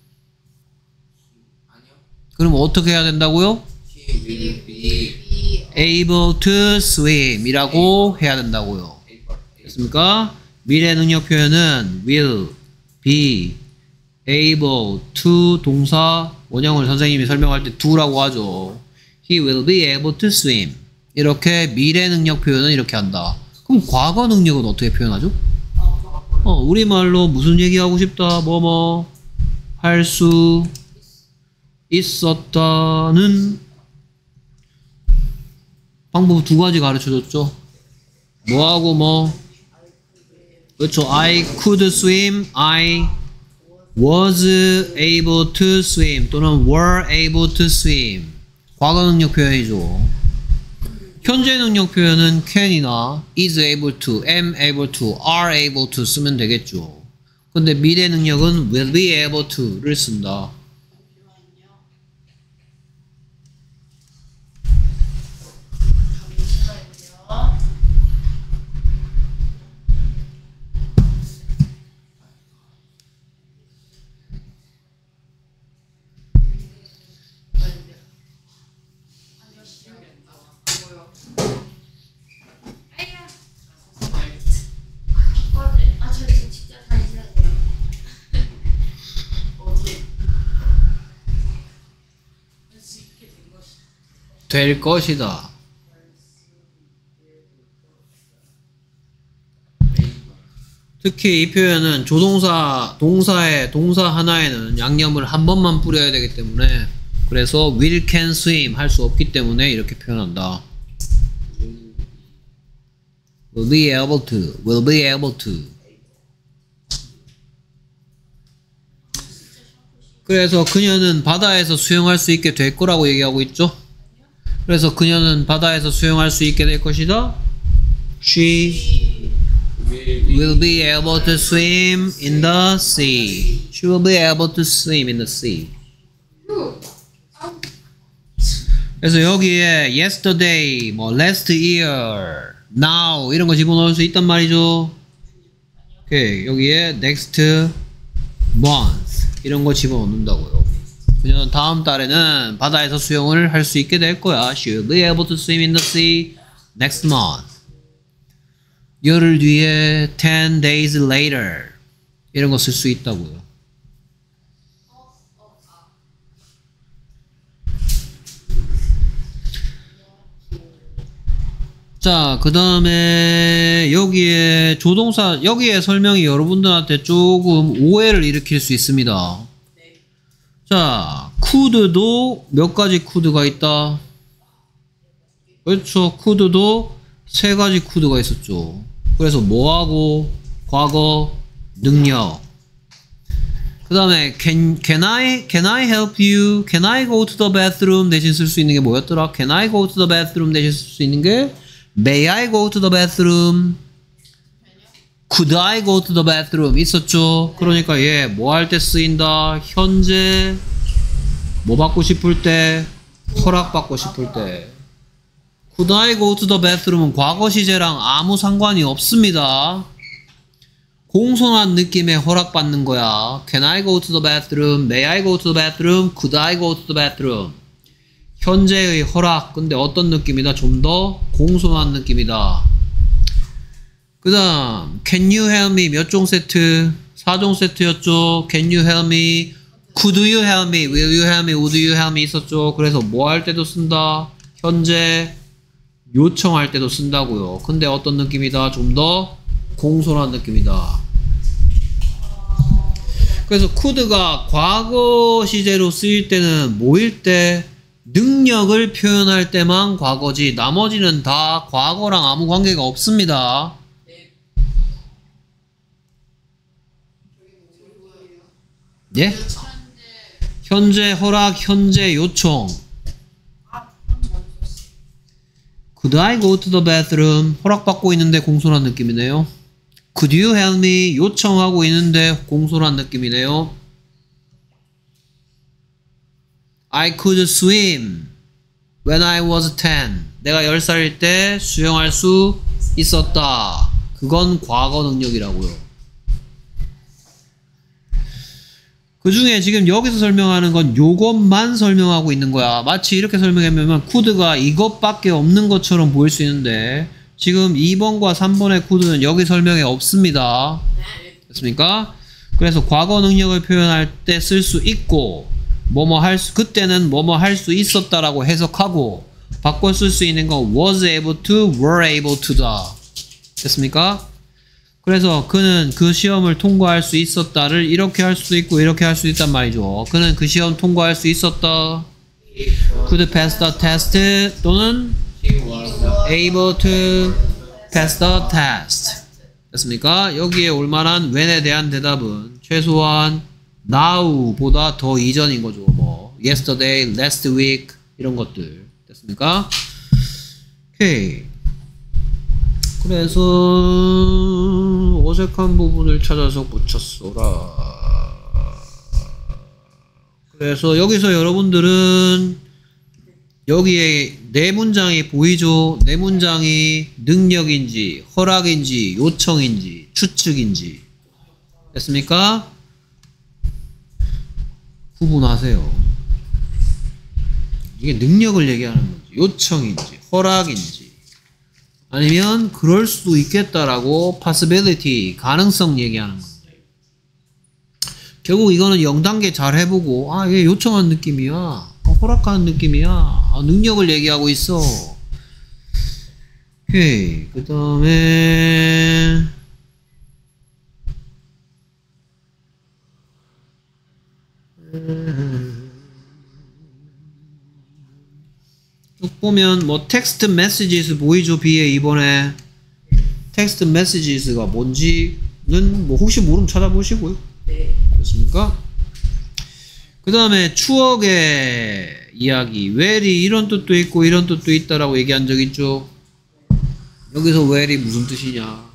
그럼 어떻게 해야 된다고요? He will be able to swim 이라고 해야 된다고요. 됐습니까? 미래 능력 표현은 will be able to 동사 원형을 선생님이 설명할 때 do라고 하죠. He will be able to swim. 이렇게 미래 능력 표현은 이렇게 한다. 그럼 과거 능력은 어떻게 표현하죠? 우리말로 무슨 얘기하고 싶다, 뭐뭐 할 수 있었다는 방법 두 가지 가르쳐줬죠. 뭐하고 뭐. 그렇죠. I could swim, I was able to swim 또는 were able to swim. 과거 능력 표현이죠. 현재 능력 표현은 can이나 is able to, am able to, are able to 쓰면 되겠죠. 근데 미래 능력은 will be able to를 쓴다. 될 것이다. 특히 이 표현은 조동사, 동사 하나에는 양념을 한 번만 뿌려야 되기 때문에, 그래서 will can swim 할 수 없기 때문에 이렇게 표현한다. will be able to, will be able to. 그래서 그녀는 바다에서 수영할 수 있게 될 거라고 얘기하고 있죠. 그래서 그녀는 바다에서 수영할 수 있게 될 것이다. She will be able to swim in the sea. She will be able to swim in the sea. 그래서 여기에 yesterday, 뭐 last year, now 이런 거 집어넣을 수 있단 말이죠. 오케이. 여기에 next month 이런 거 집어넣는다고요. 그녀는 다음 달에는 바다에서 수영을 할 수 있게 될 거야. She will be able to swim in the sea next month. 열흘 뒤에 10 days later 이런 거 쓸 수 있다고요. 자, 그 다음에 여기에 조동사, 여기에 설명이 여러분들한테 조금 오해를 일으킬 수 있습니다. 자, could도 몇 가지 could가 있다. 그렇죠. could도 세 가지 could가 있었죠. 그래서 뭐하고 과거 능력. 그 다음에 can I help you? Can I go to the bathroom? 대신 쓸 수 있는 게 뭐였더라? Can I go to the bathroom? 대신 쓸 수 있는 게 May I go to the bathroom? Could I go to the bathroom? 있었죠? 그러니까 얘 뭐 할 때 쓰인다? 현재 뭐 받고 싶을 때? 허락 받고 싶을 때. Could I go to the bathroom은 과거 시제랑 아무 상관이 없습니다. 공손한 느낌의 허락받는 거야. Can I go to the bathroom? May I go to the bathroom? Could I go to the bathroom? 현재의 허락. 근데 어떤 느낌이다? 좀 더 공손한 느낌이다. 그 다음 Can you help me? 몇 종 세트? 4종 세트였죠. Can you help me? Could you help me? Will you help me? Would you help me? 있었죠. 그래서 뭐 할 때도 쓴다. 현재 요청할 때도 쓴다고요. 근데 어떤 느낌이다? 좀 더 공손한 느낌이다. 그래서 could가 과거 시제로 쓰일 때는 뭐일 때? 능력을 표현할 때만 과거지 나머지는 다 과거랑 아무 관계가 없습니다. 예? 현재 허락, 현재 요청. Could I go to the bathroom? 허락받고 있는데 공손한 느낌이네요. Could you help me? 요청하고 있는데 공손한 느낌이네요. I could swim when I was 10. 내가 10살일 때 수영할 수 있었다. 그건 과거 능력이라고요. 그 중에 지금 여기서 설명하는 건 요것만 설명하고 있는 거야. 마치 이렇게 설명하면 could가 이것밖에 없는 것처럼 보일 수 있는데 지금 2번과 3번의 could는 여기 설명에 없습니다. 됐습니까? 그래서 과거 능력을 표현할 때 쓸 수 있고 그때는 뭐뭐 할 수 있었다라고 해석하고 바꿔 쓸 수 있는 거 was able to, were able to다. 됐습니까? 그래서 그는 그 시험을 통과할 수 있었다를 이렇게 할 수도 있고 이렇게 할 수 있단 말이죠. 그는 그 시험 통과할 수 있었다. could pass the test 또는 able to pass the test. 됐습니까? 여기에 올만한 when에 대한 대답은 최소한 now보다 더 이전인 거죠. 뭐 yesterday, last week 이런 것들. 됐습니까? 오케이. 그래서 어색한 부분을 찾아서 붙였어라. 그래서 여기서 여러분들은 여기에 네 문장이 보이죠? 네 문장이 능력인지 허락인지 요청인지 추측인지 됐습니까? 구분하세요. 이게 능력을 얘기하는 건지 요청인지 허락인지 아니면 그럴 수도 있겠다라고 possibility 가능성 얘기하는 건지. 결국 이거는 0단계 잘 해보고 얘 요청한 느낌이야. 허락하는 느낌이야. 능력을 얘기하고 있어. 오케이. 그 다음에 쭉 보면 뭐 텍스트 메시지스 보이죠? B에 이번에 텍스트 메시지스가 뭔지는 뭐 혹시 모르면 찾아보시고요. 네. 됐습니까? 그 다음에 추억의 이야기. where이 이런 뜻도 있고 이런 뜻도 있다라고 얘기한 적 있죠? 여기서 where이 무슨 뜻이냐?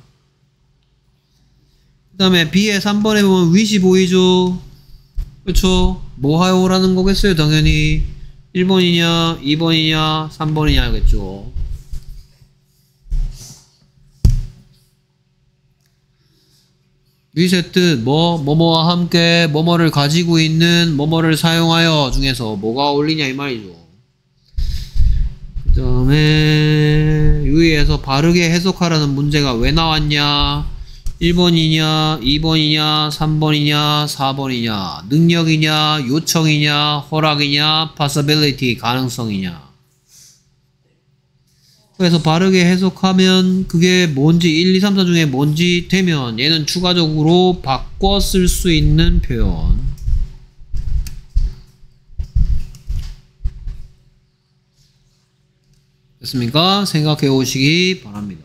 그 다음에 B에 3번에 보면 wish이 보이죠? 그렇죠? 뭐 하요라는 거겠어요? 당연히 1번이냐 2번이냐 3번이냐겠죠. wish의 뜻 뭐뭐와 함께 뭐뭐를 가지고 있는 뭐뭐를 사용하여 중에서 뭐가 어울리냐 이 말이죠. 그 다음에 유의해서 바르게 해석하라는 문제가 왜 나왔냐? 1번이냐 2번이냐 3번이냐 4번이냐 능력이냐 요청이냐 허락이냐 possibility 가능성이냐. 그래서 바르게 해석하면 그게 뭔지 1, 2, 3, 4 중에 뭔지 되면 얘는 추가적으로 바꿔 쓸 수 있는 표현. 됐습니까? 생각해 오시기 바랍니다.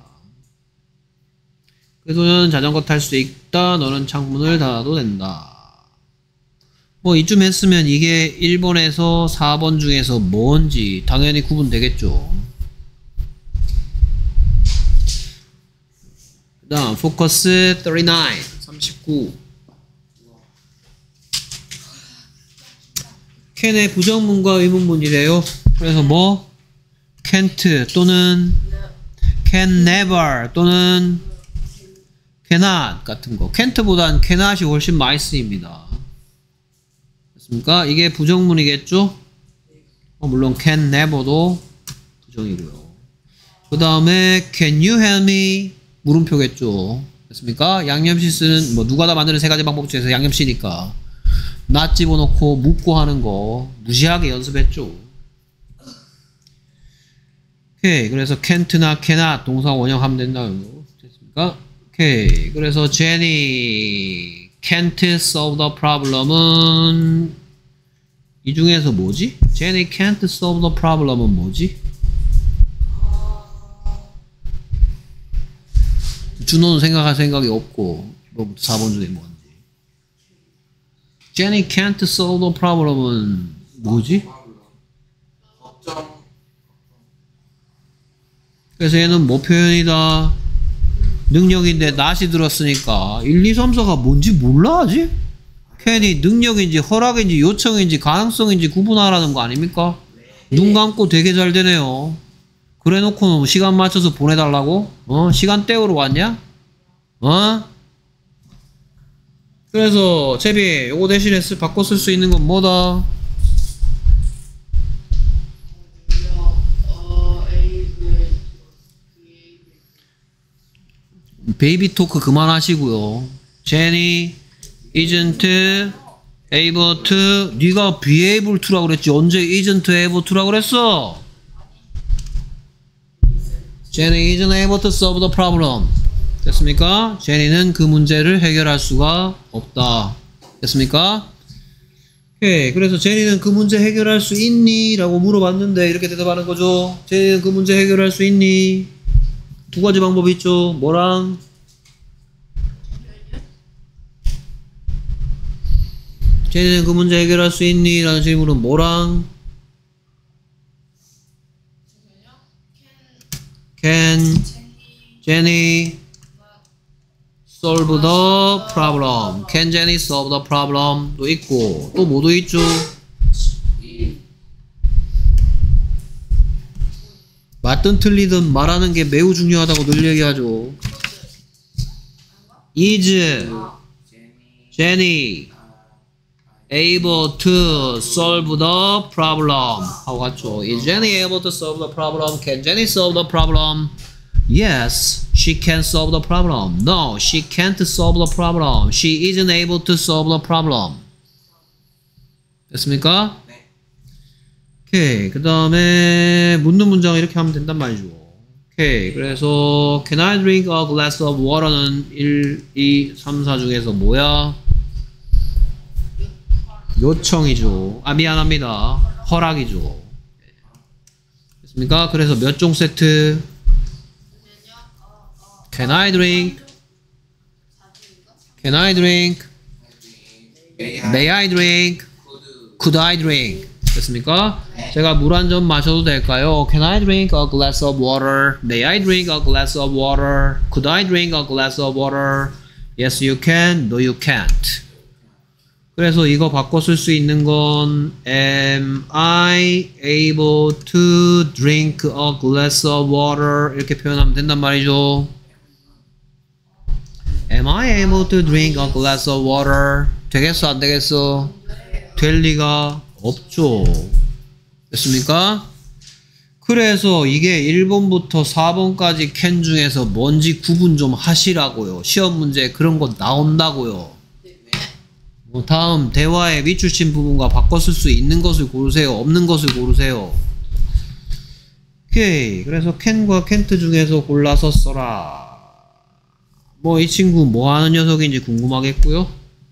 그래서 너는 자전거 탈 수 있다. 너는 창문을 닫아도 된다. 뭐 이쯤 했으면 이게 1번에서 4번 중에서 뭔지 당연히 구분되겠죠. 그 다음 포커스 39 캔의 부정문과 의문문이래요. 그래서 뭐 can't 또는 can never 또는 cannot 같은 거. can't보단 cannot이 훨씬 많이 쓰입니다. 됐습니까? 이게 부정문이겠죠? 물론 can never도 부정이고요. 그 다음에 can you help me? 물음표겠죠. 됐습니까? 양념시스는 뭐 누가 다 만드는 세 가지 방법 중에서 양념시니까 not 집어넣고 묻고 하는 거 무시하게 연습했죠. 오케이. 그래서 can't나 cannot 동사 원형하면 된다는 거. 됐습니까? 오케이. 그래서 Jenny can't solve the problem은 이 중에서 뭐지? Jenny can't solve the problem은 뭐지? 준호는 생각할 생각이 없고 뭐부터 4번 중에 뭔지. Jenny can't solve the problem은 뭐지? 걱정. 그래서 얘는 뭐 표현이다? 능력인데 낫이 들었으니까 1, 2, 3, 4가 뭔지 몰라 아직? 괜히 능력인지 허락인지 요청인지 가능성인지 구분하라는 거 아닙니까? 눈 감고 되게 잘 되네요. 그래 놓고는 시간 맞춰서 보내달라고? 시간 때우러 왔냐? 그래서 채비 요거 대신에 바꿔 쓸 수 있는 건 뭐다? 베이비 토크 그만하시고요. Jenny isn't able to. 네가 be able to라고 그랬지. 언제 isn't able to라고 그랬어? Jenny isn't able to solve the problem. 됐습니까? Jenny는 그 문제를 해결할 수가 없다. 됐습니까? 오케이. 그래서 Jenny는 그 문제 해결할 수 있니? 라고 물어봤는데 이렇게 대답하는 거죠. Jenny는 그 문제 해결할 수 있니? 두 가지 방법이 있죠. 뭐랑? Jenny는 그 문제 해결할 수 있니? 라는 질문은 뭐랑? Can Jenny solve the problem? Can Jenny solve the problem? 도 있고 또 뭐도 있죠? 맞든 틀리든 말하는 게 매우 중요하다고 늘 얘기하죠. Is Jenny able to solve the problem? 하고 같죠. Is Jenny able to solve the problem? Can Jenny solve the problem? Yes, she can solve the problem. No, she can't solve the problem. She isn't able to solve the problem. 됐습니까? 오케이. 그 다음에 묻는 문장 이렇게 하면 된단 말이죠. 오케이. 그래서 Can I drink a glass of water는 1, 2, 3, 4 중에서 뭐야? 요청이죠. 아 미안합니다. 허락이죠. 됐습니까? 그래서 몇 종 세트? Can I drink? Can I drink? May I drink? Could I drink? 됐습니까? 제가 물 한 잔 마셔도 될까요? Can I drink a glass of water? May I drink a glass of water? Could I drink a glass of water? Yes, you can. No, you can't. 그래서 이거 바꿔 쓸 수 있는 건 Am I able to drink a glass of water? 이렇게 표현하면 된단 말이죠. Am I able to drink a glass of water? 되겠어? 안 되겠어? 될 리가 없죠. 됐습니까? 그래서 이게 1번부터 4번까지 캔 중에서 뭔지 구분 좀 하시라고요. 시험 문제 그런 거 나온다고요. 다음 대화의 밑줄친 부분과 바꿔 쓸 수 있는 것을 고르세요. 없는 것을 고르세요. 오케이. 그래서 캔과 캔트 중에서 골라서 써라. 뭐 이 친구 뭐 하는 녀석인지 궁금하겠고요.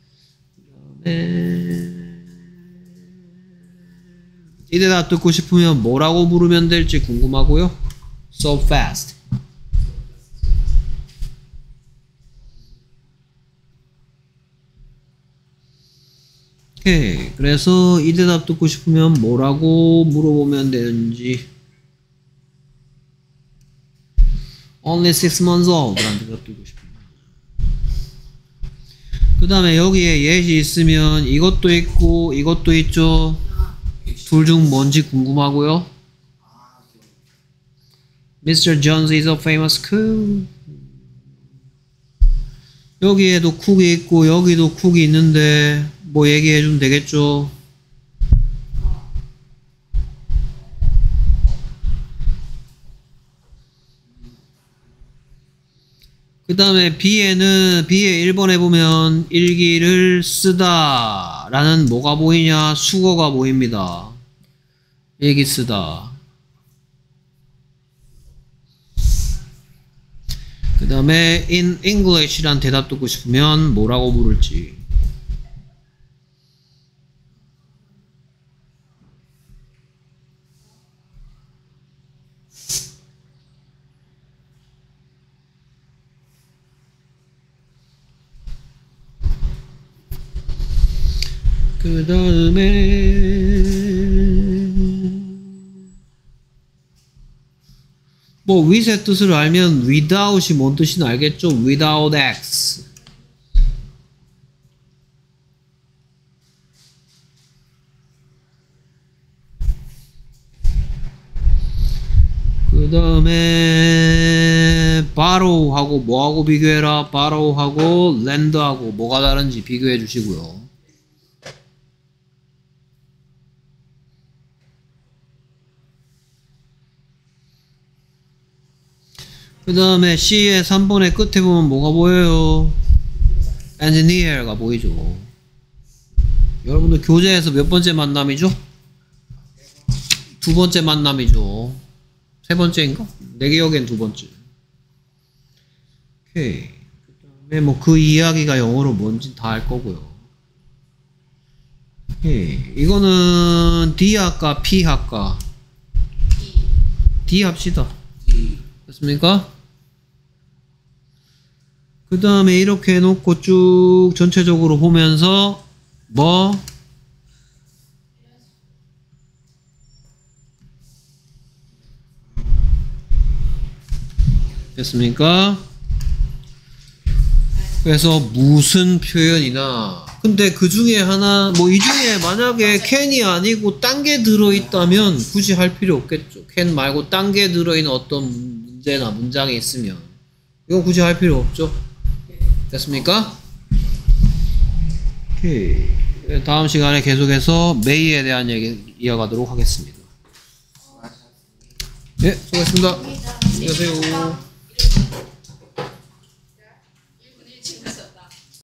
이대다 듣고 싶으면 뭐라고 물으면 될지 궁금하고요. So fast. 오케이. 그래서 이 대답 듣고 싶으면 뭐라고 물어보면 되는지. Only 6 months old 라는 대답 듣고 싶으면. 그 다음에 여기에 예시 있으면 이것도 있고 이것도 있죠. 둘 중 뭔지 궁금하고요. Mr. Jones is a famous cook. 여기에도 쿡이 있고 여기도 쿡이 있는데 뭐 얘기해주면 되겠죠. 그 다음에 B의 1번에 보면 일기를 쓰다 라는 뭐가 보이냐? 수거가 보입니다. 일기 쓰다. 그 다음에 in English 란 대답 듣고 싶으면 뭐라고 부를지. 그 다음에 뭐 with의 뜻을 알면 without이 뭔 뜻인지 알겠죠? without x. 그 다음에 borrow하고 뭐하고 비교해라? borrow하고 lend하고 뭐가 다른지 비교해 주시고요. 그 다음에 C의 3번의 끝에 보면 뭐가 보여요? engineer가 보이죠. 여러분들 교재에서 몇 번째 만남이죠? 두 번째 만남이죠. 세 번째인가? 내 기억엔 두 번째. 오케이. 그 다음에 뭐 그 이야기가 영어로 뭔지 다 알 거고요. 오케이. 이거는 D 할까? P 할까? D 합시다. 됐습니까? 그 다음에 이렇게 해놓고 쭉 전체적으로 보면서 뭐? 됐습니까? 그래서 무슨 표현이나 근데 그 중에 하나 뭐 이 중에 만약에 can이 아니고 딴 게 들어있다면 굳이 할 필요 없겠죠. can 말고 딴 게 들어있는 어떤 문제나 문장이 있으면 이거 굳이 할 필요 없죠. 됐습니까? 오케이. 다음 시간에 계속해서 may에 대한 얘기 이어가도록 하겠습니다. 네, 수고하셨습니다. 안녕히 가세요.